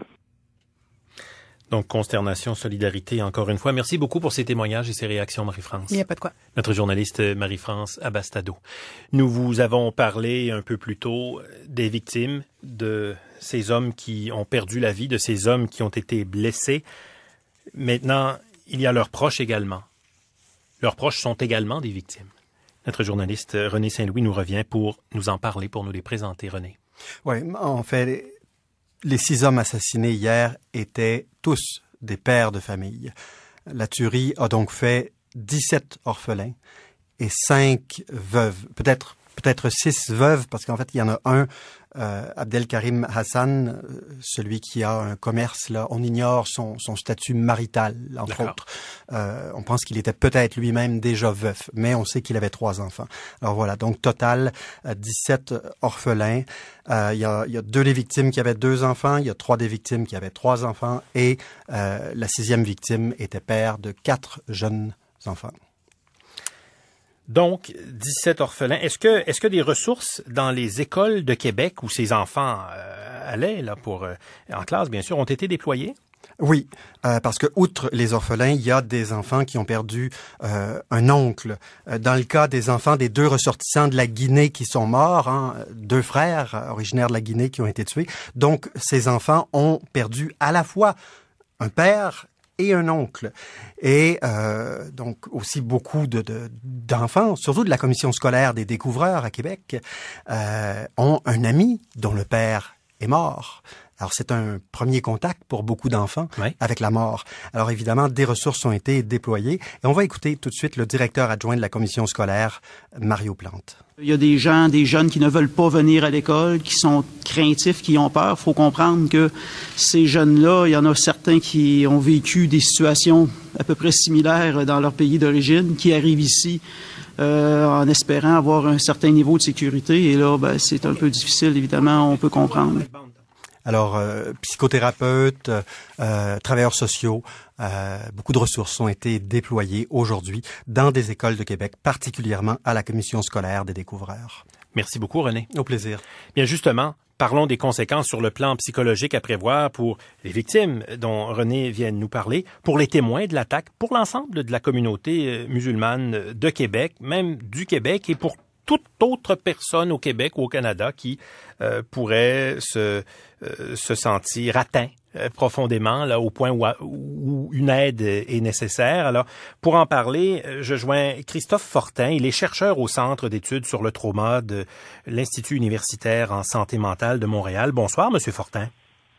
Donc, consternation, solidarité, encore une fois. Merci beaucoup pour ces témoignages et ces réactions, Marie-France. Il n'y a pas de quoi. Notre journaliste Marie-France Abastado. Nous vous avons parlé un peu plus tôt des victimes, de ces hommes qui ont perdu la vie, de ces hommes qui ont été blessés. Maintenant, il y a leurs proches également. Leurs proches sont également des victimes. Notre journaliste René Saint-Louis nous revient pour nous en parler, pour nous les présenter, René. Oui, en fait, les six hommes assassinés hier étaient tous des pères de famille. La tuerie a donc fait dix-sept orphelins et cinq veuves, peut-être peut-être six veuves, parce qu'en fait, il y en a un, euh, Abdelkarim Hassan, celui qui a un commerce, là, on ignore son, son statut marital, entre D'accord. autres. Euh, on pense qu'il était peut-être lui-même déjà veuf, mais on sait qu'il avait trois enfants. Alors voilà, donc total, euh, dix-sept orphelins. Euh, il y a, il y a deux des victimes qui avaient deux enfants, il y a trois des victimes qui avaient trois enfants, et euh, la sixième victime était père de quatre jeunes enfants. Donc, dix-sept orphelins. Est-ce que, est-ce que des ressources dans les écoles de Québec où ces enfants euh, allaient, là, pour, euh, en classe, bien sûr, ont été déployés? Oui, euh, parce que outre les orphelins, il y a des enfants qui ont perdu euh, un oncle. Euh, dans le cas des enfants des deux ressortissants de la Guinée qui sont morts, hein, deux frères originaires de la Guinée qui ont été tués, donc ces enfants ont perdu à la fois un père et un oncle. Et euh, donc aussi beaucoup de, de, d'enfants, surtout de la commission scolaire des découvreurs à Québec, euh, ont un ami dont le père est mort. Alors, c'est un premier contact pour beaucoup d'enfants oui. avec la mort. Alors, évidemment, des ressources ont été déployées. Et on va écouter tout de suite le directeur adjoint de la commission scolaire, Mario Plante. Il y a des gens, des jeunes qui ne veulent pas venir à l'école, qui sont craintifs, qui ont peur. Il faut comprendre que ces jeunes-là, il y en a certains qui ont vécu des situations à peu près similaires dans leur pays d'origine, qui arrivent ici euh, en espérant avoir un certain niveau de sécurité. Et là, ben, c'est un peu difficile, évidemment, on peut comprendre. Alors, euh, psychothérapeutes, euh, travailleurs sociaux, euh, beaucoup de ressources ont été déployées aujourd'hui dans des écoles de Québec, particulièrement à la commission scolaire des découvreurs. Merci beaucoup, René. Au plaisir. Bien, justement, parlons des conséquences sur le plan psychologique à prévoir pour les victimes dont René vient de nous parler, pour les témoins de l'attaque, pour l'ensemble de la communauté musulmane de Québec, même du Québec, et pour toute autre personne au Québec ou au Canada qui euh, pourrait se, euh, se sentir atteint euh, profondément, là, au point où, où une aide est nécessaire. Alors, pour en parler, je joins Christophe Fortin. Il est chercheur au Centre d'études sur le trauma de l'Institut universitaire en santé mentale de Montréal. Bonsoir, Monsieur Fortin.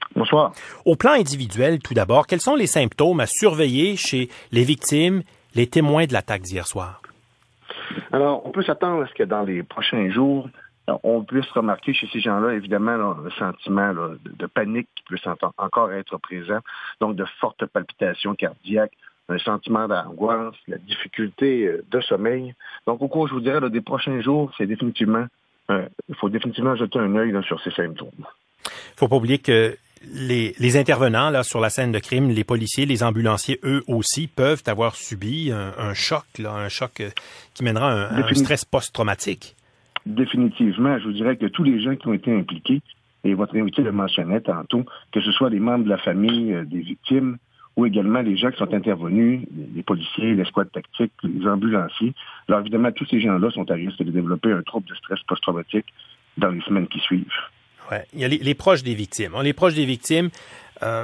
Bonsoir. Au plan individuel, tout d'abord, quels sont les symptômes à surveiller chez les victimes, les témoins de l'attaque d'hier soir? Alors, on peut s'attendre à ce que dans les prochains jours, on puisse remarquer chez ces gens-là, évidemment, là, le sentiment là, de, de panique qui peut encore être présent, donc de fortes palpitations cardiaques, un sentiment d'angoisse, la difficulté de sommeil. Donc, au cours, je vous dirais, là, des prochains jours, c'est définitivement, euh, il faut définitivement jeter un œil là, sur ces symptômes. Il ne faut pas oublier que les, les intervenants là sur la scène de crime, les policiers, les ambulanciers, eux aussi, peuvent avoir subi un, un choc, là, un choc euh, qui mènera à un, un stress post-traumatique. Définitivement, je vous dirais que tous les gens qui ont été impliqués, et votre invité le mentionnait tantôt, que ce soit les membres de la famille euh, des victimes ou également les gens qui sont intervenus, les policiers, l'escouade tactique, les ambulanciers. Alors évidemment, tous ces gens-là sont à risque de développer un trouble de stress post-traumatique dans les semaines qui suivent. Ouais. Il y a les, les proches des victimes. Les proches des victimes euh,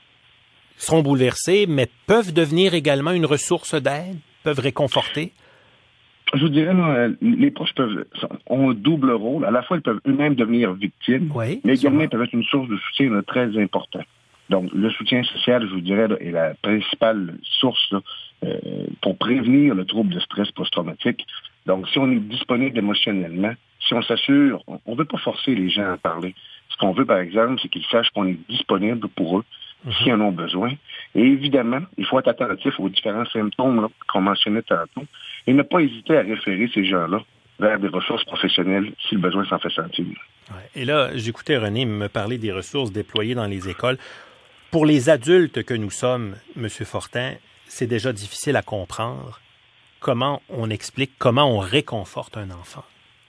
seront bouleversés, mais peuvent devenir également une ressource d'aide, peuvent réconforter. Je vous dirais, là, les proches peuvent ont un double rôle. À la fois, ils peuvent eux-mêmes devenir victimes, oui, mais également ils peuvent être une source de soutien là, très importante. Donc, le soutien social, je vous dirais, là, est la principale source là, euh, pour prévenir le trouble de stress post-traumatique. Donc, si on est disponible émotionnellement, si on s'assure, on ne veut pas forcer les gens à parler. Ce qu'on veut, par exemple, c'est qu'ils sachent qu'on est disponible pour eux mm-hmm. s'ils en ont besoin. Et évidemment, il faut être attentif aux différents symptômes là, qu'on mentionnait tantôt et ne pas hésiter à référer ces gens-là vers des ressources professionnelles si le besoin s'en fait sentir. Ouais. Et là, j'écoutais René me parler des ressources déployées dans les écoles. Pour les adultes que nous sommes, M. Fortin, c'est déjà difficile à comprendre. Comment on explique, comment on réconforte un enfant?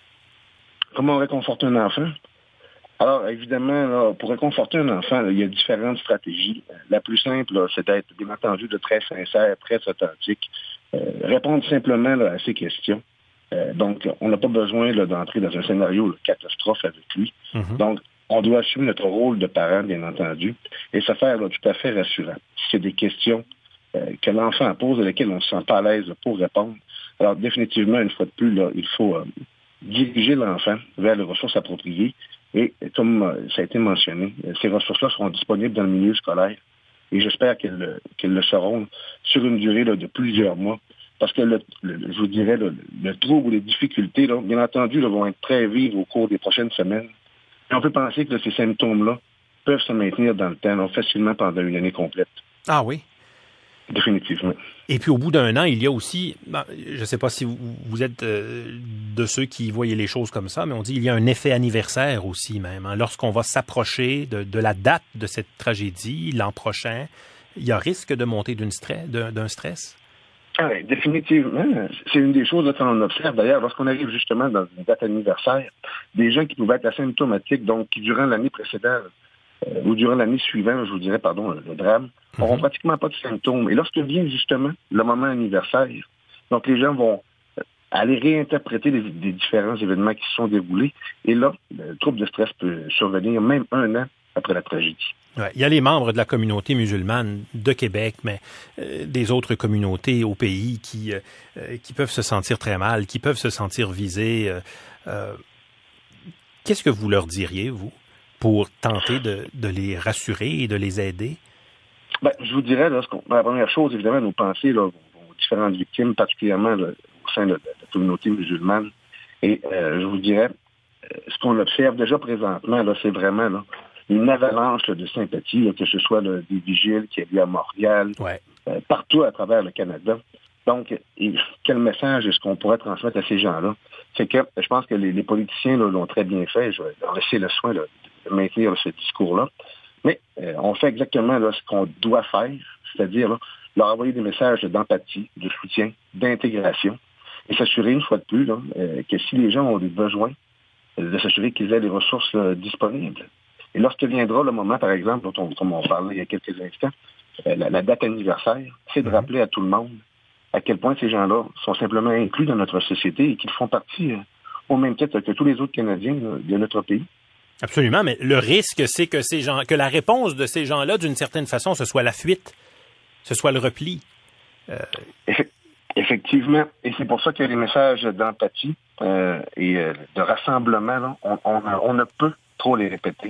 Comment on réconforte un enfant? Alors, évidemment, là, pour réconforter un enfant, là, il y a différentes stratégies. La plus simple, là, c'est d'être, bien entendu, de très sincère, très authentique. Euh, répondre simplement là, à ses questions. Euh, donc, on n'a pas besoin là, d'entrer dans un scénario de catastrophe avec lui. Mm-hmm. Donc, on doit assumer notre rôle de parent, bien entendu, et se faire là, tout à fait rassurant. Si c'est des questions euh, que l'enfant pose, à lesquelles on ne se sent pas à l'aise pour répondre, alors définitivement, une fois de plus, là, il faut euh, diriger l'enfant vers les ressources appropriées. Et comme euh, ça a été mentionné, ces ressources-là seront disponibles dans le milieu scolaire. Et j'espère qu'elles, qu'elles le seront sur une durée là, de plusieurs mois. Parce que, le, le, je vous dirais, le, le trouble ou les difficultés, là, bien entendu, là, vont être très vives au cours des prochaines semaines. Et on peut penser que là, ces symptômes-là peuvent se maintenir dans le temps, là, facilement pendant une année complète. Ah oui? Définitivement. Et puis, au bout d'un an, il y a aussi, ben, je ne sais pas si vous, vous êtes euh, de ceux qui voyaient les choses comme ça, mais on dit qu'il y a un effet anniversaire aussi même. Hein. Lorsqu'on va s'approcher de, de la date de cette tragédie, l'an prochain, il y a risque de monter d'une stress, d'un, d'un stress? Ah oui, définitivement. C'est une des choses là, qu'on observe. D'ailleurs, lorsqu'on arrive justement dans une date anniversaire, des gens qui pouvaient être asymptomatiques, donc qui durant l'année précédente euh, ou durant l'année suivante, je vous dirais, pardon, le, le drame, n'auront mm-hmm. pratiquement pas de symptômes. Et lorsque vient justement le moment anniversaire, donc les gens vont aller réinterpréter les, les différents événements qui se sont déroulés. Et là, le trouble de stress peut survenir même un an après la tragédie. Ouais, il y a les membres de la communauté musulmane de Québec, mais euh, des autres communautés au pays qui, euh, qui peuvent se sentir très mal, qui peuvent se sentir visés. Euh, euh, qu'est-ce que vous leur diriez, vous, pour tenter de, de les rassurer et de les aider? Ben, je vous dirais, là, la première chose, évidemment, nos pensées là, aux différentes victimes, particulièrement là, au sein de, de la communauté musulmane. Et euh, je vous dirais, ce qu'on observe déjà présentement, là, c'est vraiment là, une avalanche là, de sympathie, là, que ce soit là, des vigiles qui a lieu à Montréal, ouais. euh, partout à travers le Canada. Donc, et, quel message est-ce qu'on pourrait transmettre à ces gens-là? C'est que je pense que les, les politiciens là, l'ont très bien fait. Je vais leur laisser le soin là, de maintenir là, ce discours-là. Mais euh, on fait exactement là, ce qu'on doit faire, c'est-à-dire là, leur envoyer des messages d'empathie, de soutien, d'intégration, et s'assurer une fois de plus là, euh, que si les gens ont des besoins, euh, de s'assurer qu'ils aient les ressources là, disponibles. Et lorsque viendra le moment, par exemple, dont on, comme on parlait il y a quelques instants, euh, la, la date anniversaire, c'est de rappeler à tout le monde à quel point ces gens-là sont simplement inclus dans notre société et qu'ils font partie, euh, au même titre que tous les autres Canadiens là, de notre pays. Absolument, mais le risque, c'est que ces gens, que la réponse de ces gens-là, d'une certaine façon, ce soit la fuite, ce soit le repli. Euh... Effectivement, et c'est pour ça qu'il y a des messages d'empathie euh, et euh, de rassemblement, là, on, on, on ne peut trop les répéter.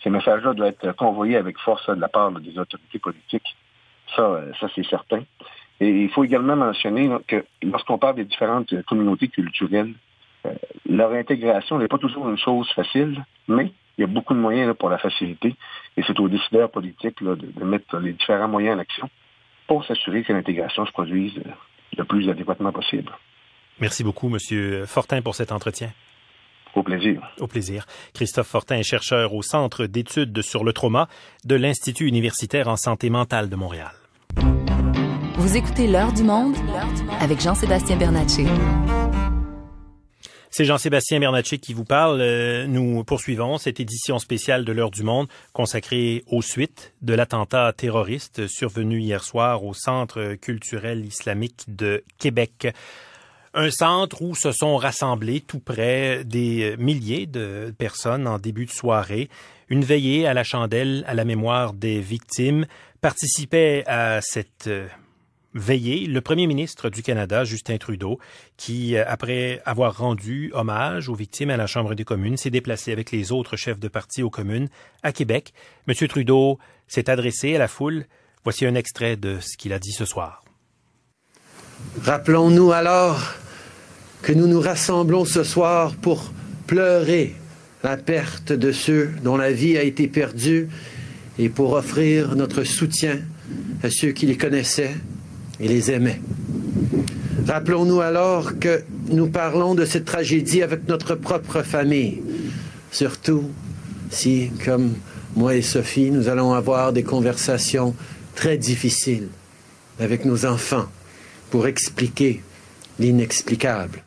ces messages-là doivent être convoyés avec force de la part des autorités politiques. Ça, ça c'est certain. Et il faut également mentionner là, que lorsqu'on parle des différentes communautés culturelles, euh, leur intégration n'est pas toujours une chose facile, mais il y a beaucoup de moyens là, pour la faciliter. Et c'est aux décideurs politiques là, de, de mettre les différents moyens en action pour s'assurer que l'intégration se produise le plus adéquatement possible. Merci beaucoup, M. Fortin, pour cet entretien. Au plaisir. Au plaisir. Christophe Fortin est chercheur au Centre d'études sur le trauma de l'Institut universitaire en santé mentale de Montréal. Vous écoutez L'heure du monde avec Jean-Sébastien Bernatchez. C'est Jean-Sébastien Bernatchez qui vous parle. Nous poursuivons cette édition spéciale de L'heure du monde consacrée aux suites de l'attentat terroriste survenu hier soir au Centre culturel islamique de Québec. Un centre où se sont rassemblés tout près des milliers de personnes en début de soirée. Une veillée à la chandelle à la mémoire des victimes. Participait à cette veillée le premier ministre du Canada, Justin Trudeau, qui, après avoir rendu hommage aux victimes à la Chambre des communes, s'est déplacé avec les autres chefs de parti aux communes à Québec. M. Trudeau s'est adressé à la foule. Voici un extrait de ce qu'il a dit ce soir. Rappelons-nous alors que nous nous rassemblons ce soir pour pleurer la perte de ceux dont la vie a été perdue et pour offrir notre soutien à ceux qui les connaissaient et les aimaient. Rappelons-nous alors que nous parlons de cette tragédie avec notre propre famille, surtout si, comme moi et Sophie, nous allons avoir des conversations très difficiles avec nos enfants pour expliquer l'inexplicable.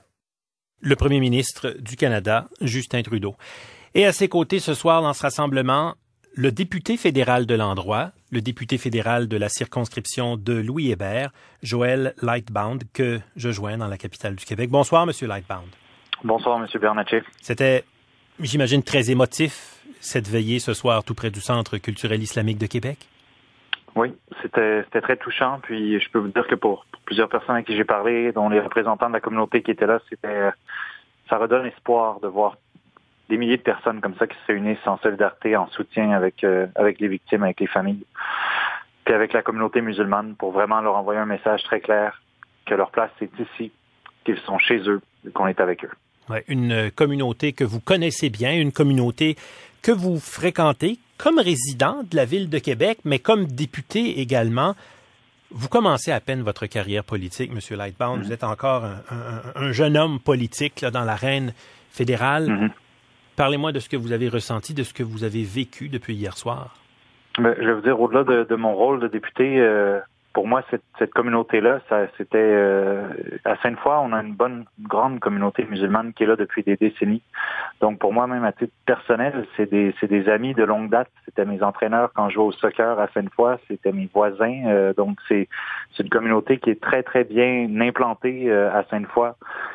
Le premier ministre du Canada, Justin Trudeau. Et à ses côtés ce soir dans ce rassemblement, le député fédéral de l'endroit, le député fédéral de la circonscription de Louis-Hébert, Joël Lightbound, que je joins dans la capitale du Québec. Bonsoir, M. Lightbound. Bonsoir, M. Bernatchez. C'était, j'imagine, très émotif, cette veillée ce soir tout près du Centre culturel islamique de Québec. Oui, c'était, c'était très touchant. Puis je peux vous dire que pour, pour plusieurs personnes à qui j'ai parlé, dont les représentants de la communauté qui étaient là, c'était, ça redonne espoir de voir des milliers de personnes comme ça qui se réunissent en solidarité, en soutien avec euh, avec les victimes, avec les familles, puis avec la communauté musulmane, pour vraiment leur envoyer un message très clair que leur place est ici, qu'ils sont chez eux, et qu'on est avec eux. Ouais, une communauté que vous connaissez bien, une communauté que vous fréquentez comme résident de la ville de Québec, mais comme député également. Vous commencez à peine votre carrière politique, M. Lightbound. Mm-hmm. Vous êtes encore un, un, un jeune homme politique là, dans l'arène fédérale. Mm-hmm. Parlez-moi de ce que vous avez ressenti, de ce que vous avez vécu depuis hier soir. Ben, je vais vous dire, au-delà de, de mon rôle de député, euh, pour moi, cette, cette communauté-là, ça, c'était euh, à Sainte-Foy, on a une bonne, une grande communauté musulmane qui est là depuis des décennies. Donc, pour moi, même à titre personnel, c'est des, c'est des amis de longue date. C'était mes entraîneurs quand je jouais au soccer à Sainte-Foy. C'était mes voisins. Euh, donc, c'est, c'est une communauté qui est très, très bien implantée euh, à Sainte-Foy.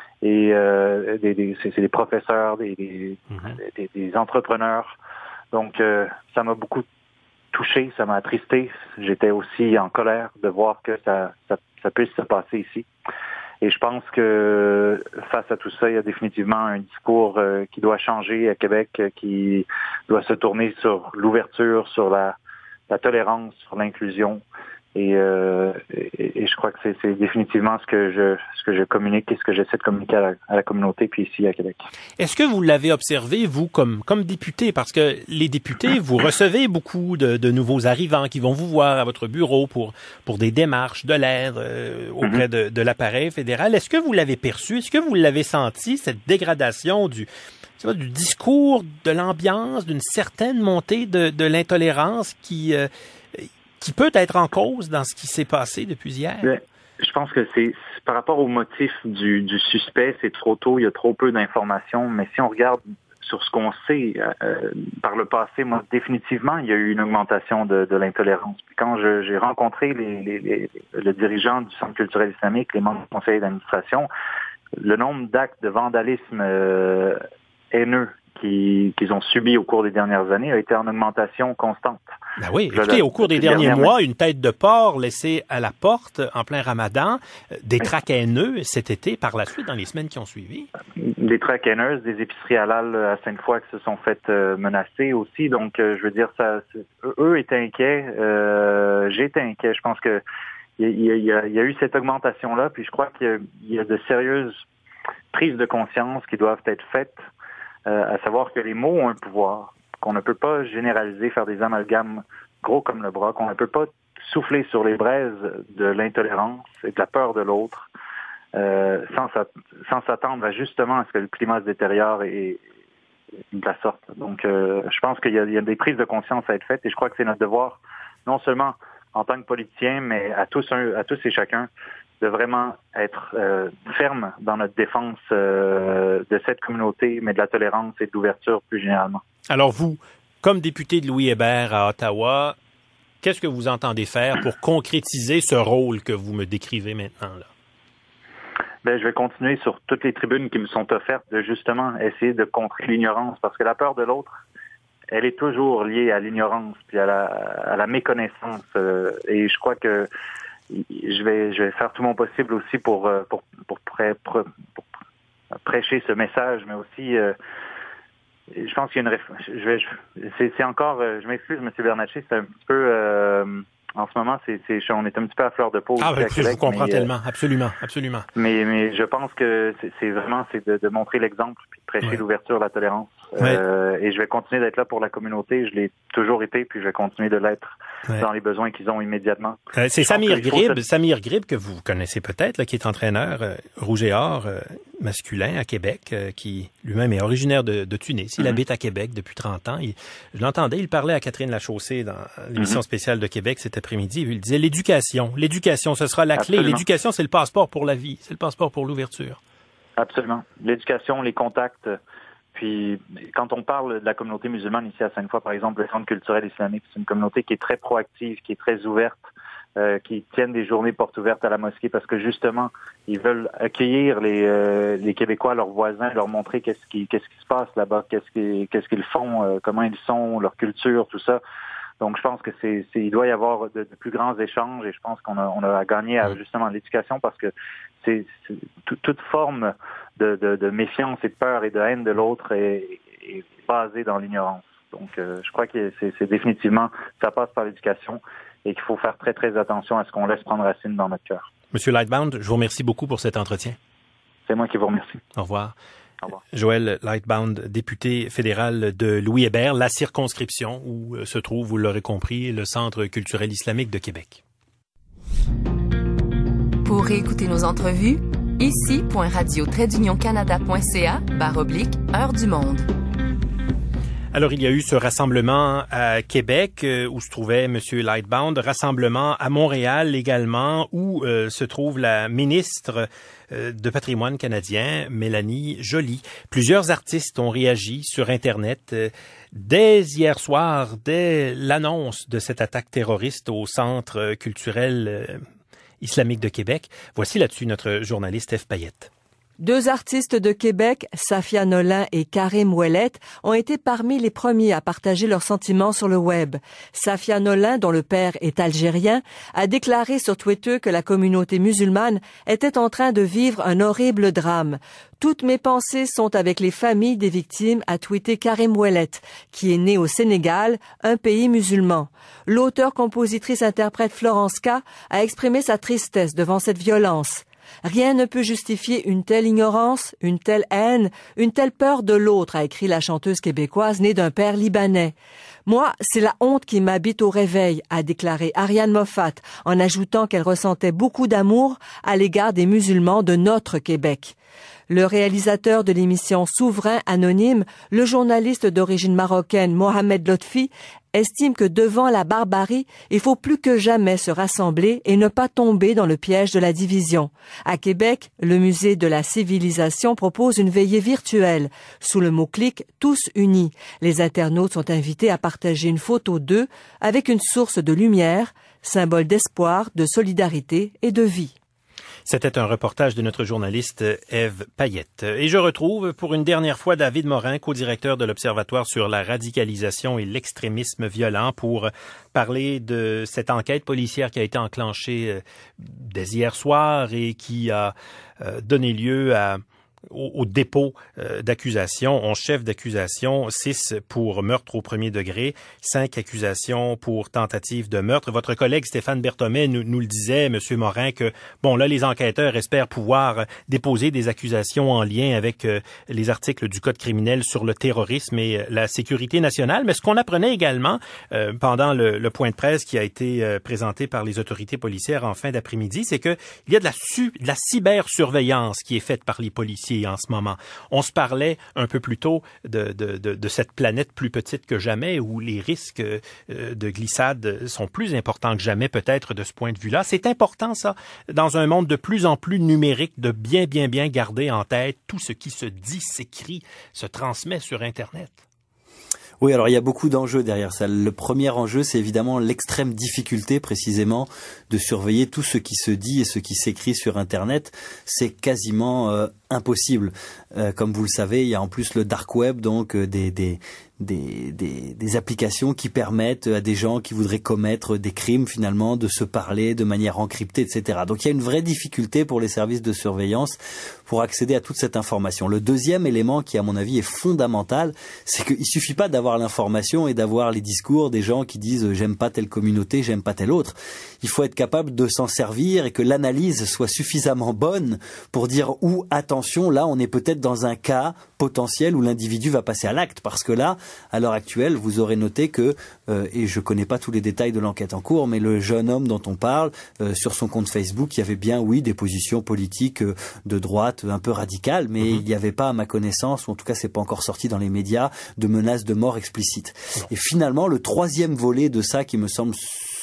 Et euh, des, des, c'est, c'est des professeurs, des, des, mm-hmm. des, des entrepreneurs. Donc, euh, ça m'a beaucoup touché, ça m'a attristé. J'étais aussi en colère de voir que ça, ça, ça puisse se passer ici. Et je pense que face à tout ça, il y a définitivement un discours euh, qui doit changer à Québec, euh, qui doit se tourner sur l'ouverture, sur la, la tolérance, sur l'inclusion. Et, euh, et, et je crois que c'est, c'est définitivement ce que je ce que je communique et ce que j'essaie de communiquer à la, à la communauté puis ici à Québec. Est-ce que vous l'avez observé, vous, comme comme député? Parce que les députés, vous recevez beaucoup de, de nouveaux arrivants qui vont vous voir à votre bureau pour pour des démarches de l'aide euh, auprès mm-hmm. de, de l'appareil fédéral. Est-ce que vous l'avez perçu? Est-ce que vous l'avez senti, cette dégradation du du discours, de l'ambiance, d'une certaine montée de, de l'intolérance qui euh, qui peut être en cause dans ce qui s'est passé depuis hier? Bien, je pense que c'est, c'est par rapport au motif du, du suspect, c'est trop tôt, il y a trop peu d'informations, mais si on regarde sur ce qu'on sait euh, par le passé, moi, définitivement, il y a eu une augmentation de, de l'intolérance. Puis quand je, j'ai rencontré les, les, les, le dirigeant du Centre culturel islamique, les membres du conseil d'administration, le nombre d'actes de vandalisme euh, haineux qui, qu'ils ont subi au cours des dernières années a été en augmentation constante. Ben oui, écoutez, au cours des derniers mois, une tête de porc laissée à la porte en plein ramadan, des traques haineux cet été, par la suite, dans les semaines qui ont suivi. Des traques haineuses, des épiceries halal à Sainte-Foy qui se sont faites euh, menacer aussi. Donc, euh, je veux dire, ça, eux étaient inquiets, euh, j'étais inquiet. Je pense que il y a, il y a, il y a eu cette augmentation-là, puis je crois qu'il y a, il y a de sérieuses prises de conscience qui doivent être faites, euh, à savoir que les mots ont un pouvoir, qu'on ne peut pas généraliser, faire des amalgames gros comme le bras, qu'on ne peut pas souffler sur les braises de l'intolérance et de la peur de l'autre, euh, sans, sans s'attendre à justement à ce que le climat se détériore et, et de la sorte. Donc, euh, je pense qu'il y a, il y a des prises de conscience à être faites, et je crois que c'est notre devoir, non seulement en tant que politicien, mais à tous, un, à tous et chacun, de vraiment être euh, ferme dans notre défense euh, de cette communauté, mais de la tolérance et de l'ouverture plus généralement. Alors vous, comme député de Louis Hébert à Ottawa, qu'est-ce que vous entendez faire pour concrétiser ce rôle que vous me décrivez maintenant là? Ben, je vais continuer sur toutes les tribunes qui me sont offertes de justement essayer de contrer l'ignorance, parce que la peur de l'autre, elle est toujours liée à l'ignorance puis à la, à la méconnaissance. Euh, et je crois que je vais, je vais faire tout mon possible aussi pour pour pour, prê, pour, pour prêcher ce message, mais aussi, euh, je pense qu'il y a une réf- je vais, je, c'est, c'est encore, je m'excuse, M. Bernatchez, c'est un petit peu, euh, en ce moment, c'est, c'est, on est un petit peu à fleur de peau. Ah, ben, je vous comprends mais, tellement, absolument, absolument. Mais, mais je pense que c'est, c'est vraiment, c'est de, de montrer l'exemple puis de prêcher ouais. l'ouverture, la tolérance. Ouais. Euh, et je vais continuer d'être là pour la communauté. Je l'ai toujours été, puis je vais continuer de l'être ouais. dans les besoins qu'ils ont immédiatement. Euh, c'est Samir Grib, se... Samir Grib que vous connaissez peut-être, là, qui est entraîneur euh, rouge et or euh, masculin à Québec, euh, qui lui-même est originaire de, de Tunis. Il mm-hmm. habite à Québec depuis trente ans. Il, je l'entendais, il parlait à Catherine Lachaussée dans l'émission mm-hmm. spéciale de Québec cet après-midi. Il disait l'éducation, l'éducation, ce sera la Absolument. Clé. L'éducation, c'est le passeport pour la vie, c'est le passeport pour l'ouverture. Absolument. L'éducation, les contacts. Puis, quand on parle de la communauté musulmane ici à Sainte-Foy, par exemple, le Centre culturel islamique, c'est une communauté qui est très proactive, qui est très ouverte, euh, qui tiennent des journées portes ouvertes à la mosquée parce que, justement, ils veulent accueillir les, euh, les Québécois, leurs voisins, leur montrer qu'est-ce qui, qu'est-ce qui se passe là-bas, qu'est-ce qui, qu'est-ce qu'ils font, euh, comment ils sont, leur culture, tout ça. Donc, je pense que c'est, c'est il doit y avoir de, de plus grands échanges, et je pense qu'on a, on a à gagner à, justement, l'éducation, parce que c'est, c'est tout, toute forme de, de, de méfiance et de peur et de haine de l'autre est, est basée dans l'ignorance. Donc, euh, je crois que c'est, c'est définitivement, ça passe par l'éducation, et qu'il faut faire très, très attention à ce qu'on laisse prendre racine dans notre cœur. Monsieur Lightbound, je vous remercie beaucoup pour cet entretien. C'est moi qui vous remercie. Au revoir. Au revoir. Joël Lightbound, député fédéral de Louis Hébert, la circonscription où se trouve, vous l'aurez compris, le Centre culturel islamique de Québec. Pour réécouter nos entrevues, ici point radio trait d'union canada point c a barre oblique heure du monde. Alors, il y a eu ce rassemblement à Québec euh, où se trouvait M. Lightbound, rassemblement à Montréal également où euh, se trouve la ministre euh, de Patrimoine canadien, Mélanie Joly. Plusieurs artistes ont réagi sur Internet euh, dès hier soir, dès l'annonce de cette attaque terroriste au Centre culturel euh, islamique de Québec. Voici là-dessus notre journaliste F. Payette. Deux artistes de Québec, Safia Nolin et Karim Ouellette, ont été parmi les premiers à partager leurs sentiments sur le web. Safia Nolin, dont le père est algérien, a déclaré sur Twitter que la communauté musulmane était en train de vivre un horrible drame. Toutes mes pensées sont avec les familles des victimes, a tweeté Karim Ouellette, qui est né au Sénégal, un pays musulman. L'auteur, compositrice, interprète Florence K. a exprimé sa tristesse devant cette violence. Rien ne peut justifier une telle ignorance, une telle haine, une telle peur de l'autre, a écrit la chanteuse québécoise née d'un père libanais. Moi, c'est la honte qui m'habite au réveil, a déclaré Ariane Moffat, en ajoutant qu'elle ressentait beaucoup d'amour à l'égard des musulmans de notre Québec. Le réalisateur de l'émission Souverain Anonyme, le journaliste d'origine marocaine Mohamed Lotfi, estime que devant la barbarie, il faut plus que jamais se rassembler et ne pas tomber dans le piège de la division. À Québec, le musée de la civilisation propose une veillée virtuelle. Sous le mot-clic « Tous unis », les internautes sont invités à partager une photo d'eux avec une source de lumière, symbole d'espoir, de solidarité et de vie. C'était un reportage de notre journaliste Ève Payette. Et je retrouve pour une dernière fois David Morin, co-directeur de l'Observatoire sur la radicalisation et l'extrémisme violent, pour parler de cette enquête policière qui a été enclenchée dès hier soir et qui a donné lieu à Au, au dépôt euh, d'accusation, onze chefs d'accusation, six pour meurtre au premier degré, cinq accusations pour tentative de meurtre. Votre collègue Stéphane Berthommet nous, nous le disait, Monsieur Morin, que bon là les enquêteurs espèrent pouvoir déposer des accusations en lien avec euh, les articles du Code criminel sur le terrorisme et la sécurité nationale. Mais ce qu'on apprenait également euh, pendant le, le point de presse qui a été euh, présenté par les autorités policières en fin d'après-midi, c'est que il y a de la, su- de la cybersurveillance qui est faite par les policiers en ce moment. On se parlait un peu plus tôt de, de, de, de cette planète plus petite que jamais où les risques de glissade sont plus importants que jamais peut-être de ce point de vue-là. C'est important ça, dans un monde de plus en plus numérique, de bien, bien, bien garder en tête tout ce qui se dit, s'écrit, se transmet sur Internet. Oui, alors il y a beaucoup d'enjeux derrière ça. Le premier enjeu, c'est évidemment l'extrême difficulté précisément de surveiller tout ce qui se dit et ce qui s'écrit sur Internet. C'est quasiment euh, impossible. Euh, comme vous le savez, il y a en plus le dark web, donc euh, des, des, des, des, des applications qui permettent à des gens qui voudraient commettre des crimes finalement de se parler de manière encryptée, et cetera. Donc il y a une vraie difficulté pour les services de surveillance pour accéder à toute cette information. Le deuxième élément qui, à mon avis, est fondamental, c'est qu'il suffit pas d'avoir l'information et d'avoir les discours des gens qui disent « j'aime pas telle communauté, j'aime pas telle autre ». Il faut être capable de s'en servir et que l'analyse soit suffisamment bonne pour dire « ou attention, là on est peut-être dans un cas potentiel où l'individu va passer à l'acte ». Parce que là, à l'heure actuelle, vous aurez noté que, euh, et je connais pas tous les détails de l'enquête en cours, mais le jeune homme dont on parle, euh, sur son compte Facebook, il y avait bien, oui, des positions politiques euh, de droite un peu radicales, mais mmh. il n'y avait pas, à ma connaissance, ou en tout cas c'est pas encore sorti dans les médias, de menaces de mort explicites. Non. Et finalement, le troisième volet de ça qui me semble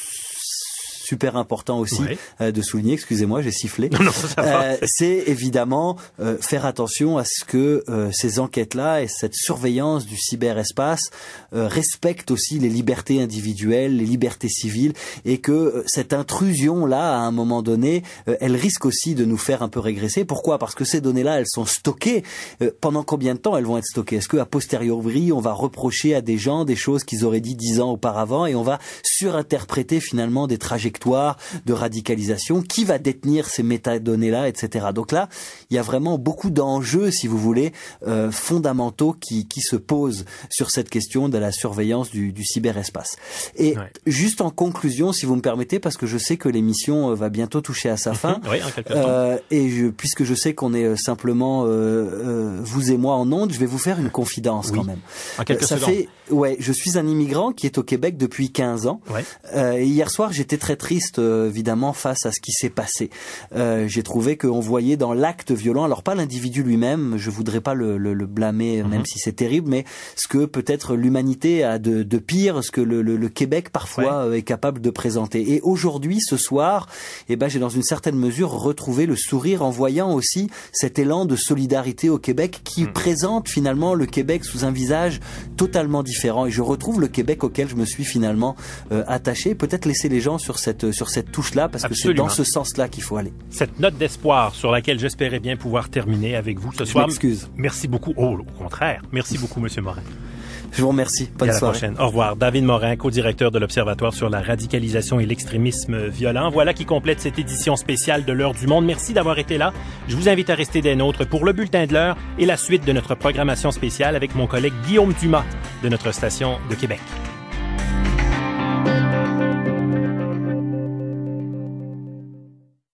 super important aussi ouais. euh, de souligner, excusez-moi, j'ai sifflé, non, non, ça va. Euh, c'est évidemment euh, faire attention à ce que euh, ces enquêtes-là et cette surveillance du cyberespace euh, respectent aussi les libertés individuelles, les libertés civiles, et que euh, cette intrusion-là, à un moment donné, euh, elle risque aussi de nous faire un peu régresser. Pourquoi ? Parce que ces données-là, elles sont stockées. Euh, pendant combien de temps elles vont être stockées ? Est-ce qu'à posteriori, on va reprocher à des gens des choses qu'ils auraient dit dix ans auparavant et on va surinterpréter finalement des trajectoires de radicalisation, qui va détenir ces métadonnées-là, et cetera. Donc là, il y a vraiment beaucoup d'enjeux, si vous voulez, euh, fondamentaux qui, qui se posent sur cette question de la surveillance du, du cyberespace. Et ouais. juste en conclusion, si vous me permettez, parce que je sais que l'émission va bientôt toucher à sa fin, oui, en quelque euh, temps. et je, puisque je sais qu'on est simplement euh, euh, vous et moi en ondes, je vais vous faire une confidence oui. quand même. En quelques Ça secondes. fait, ouais, je suis un immigrant qui est au Québec depuis quinze ans. Ouais. Euh, et hier soir, j'étais très triste, euh, évidemment, face à ce qui s'est passé. Euh, j'ai trouvé qu'on voyait dans l'acte violent, alors pas l'individu lui-même, je voudrais pas le, le, le blâmer, mm-hmm. même si c'est terrible, mais ce que peut-être l'humanité a de, de pire, ce que le, le, le Québec parfois ouais. est capable de présenter. Et aujourd'hui, ce soir, eh ben, j'ai dans une certaine mesure retrouvé le sourire en voyant aussi cet élan de solidarité au Québec qui mm. présente finalement le Québec sous un visage totalement différent. Et je retrouve le Québec auquel je me suis finalement euh, attaché. Peut-être laisser les gens sur cette sur cette touche-là, parce Absolument. que c'est dans ce sens-là qu'il faut aller. Cette note d'espoir sur laquelle j'espérais bien pouvoir terminer avec vous ce je soir. M'excuse. Merci beaucoup. Oh, au contraire. Merci beaucoup, Monsieur Morin. Je vous remercie. Bonne et à la soirée. prochaine. Au revoir. David Morin, co-directeur de l'Observatoire sur la radicalisation et l'extrémisme violent. Voilà qui complète cette édition spéciale de l'Heure du Monde. Merci d'avoir été là. Je vous invite à rester des nôtres pour le bulletin de l'heure et la suite de notre programmation spéciale avec mon collègue Guillaume Dumas de notre station de Québec.